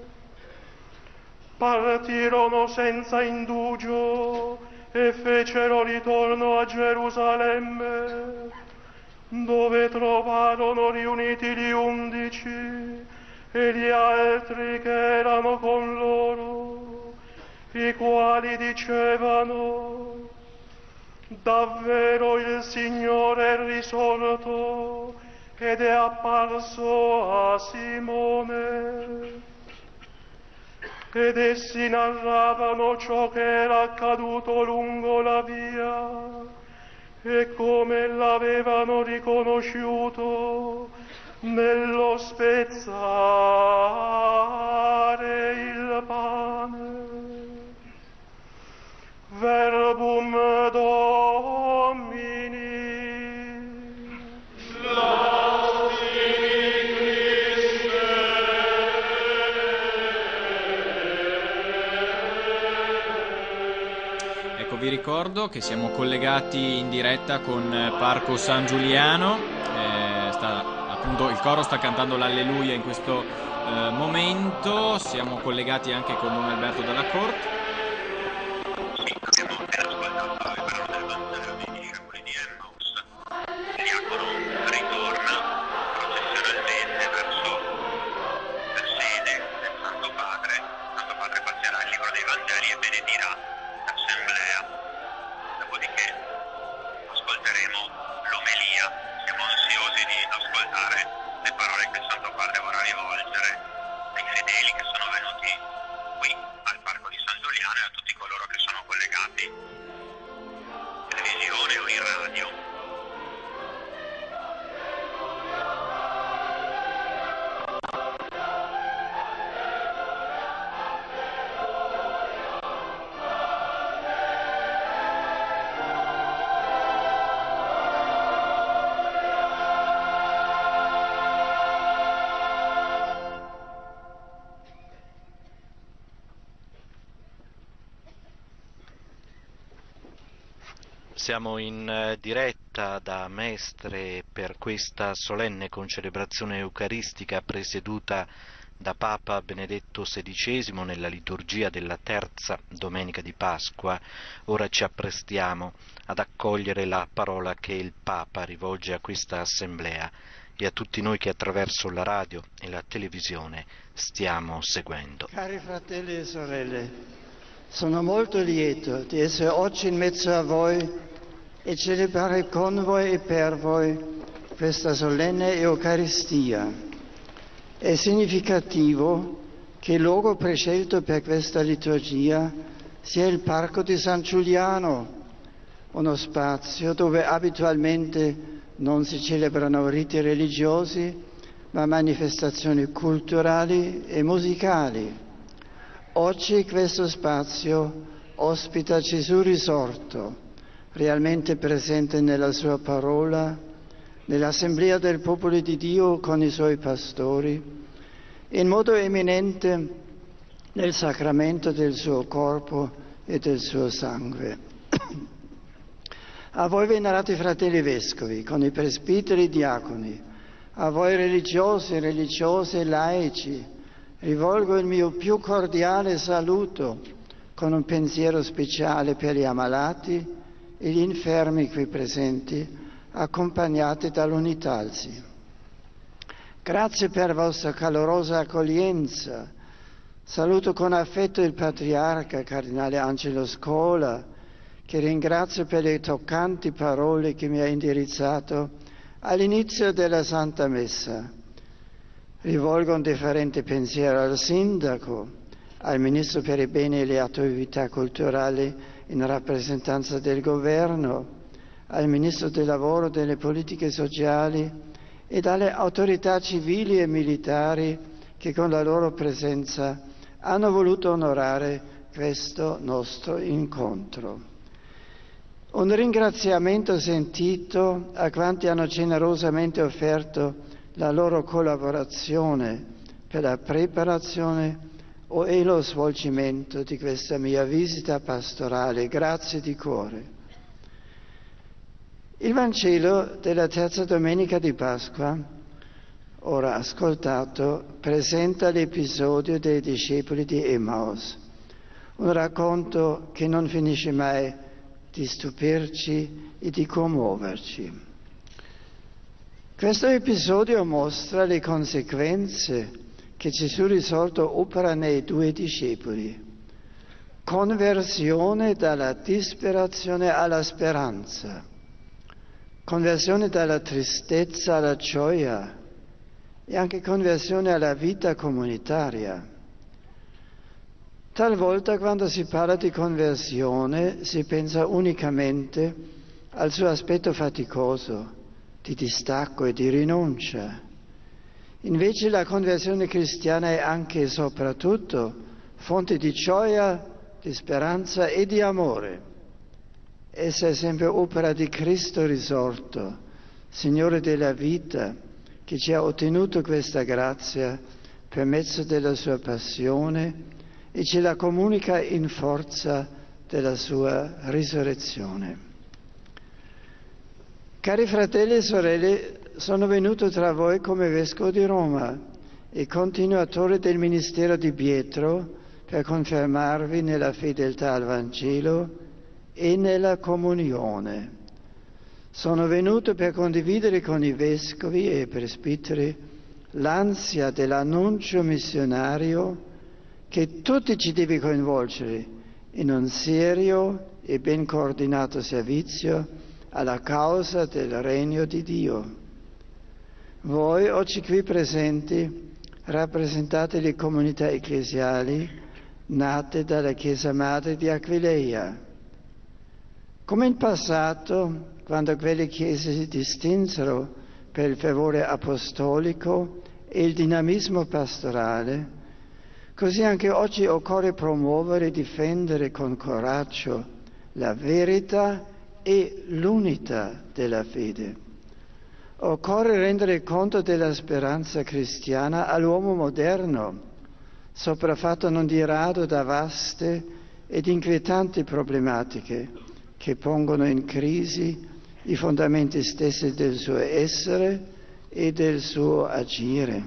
Partirono senza indugio e fecero ritorno a Gerusalemme, dove trovarono riuniti gli undici e gli altri che erano con loro, i quali dicevano: davvero il Signore è risorto ed è apparso a Simone. Ed essi narravano ciò che era accaduto lungo la via e come l'avevano riconosciuto nello spezzare il il pane. Verbum Domini. Ecco, vi ricordo che siamo collegati in diretta con Parco San Giuliano, eh, sta, appunto il coro sta cantando l'Alleluia in questo eh, momento, siamo collegati anche con Don Alberto Dalla Corte. Siamo in diretta da Mestre per questa solenne concelebrazione eucaristica presieduta da Papa Benedetto sedicesimo nella liturgia della terza domenica di Pasqua. Ora ci apprestiamo ad accogliere la parola che il Papa rivolge a questa assemblea e a tutti noi che attraverso la radio e la televisione stiamo seguendo. Cari fratelli e sorelle, sono molto lieto di essere oggi in mezzo a voi e celebrare con voi e per voi questa solenne Eucaristia. È significativo che il luogo prescelto per questa liturgia sia il Parco di San Giuliano, uno spazio dove abitualmente non si celebrano riti religiosi, ma manifestazioni culturali e musicali. Oggi questo spazio ospita Gesù risorto, realmente presente nella sua parola, nell'assemblea del popolo di Dio con i suoi pastori, in modo eminente nel sacramento del suo corpo e del suo sangue. A voi venerati fratelli vescovi, con i presbiteri e diaconi, a voi religiosi, religiose e laici, rivolgo il mio più cordiale saluto con un pensiero speciale per gli ammalati e gli infermi qui presenti, accompagnati dall'Unitalsi. Grazie per la vostra calorosa accoglienza. Saluto con affetto il Patriarca, Cardinale Angelo Scola, che ringrazio per le toccanti parole che mi ha indirizzato all'inizio della Santa Messa. Rivolgo un deferente pensiero al Sindaco, al Ministro per i Beni e le Attività Culturali in rappresentanza del Governo, al Ministro del Lavoro e delle Politiche Sociali e alle autorità civili e militari che con la loro presenza hanno voluto onorare questo nostro incontro. Un ringraziamento sentito a quanti hanno generosamente offerto la loro collaborazione per la preparazione e lo svolgimento di questa mia visita pastorale. Grazie di cuore. Il Vangelo della terza domenica di Pasqua, ora ascoltato, presenta l'episodio dei discepoli di Emmaus, un racconto che non finisce mai di stupirci e di commuoverci. Questo episodio mostra le conseguenze che Gesù risorto opera nei due discepoli. Conversione dalla disperazione alla speranza, conversione dalla tristezza alla gioia e anche conversione alla vita comunitaria. Talvolta quando si parla di conversione si pensa unicamente al suo aspetto faticoso, di distacco e di rinuncia. Invece la conversione cristiana è anche e soprattutto fonte di gioia, di speranza e di amore. Essa è sempre opera di Cristo risorto, Signore della vita, che ci ha ottenuto questa grazia per mezzo della sua passione e ce la comunica in forza della sua risurrezione. Cari fratelli e sorelle, sono venuto tra voi come Vescovo di Roma e continuatore del ministero di Pietro per confermarvi nella fedeltà al Vangelo e nella comunione. Sono venuto per condividere con i vescovi e i presbiteri l'ansia dell'annuncio missionario che tutti ci deve coinvolgere in un serio e ben coordinato servizio alla causa del regno di Dio. Voi oggi qui presenti rappresentate le comunità ecclesiali nate dalla Chiesa Madre di Aquileia. Come in passato, quando quelle chiese si distinsero per il fervore apostolico e il dinamismo pastorale, così anche oggi occorre promuovere e difendere con coraggio la verità e l'unità della fede. Occorre rendere conto della speranza cristiana all'uomo moderno, sopraffatto non di rado da vaste ed inquietanti problematiche che pongono in crisi i fondamenti stessi del suo essere e del suo agire.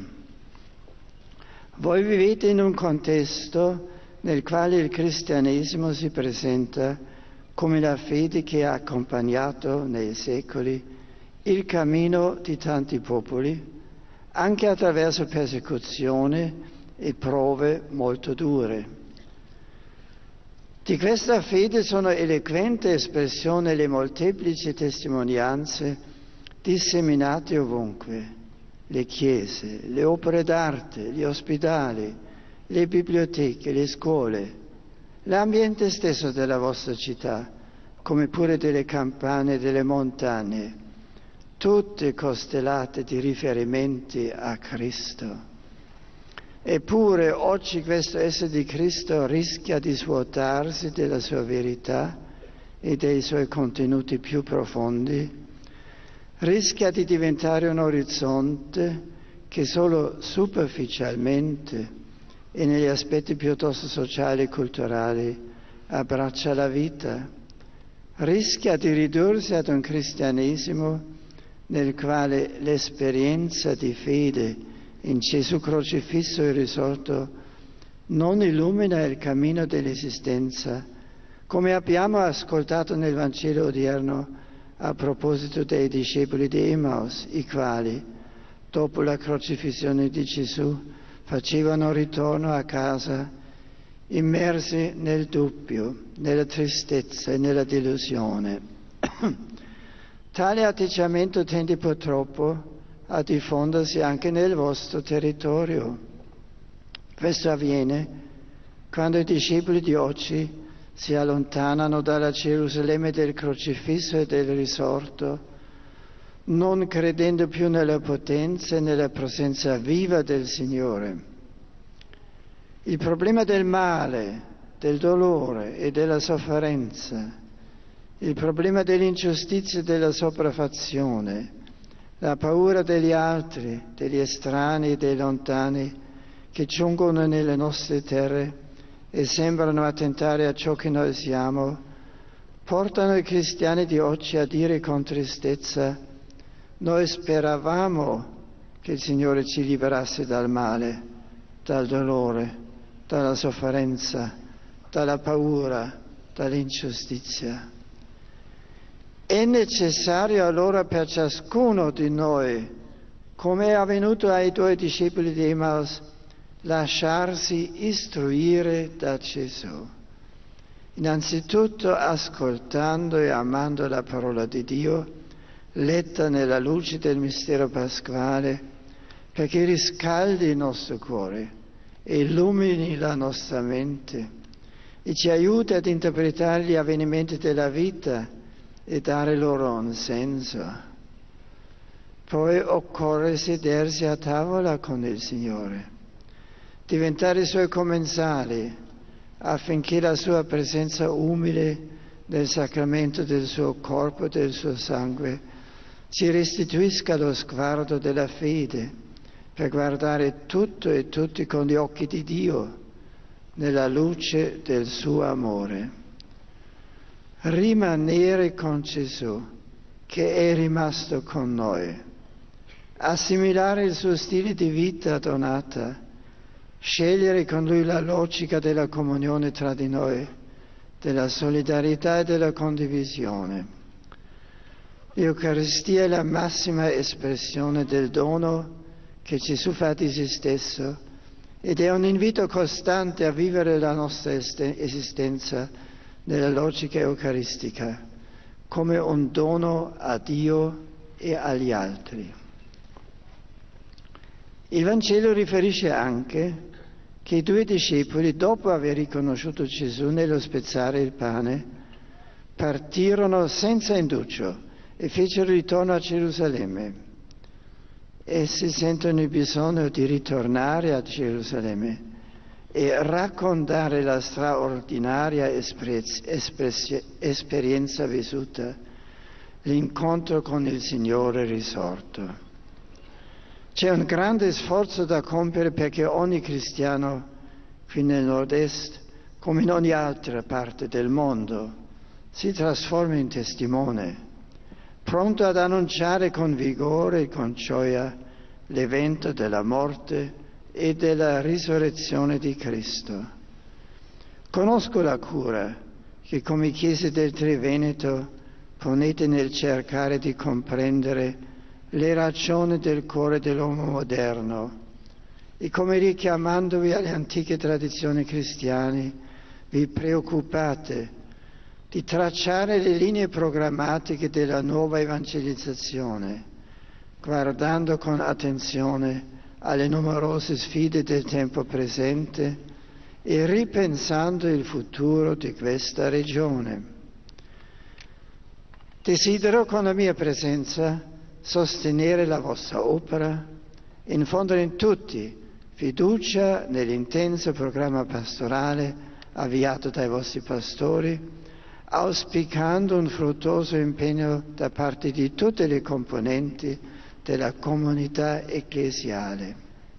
Voi vivete in un contesto nel quale il cristianesimo si presenta come la fede che ha accompagnato nei secoli il cammino di tanti popoli, anche attraverso persecuzione e prove molto dure. Di questa fede sono eloquente espressione le molteplici testimonianze disseminate ovunque, le chiese, le opere d'arte, gli ospedali, le biblioteche, le scuole, l'ambiente stesso della vostra città, come pure delle campane e delle montagne, tutte costellate di riferimenti a Cristo. Eppure oggi questo essere di Cristo rischia di svuotarsi della sua verità e dei suoi contenuti più profondi, rischia di diventare un orizzonte che solo superficialmente e negli aspetti piuttosto sociali e culturali abbraccia la vita, rischia di ridursi ad un cristianesimo nel quale l'esperienza di fede in Gesù crocifisso e risorto non illumina il cammino dell'esistenza, come abbiamo ascoltato nel Vangelo odierno a proposito dei discepoli di Emmaus, i quali, dopo la crocifissione di Gesù, facevano ritorno a casa immersi nel dubbio, nella tristezza e nella delusione. Tale atteggiamento tende purtroppo a diffondersi anche nel vostro territorio. Questo avviene quando i discepoli di oggi si allontanano dalla Gerusalemme del crocifisso e del risorto, non credendo più nella potenza e nella presenza viva del Signore. Il problema del male, del dolore e della sofferenza, il problema dell'ingiustizia e della sopraffazione, la paura degli altri, degli estranei e dei lontani che giungono nelle nostre terre e sembrano attentare a ciò che noi siamo, portano i cristiani di oggi a dire con tristezza: noi speravamo che il Signore ci liberasse dal male, dal dolore, dalla sofferenza, dalla paura, dall'ingiustizia. È necessario allora per ciascuno di noi, come è avvenuto ai due discepoli di Emmaus, lasciarsi istruire da Gesù. Innanzitutto ascoltando e amando la parola di Dio, letta nella luce del mistero pasquale, perché riscaldi il nostro cuore e illumini la nostra mente e ci aiuti ad interpretare gli avvenimenti della vita e dare loro un senso. Poi occorre sedersi a tavola con il Signore, diventare suoi commensali, affinché la sua presenza umile nel sacramento del suo corpo e del suo sangue ci restituisca lo sguardo della fede per guardare tutto e tutti con gli occhi di Dio nella luce del suo amore. Rimanere con Gesù che è rimasto con noi, assimilare il suo stile di vita donata, scegliere con lui la logica della comunione tra di noi, della solidarietà e della condivisione. L'Eucaristia è la massima espressione del dono che Gesù fa di se stesso ed è un invito costante a vivere la nostra esistenza nella logica eucaristica come un dono a Dio e agli altri. Il Vangelo riferisce anche che i due discepoli, dopo aver riconosciuto Gesù nello spezzare il pane, partirono senza indugio e fecero ritorno a Gerusalemme. Essi sentono il bisogno di ritornare a Gerusalemme e raccontare la straordinaria esperienza vissuta, l'incontro con il Signore risorto. C'è un grande sforzo da compiere perché ogni cristiano qui nel nord-est, come in ogni altra parte del mondo, si trasformi in testimone, pronto ad annunciare con vigore e con gioia l'evento della morte e della risurrezione di Cristo. Conosco la cura che come Chiesa del Triveneto ponete nel cercare di comprendere le ragioni del cuore dell'uomo moderno e come richiamandovi alle antiche tradizioni cristiane vi preoccupate di tracciare le linee programmatiche della nuova evangelizzazione, guardando con attenzione alle numerose sfide del tempo presente e ripensando il futuro di questa regione. Desidero con la mia presenza sostenere la vostra opera, infondere in tutti fiducia nell'intenso programma pastorale avviato dai vostri pastori, auspicando un fruttuoso impegno da parte di tutte le componenti della comunità ecclesiale.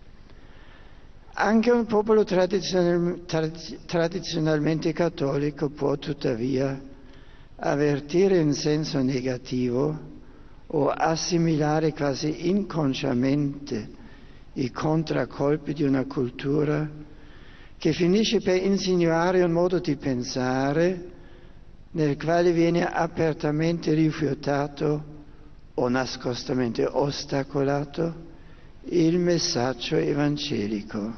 Anche un popolo tradizional, tradizionalmente cattolico può tuttavia avvertire in senso negativo o assimilare quasi inconsciamente i contraccolpi di una cultura che finisce per insinuare un modo di pensare nel quale viene apertamente rifiutato o nascostamente ostacolato il messaggio evangelico.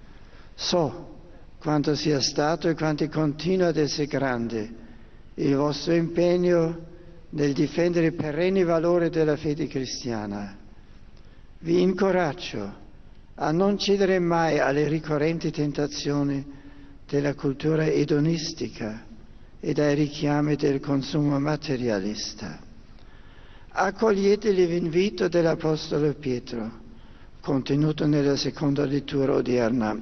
So quanto sia stato e quanto continua ad essere grande il vostro impegno nel difendere i perenni valori della fede cristiana. Vi incoraggio a non cedere mai alle ricorrenti tentazioni della cultura edonistica e dai richiami del consumo materialista. Accogliete l'invito dell'Apostolo Pietro, contenuto nella seconda lettura odierna,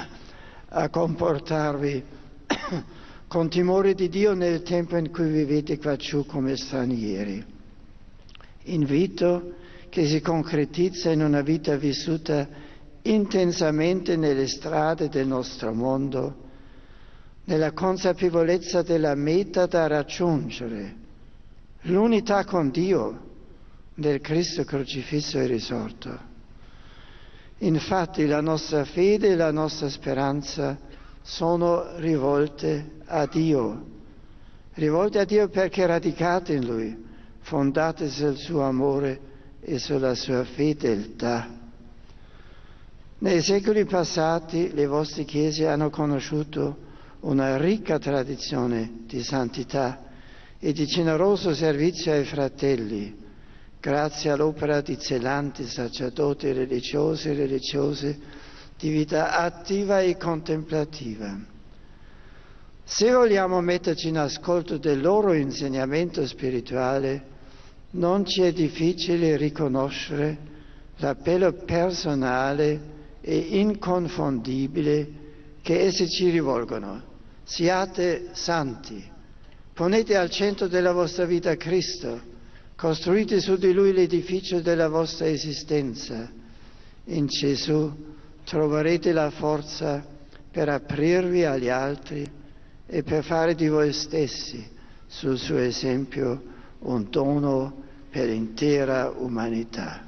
a comportarvi con timore di Dio nel tempo in cui vivete qua giù come stranieri. Invito che si concretizza in una vita vissuta intensamente nelle strade del nostro mondo, nella consapevolezza della meta da raggiungere, l'unità con Dio del Cristo crocifisso e risorto. Infatti la nostra fede e la nostra speranza sono rivolte a Dio, rivolte a Dio perché radicate in Lui, fondate sul suo amore e sulla sua fedeltà. Nei secoli passati le vostre chiese hanno conosciuto una ricca tradizione di santità e di generoso servizio ai fratelli, grazie all'opera di zelanti sacerdoti religiosi e religiose di vita attiva e contemplativa. Se vogliamo metterci in ascolto del loro insegnamento spirituale, non ci è difficile riconoscere l'appello personale e inconfondibile che essi ci rivolgono. Siate santi, ponete al centro della vostra vita Cristo, costruite su di Lui l'edificio della vostra esistenza. In Gesù troverete la forza per aprirvi agli altri e per fare di voi stessi, sul suo esempio, un dono per l'intera umanità.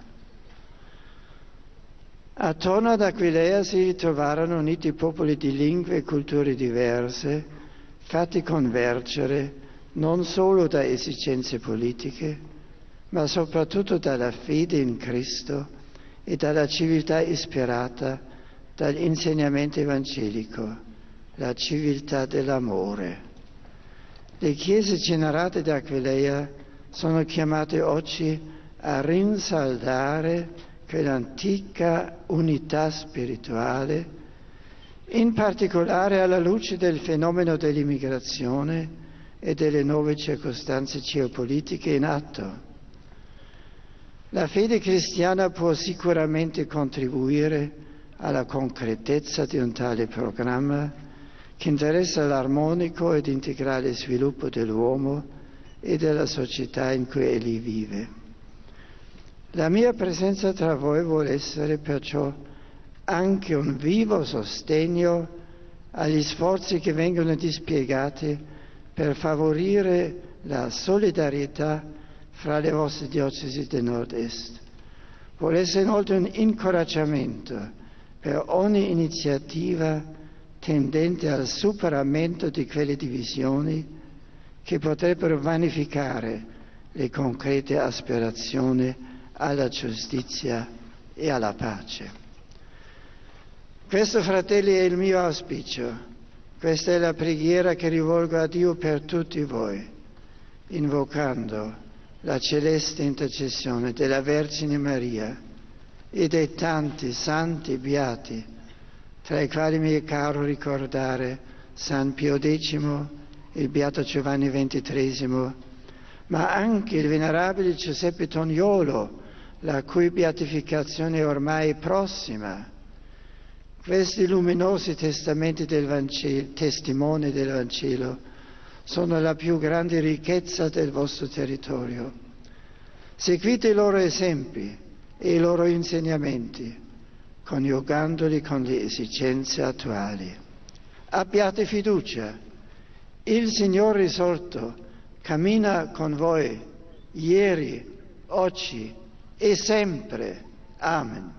Attorno ad Aquileia si ritrovarono uniti popoli di lingue e culture diverse, fatti convergere non solo da esigenze politiche, ma soprattutto dalla fede in Cristo e dalla civiltà ispirata dall'insegnamento evangelico, la civiltà dell'amore. Le chiese generate da Aquileia sono chiamate oggi a rinsaldare quell'antica unità spirituale, in particolare alla luce del fenomeno dell'immigrazione e delle nuove circostanze geopolitiche in atto. La fede cristiana può sicuramente contribuire alla concretezza di un tale programma che interessa l'armonico ed integrale sviluppo dell'uomo e della società in cui egli vive. La mia presenza tra voi vuole essere perciò anche un vivo sostegno agli sforzi che vengono dispiegati per favorire la solidarietà fra le vostre diocesi del nord-est. Vuole essere inoltre un incoraggiamento per ogni iniziativa tendente al superamento di quelle divisioni che potrebbero vanificare le concrete aspirazioni alla giustizia e alla pace. Questo, fratelli, è il mio auspicio. Questa è la preghiera che rivolgo a Dio per tutti voi, invocando la celeste intercessione della Vergine Maria e dei tanti santi beati, tra i quali mi è caro ricordare San Pio X, il Beato Giovanni ventitreesimo, ma anche il venerabile Giuseppe Toniolo, la cui beatificazione è ormai prossima. Questi luminosi testamenti del Vangelo, testimoni del Vangelo sono la più grande ricchezza del vostro territorio. Seguite i loro esempi e i loro insegnamenti, coniugandoli con le esigenze attuali. Abbiate fiducia. Il Signore risorto cammina con voi ieri, oggi e sempre. Amen.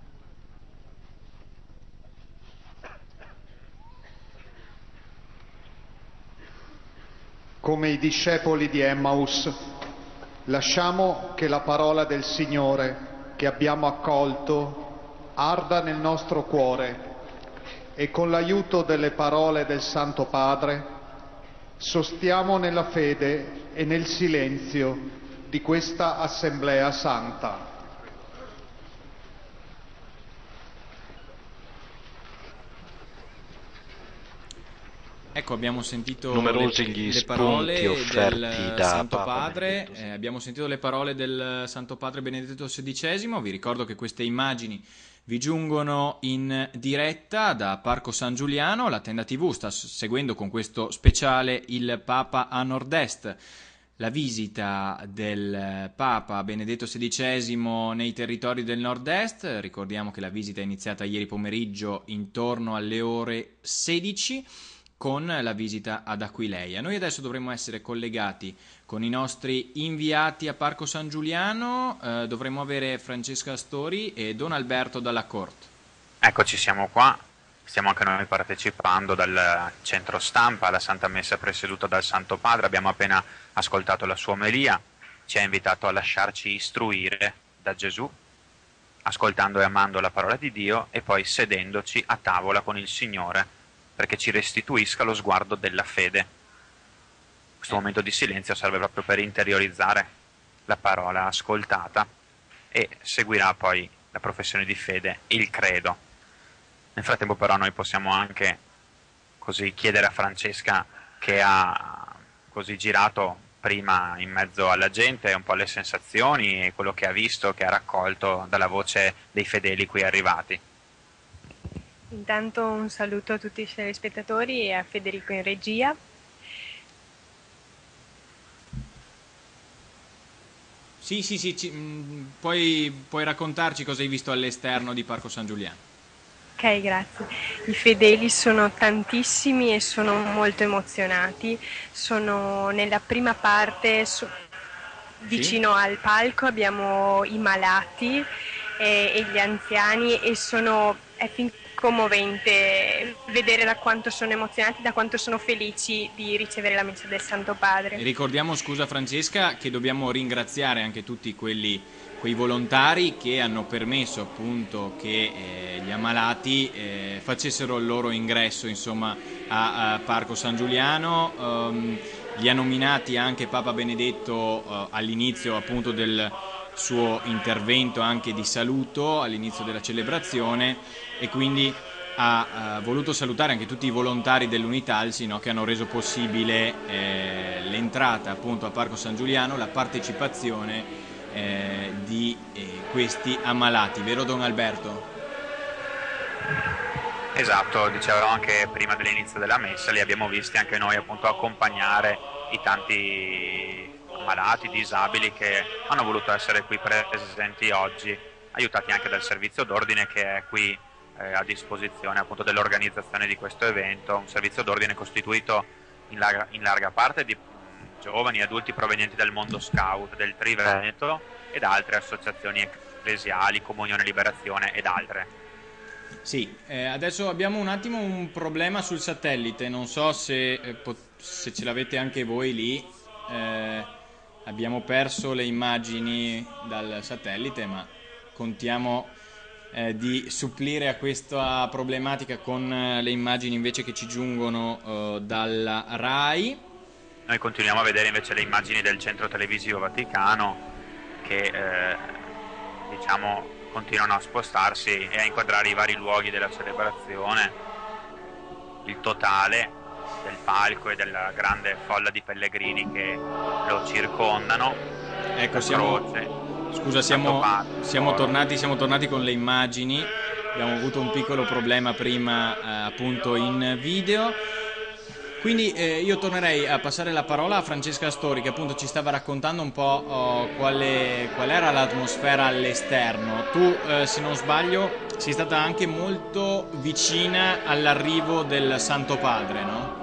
Come i discepoli di Emmaus, lasciamo che la parola del Signore che abbiamo accolto arda nel nostro cuore e con l'aiuto delle parole del Santo Padre sostiamo nella fede e nel silenzio di questa Assemblea Santa. Ecco, abbiamo sentito numerosi le, gli le parole offerti del da Santo Papa Padre, eh, abbiamo sentito le parole del Santo Padre Benedetto sedicesimo, vi ricordo che queste immagini vi giungono in diretta da Parco San Giuliano, la Tenda tivù sta seguendo con questo speciale il Papa a Nord-Est. La visita del Papa Benedetto sedicesimo nei territori del Nord-Est, ricordiamo che la visita è iniziata ieri pomeriggio intorno alle ore sedici con la visita ad Aquileia. Noi adesso dovremmo essere collegati con i nostri inviati a Parco San Giuliano, eh, dovremmo avere Francesca Astori e Don Alberto Dalla Corte. Eccoci, siamo qua. Stiamo anche noi partecipando dal centro stampa alla Santa Messa presieduta dal Santo Padre. Abbiamo appena ascoltato la sua omelia, ci ha invitato a lasciarci istruire da Gesù, ascoltando e amando la parola di Dio e poi sedendoci a tavola con il Signore perché ci restituisca lo sguardo della fede. Questo momento di silenzio serve proprio per interiorizzare la parola ascoltata e seguirà poi la professione di fede, il credo. Nel frattempo però noi possiamo anche così chiedere a Francesca, che ha così girato prima in mezzo alla gente un po' le sensazioni e quello che ha visto, che ha raccolto dalla voce dei fedeli qui arrivati. Intanto un saluto a tutti i telespettatori e a Federico in regia. Sì, sì, sì, ci, mh, puoi, puoi raccontarci cosa hai visto all'esterno di Parco San Giuliano? Ok, grazie. I fedeli sono tantissimi e sono molto emozionati. Sono nella prima parte su, vicino Sì? al palco, abbiamo i malati e, e gli anziani e sono, è fin commovente vedere da quanto sono emozionati, da quanto sono felici di ricevere la messa del Santo Padre. E ricordiamo, scusa Francesca, che dobbiamo ringraziare anche tutti quelli, quei volontari che hanno permesso appunto che eh, gli ammalati eh, facessero il loro ingresso insomma a, a Parco San Giuliano. Um, li ha nominati anche Papa Benedetto uh, all'inizio appunto del suo intervento anche di saluto all'inizio della celebrazione, e quindi ha uh, voluto salutare anche tutti i volontari dell'Unitalsi, no, che hanno reso possibile eh, l'entrata appunto a Parco San Giuliano, la partecipazione eh, di eh, questi ammalati, vero Don Alberto? Esatto, dicevo anche prima dell'inizio della messa, li abbiamo visti anche noi appunto accompagnare i tanti malati, disabili che hanno voluto essere qui presenti oggi, aiutati anche dal servizio d'ordine che è qui eh, a disposizione appunto dell'organizzazione di questo evento, un servizio d'ordine costituito in larga, in larga parte di mh, giovani e adulti provenienti dal mondo scout, del Triveneto e da altre associazioni ecclesiali, Comunione Liberazione ed altre. Sì, eh, adesso abbiamo un attimo un problema sul satellite, non so se, eh, se ce l'avete anche voi lì. Eh, abbiamo perso le immagini dal satellite, ma contiamo eh, di supplire a questa problematica con eh, le immagini invece che ci giungono eh, dalla RAI. Noi continuiamo a vedere invece le immagini del centro televisivo Vaticano che eh, diciamo continuano a spostarsi e a inquadrare i vari luoghi della celebrazione, il totale del palco e della grande folla di pellegrini che lo circondano. Ecco, siamo, scusa, siamo, siamo, tornati, siamo tornati con le immagini, abbiamo avuto un piccolo problema prima eh, appunto in video. Quindi eh, io tornerei a passare la parola a Francesca Astori, che appunto ci stava raccontando un po' oh, quale, qual era l'atmosfera all'esterno. Tu, eh, se non sbaglio, sei stata anche molto vicina all'arrivo del Santo Padre, no?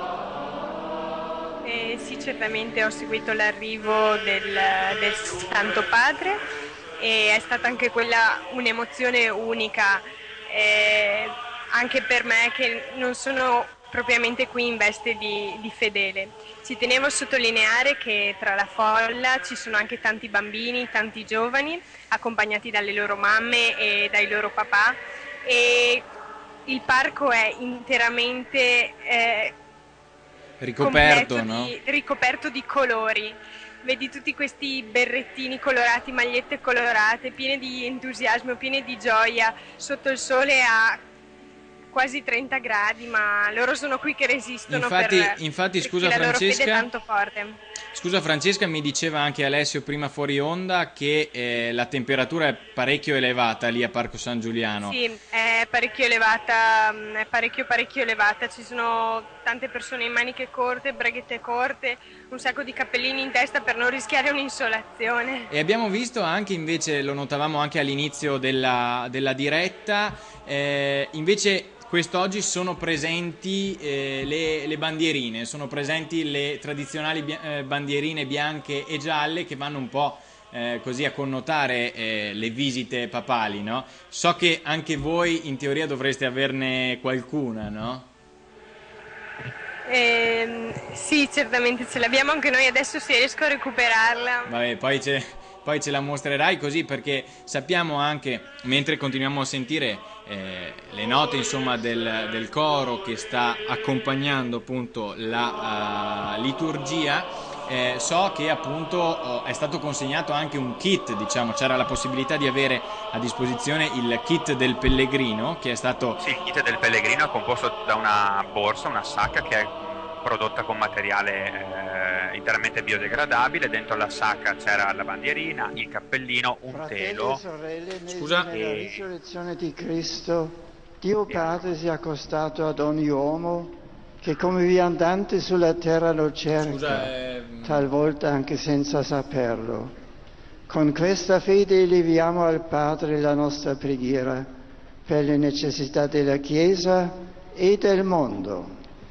Eh, sì, certamente ho seguito l'arrivo del, del Santo Padre e è stata anche quella un'emozione unica, eh, anche per me che non sono propriamente qui in veste di, di fedele. Ci tenevo a sottolineare che tra la folla ci sono anche tanti bambini, tanti giovani, accompagnati dalle loro mamme e dai loro papà, e il parco è interamente eh, ricoperto, no? di, ricoperto di colori. Vedi tutti questi berrettini colorati, magliette colorate, piene di entusiasmo, piene di gioia, sotto il sole a quasi trenta gradi, ma loro sono qui che resistono. Infatti, per, infatti per scusa la loro Francesca, fede tanto forte. Scusa Francesca, mi diceva anche Alessio prima fuori onda che eh, la temperatura è parecchio elevata lì a Parco San Giuliano. Sì, è parecchio elevata, è parecchio parecchio elevata, ci sono tante persone in maniche corte, braghette corte, un sacco di cappellini in testa per non rischiare un'insolazione. E abbiamo visto anche invece, lo notavamo anche all'inizio della, della diretta, eh, invece quest'oggi sono presenti eh, le, le bandierine, sono presenti le tradizionali bia- eh, bandierine bianche e gialle che vanno un po' eh, così a connotare eh, le visite papali, no? So che anche voi in teoria dovreste averne qualcuna, no? Eh, sì, certamente ce l'abbiamo anche noi, adesso se riesco a recuperarla. Vabbè, poi ce, poi ce la mostrerai così, perché sappiamo anche, mentre continuiamo a sentire Eh, le note insomma del, del coro che sta accompagnando appunto la uh, liturgia, eh, so che appunto oh, è stato consegnato anche un kit, diciamo, c'era la possibilità di avere a disposizione il kit del pellegrino, che è stato... Sì, il kit del pellegrino è composto da una borsa, una sacca che è prodotta con materiale eh, interamente biodegradabile. Dentro la sacca c'era la bandierina, il cappellino, un Fratelli telo. e sorelle, Scusa? nella risurrezione di Cristo Dio Padre si è accostato ad ogni uomo che come viandante sulla terra lo cerca, Scusa, eh... talvolta anche senza saperlo. Con questa fede eleviamo al Padre la nostra preghiera per le necessità della Chiesa e del mondo.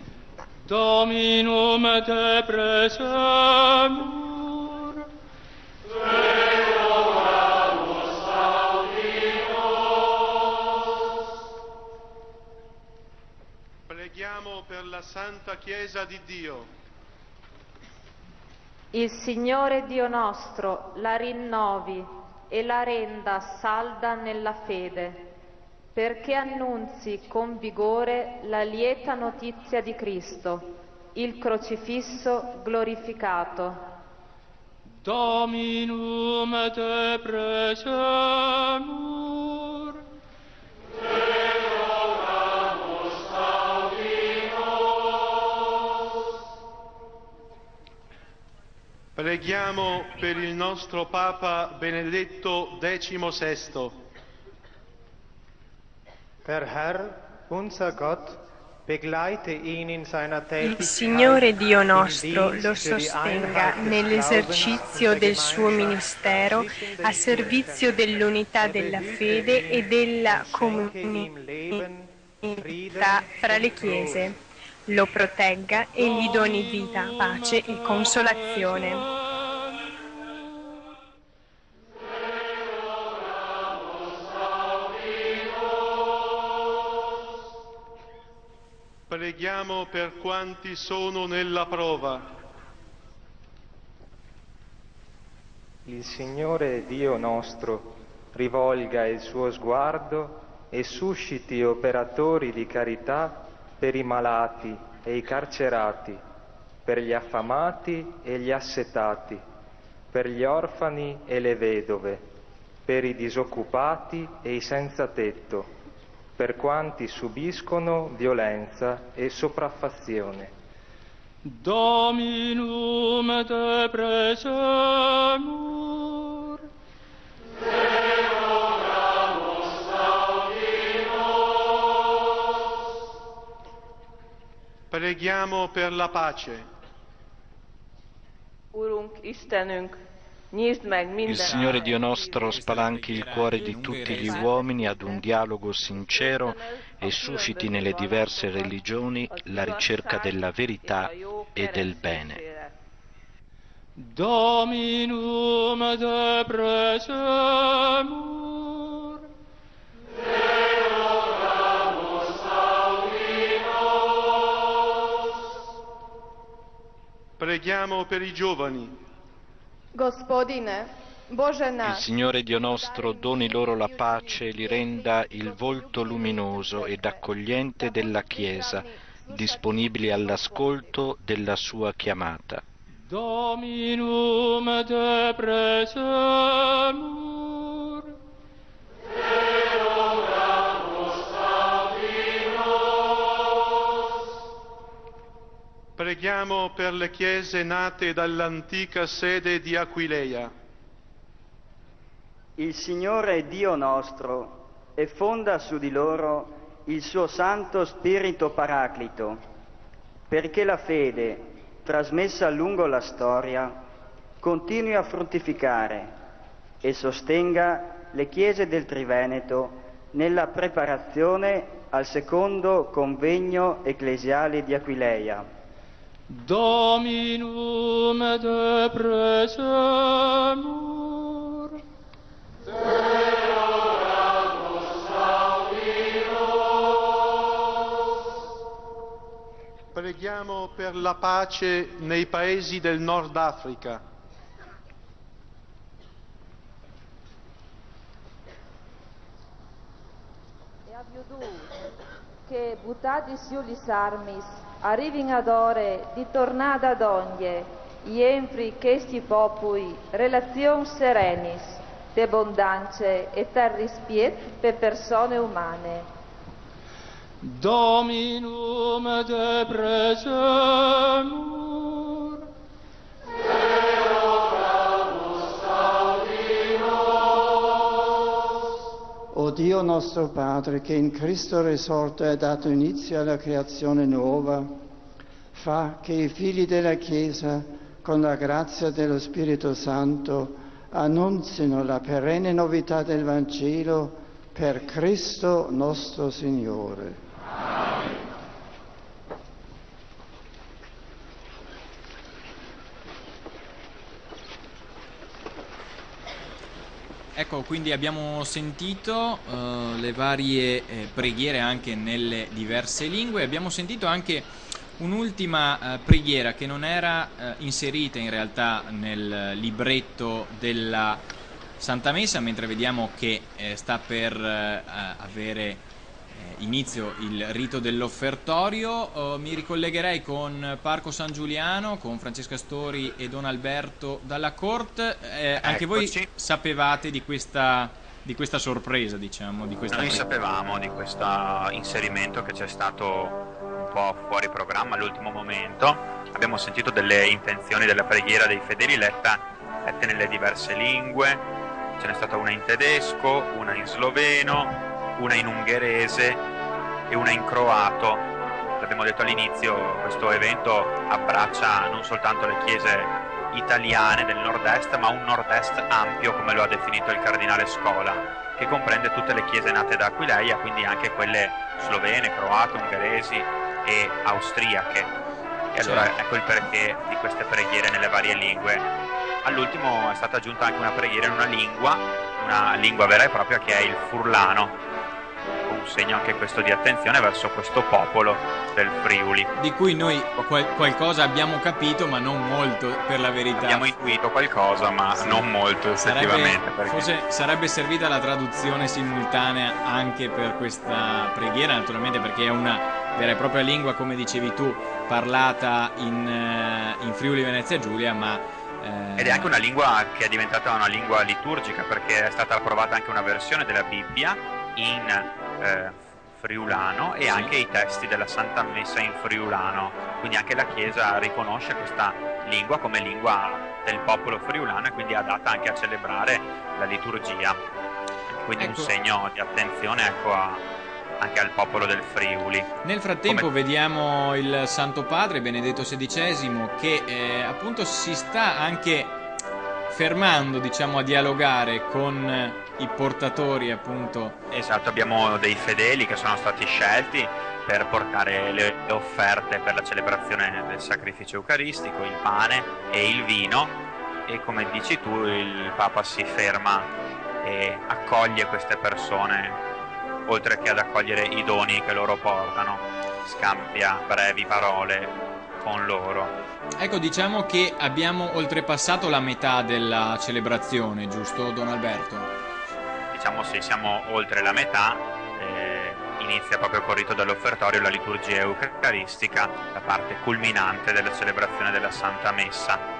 Dominum te presemur. Preghiamo per la Santa Chiesa di Dio. Il Signore Dio nostro la rinnovi e la renda salda nella fede, perché annunzi con vigore la lieta notizia di Cristo, il crocifisso glorificato. Dominum te presemur. Preghiamo per il nostro Papa Benedetto diciassette. Der Herr, unser Gott, begleite ihn in seiner Tätigkeit. Il Signore Dio nostro lo sostenga nell'esercizio del suo ministero a servizio dell'unità della fede e della comunità fra le chiese. Lo protegga e gli doni vita, pace e consolazione. Preghiamo per quanti sono nella prova. Il Signore Dio nostro rivolga il suo sguardo e susciti operatori di carità per i malati e i carcerati, per gli affamati e gli assetati, per gli orfani e le vedove, per i disoccupati e i senza tetto, per quanti subiscono violenza e sopraffazione. Dominum te presemur. Preghiamo per la pace. Urunk Istenünk, nyisd meg minden. Il Signore Dio nostro spalanchi il cuore di tutti gli uomini ad un dialogo sincero e susciti nelle diverse religioni la ricerca della verità e del bene. Dominum te presemur. Preghiamo per i giovani. Gospodine, Bože Il naš, Signore Dio nostro doni loro la pace e li renda il volto luminoso ed accogliente della Chiesa, disponibili all'ascolto della sua chiamata. Dominum te presemur. Preghiamo per le chiese nate dall'antica sede di Aquileia. Il Signore Dio nostro e fonda su di loro il suo Santo Spirito Paraclito, perché la fede, trasmessa lungo la storia, continui a fruttificare e sostenga le chiese del Triveneto nella preparazione al secondo convegno ecclesiale di Aquileia. Dominum te presemur. Preghiamo per la pace nei paesi del Nord Africa. E a Viudù, che buttati su gli armis, arrivin ad ore di tornada ad ogni, ienfri che sti popui, relazion serenis, de bondance e ter rispiet per persone umane. Dominum te presemur. O Dio nostro Padre, che in Cristo risorto ha dato inizio alla creazione nuova, fa che i figli della Chiesa, con la grazia dello Spirito Santo, annunzino la perenne novità del Vangelo per Cristo nostro Signore. Amen. Ecco, quindi abbiamo sentito uh, le varie eh, preghiere anche nelle diverse lingue, abbiamo sentito anche un'ultima uh, preghiera che non era uh, inserita in realtà nel libretto della Santa Messa, mentre vediamo che eh, sta per uh, avere inizio il rito dell'offertorio. Uh, mi ricollegherei con Parco San Giuliano, con Francesca Stori e Don Alberto dalla Corte. Eh, anche voi sapevate di questa, di questa sorpresa, diciamo? Di questa Noi sapevamo di questo inserimento che c'è stato un po' fuori programma all'ultimo momento. Abbiamo sentito delle intenzioni della preghiera dei fedeli letta, lette nelle diverse lingue. Ce n'è stata una in tedesco, una in sloveno, una in ungherese e una in croato. L'abbiamo detto all'inizio, questo evento abbraccia non soltanto le chiese italiane del nord-est, ma un nord-est ampio, come lo ha definito il cardinale Scola, che comprende tutte le chiese nate da Aquileia, quindi anche quelle slovene, croate, ungheresi e austriache. E allora ecco il perché di queste preghiere nelle varie lingue. All'ultimo è stata aggiunta anche una preghiera in una lingua, una lingua vera e propria, che è il furlano, un segno anche questo di attenzione verso questo popolo del Friuli, di cui noi qual qualcosa abbiamo capito, ma non molto, per la verità. Abbiamo intuito qualcosa, ma sì, non molto effettivamente. Sarebbe, perché... forse sarebbe servita la traduzione simultanea anche per questa preghiera, naturalmente, perché è una vera e propria lingua, come dicevi tu, parlata in, in Friuli Venezia Giulia, ma ed è anche una lingua che è diventata una lingua liturgica, perché è stata approvata anche una versione della Bibbia in eh, friulano e sì, anche i testi della Santa Messa in friulano, quindi anche la Chiesa riconosce questa lingua come lingua del popolo friulano e quindi è adatta anche a celebrare la liturgia, quindi ecco, un segno di attenzione, ecco, a anche al popolo del Friuli. Nel frattempo Come... vediamo il Santo Padre Benedetto sedicesimo che eh, appunto si sta anche fermando, diciamo, a dialogare con i portatori, appunto. Esatto, abbiamo dei fedeli che sono stati scelti per portare le offerte per la celebrazione del sacrificio eucaristico, il pane e il vino, e come dici tu il Papa si ferma e accoglie queste persone, oltre che ad accogliere i doni che loro portano, scambia brevi parole con loro. Ecco, diciamo che abbiamo oltrepassato la metà della celebrazione, giusto Don Alberto? Diciamo sì, siamo oltre la metà, eh, inizia proprio col rito dell'offertorio la liturgia eucaristica, la parte culminante della celebrazione della Santa Messa.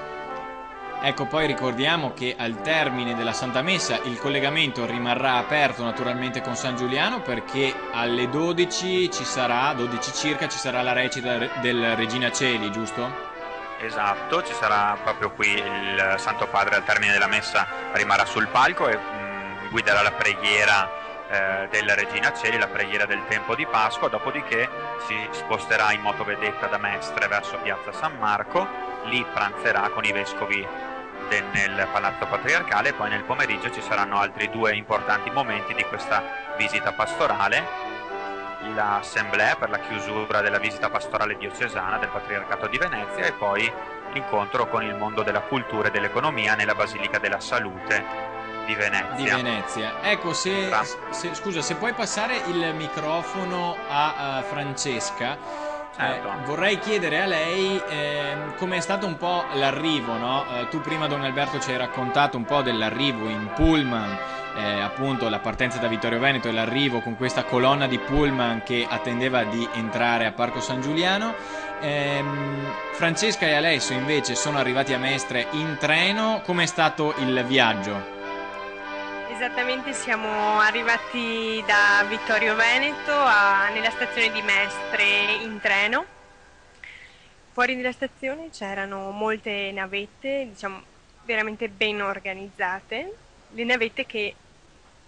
Ecco, poi ricordiamo che al termine della Santa Messa il collegamento rimarrà aperto naturalmente con San Giuliano, perché alle dodici ci sarà, dodici circa, ci sarà la recita del Regina Coeli, giusto? Esatto, ci sarà proprio qui il Santo Padre al termine della Messa, rimarrà sul palco e mh, guiderà la preghiera eh, della Regina Coeli, la preghiera del tempo di Pasqua, dopodiché si sposterà in motovedetta da Mestre verso Piazza San Marco, lì pranzerà con i vescovi nel Palazzo Patriarcale e poi nel pomeriggio ci saranno altri due importanti momenti di questa visita pastorale: l'assemblea per la chiusura della visita pastorale diocesana del Patriarcato di Venezia e poi l'incontro con il mondo della cultura e dell'economia nella Basilica della Salute di Venezia. Di Venezia. Ecco, se, se, scusa, se puoi passare il microfono a, a Francesca. Certo. Eh, vorrei chiedere a lei eh, come è stato un po' l'arrivo, no? Eh, tu prima, Don Alberto, ci hai raccontato un po' dell'arrivo in pullman, eh, appunto la partenza da Vittorio Veneto e l'arrivo con questa colonna di pullman che attendeva di entrare a Parco San Giuliano. Eh, Francesca e Alessio invece sono arrivati a Mestre in treno. Com'è stato il viaggio? Esattamente, siamo arrivati da Vittorio Veneto a, nella stazione di Mestre in treno. Fuori dalla stazione c'erano molte navette, diciamo veramente ben organizzate, le navette che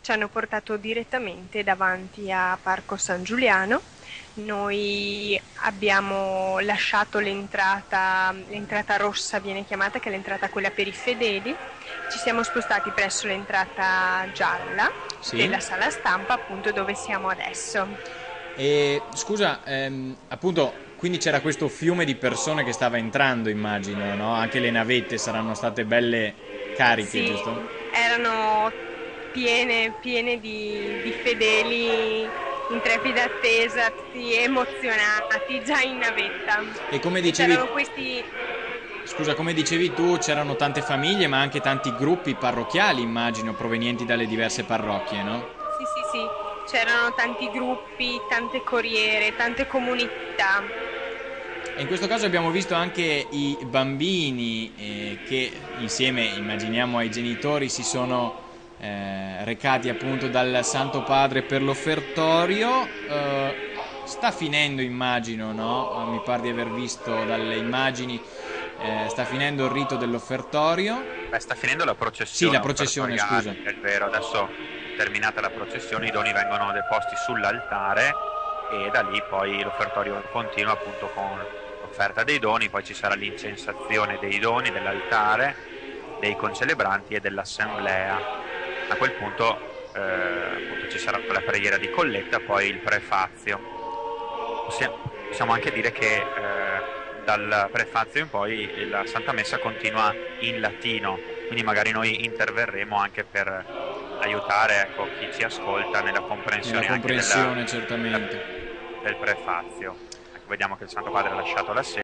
ci hanno portato direttamente davanti a Parco San Giuliano. Noi abbiamo lasciato l'entrata, l'entrata rossa viene chiamata, che è l'entrata quella per i fedeli, ci siamo spostati presso l'entrata gialla sì. della sala stampa, appunto dove siamo adesso. E scusa, ehm, appunto, quindi c'era questo fiume di persone che stava entrando, immagino, no? Anche le navette saranno state belle cariche, sì, giusto? Erano piene, piene di, di fedeli in trepida attesa, tutti emozionati, già in navetta. E come dicevi, c'erano questi... scusa, come dicevi tu, c'erano tante famiglie, ma anche tanti gruppi parrocchiali, immagino, provenienti dalle diverse parrocchie, no? Sì, sì, sì, c'erano tanti gruppi, tante corriere, tante comunità. E in questo caso abbiamo visto anche i bambini eh, che insieme, immaginiamo, ai genitori si sono eh, recati appunto dal Santo Padre per l'offertorio. Eh, sta finendo, immagino, no? Mi pare di aver visto dalle immagini, eh, sta finendo il rito dell'offertorio. Beh, sta finendo la processione. Sì, la processione, scusa. È vero, adesso terminata la processione i doni vengono deposti sull'altare e da lì poi l'offertorio continua appunto con l'offerta dei doni, poi ci sarà l'incensazione dei doni dell'altare, dei concelebranti e dell'assemblea. A quel punto, eh, appunto ci sarà la preghiera di colletta, poi il prefazio. Possiamo anche dire che eh, dal prefazio in poi la Santa Messa continua in latino, quindi magari noi interverremo anche per aiutare, ecco, chi ci ascolta nella comprensione, nella comprensione anche della, certamente. del prefazio. Ecco, vediamo che il Santo Padre ha lasciato la sede.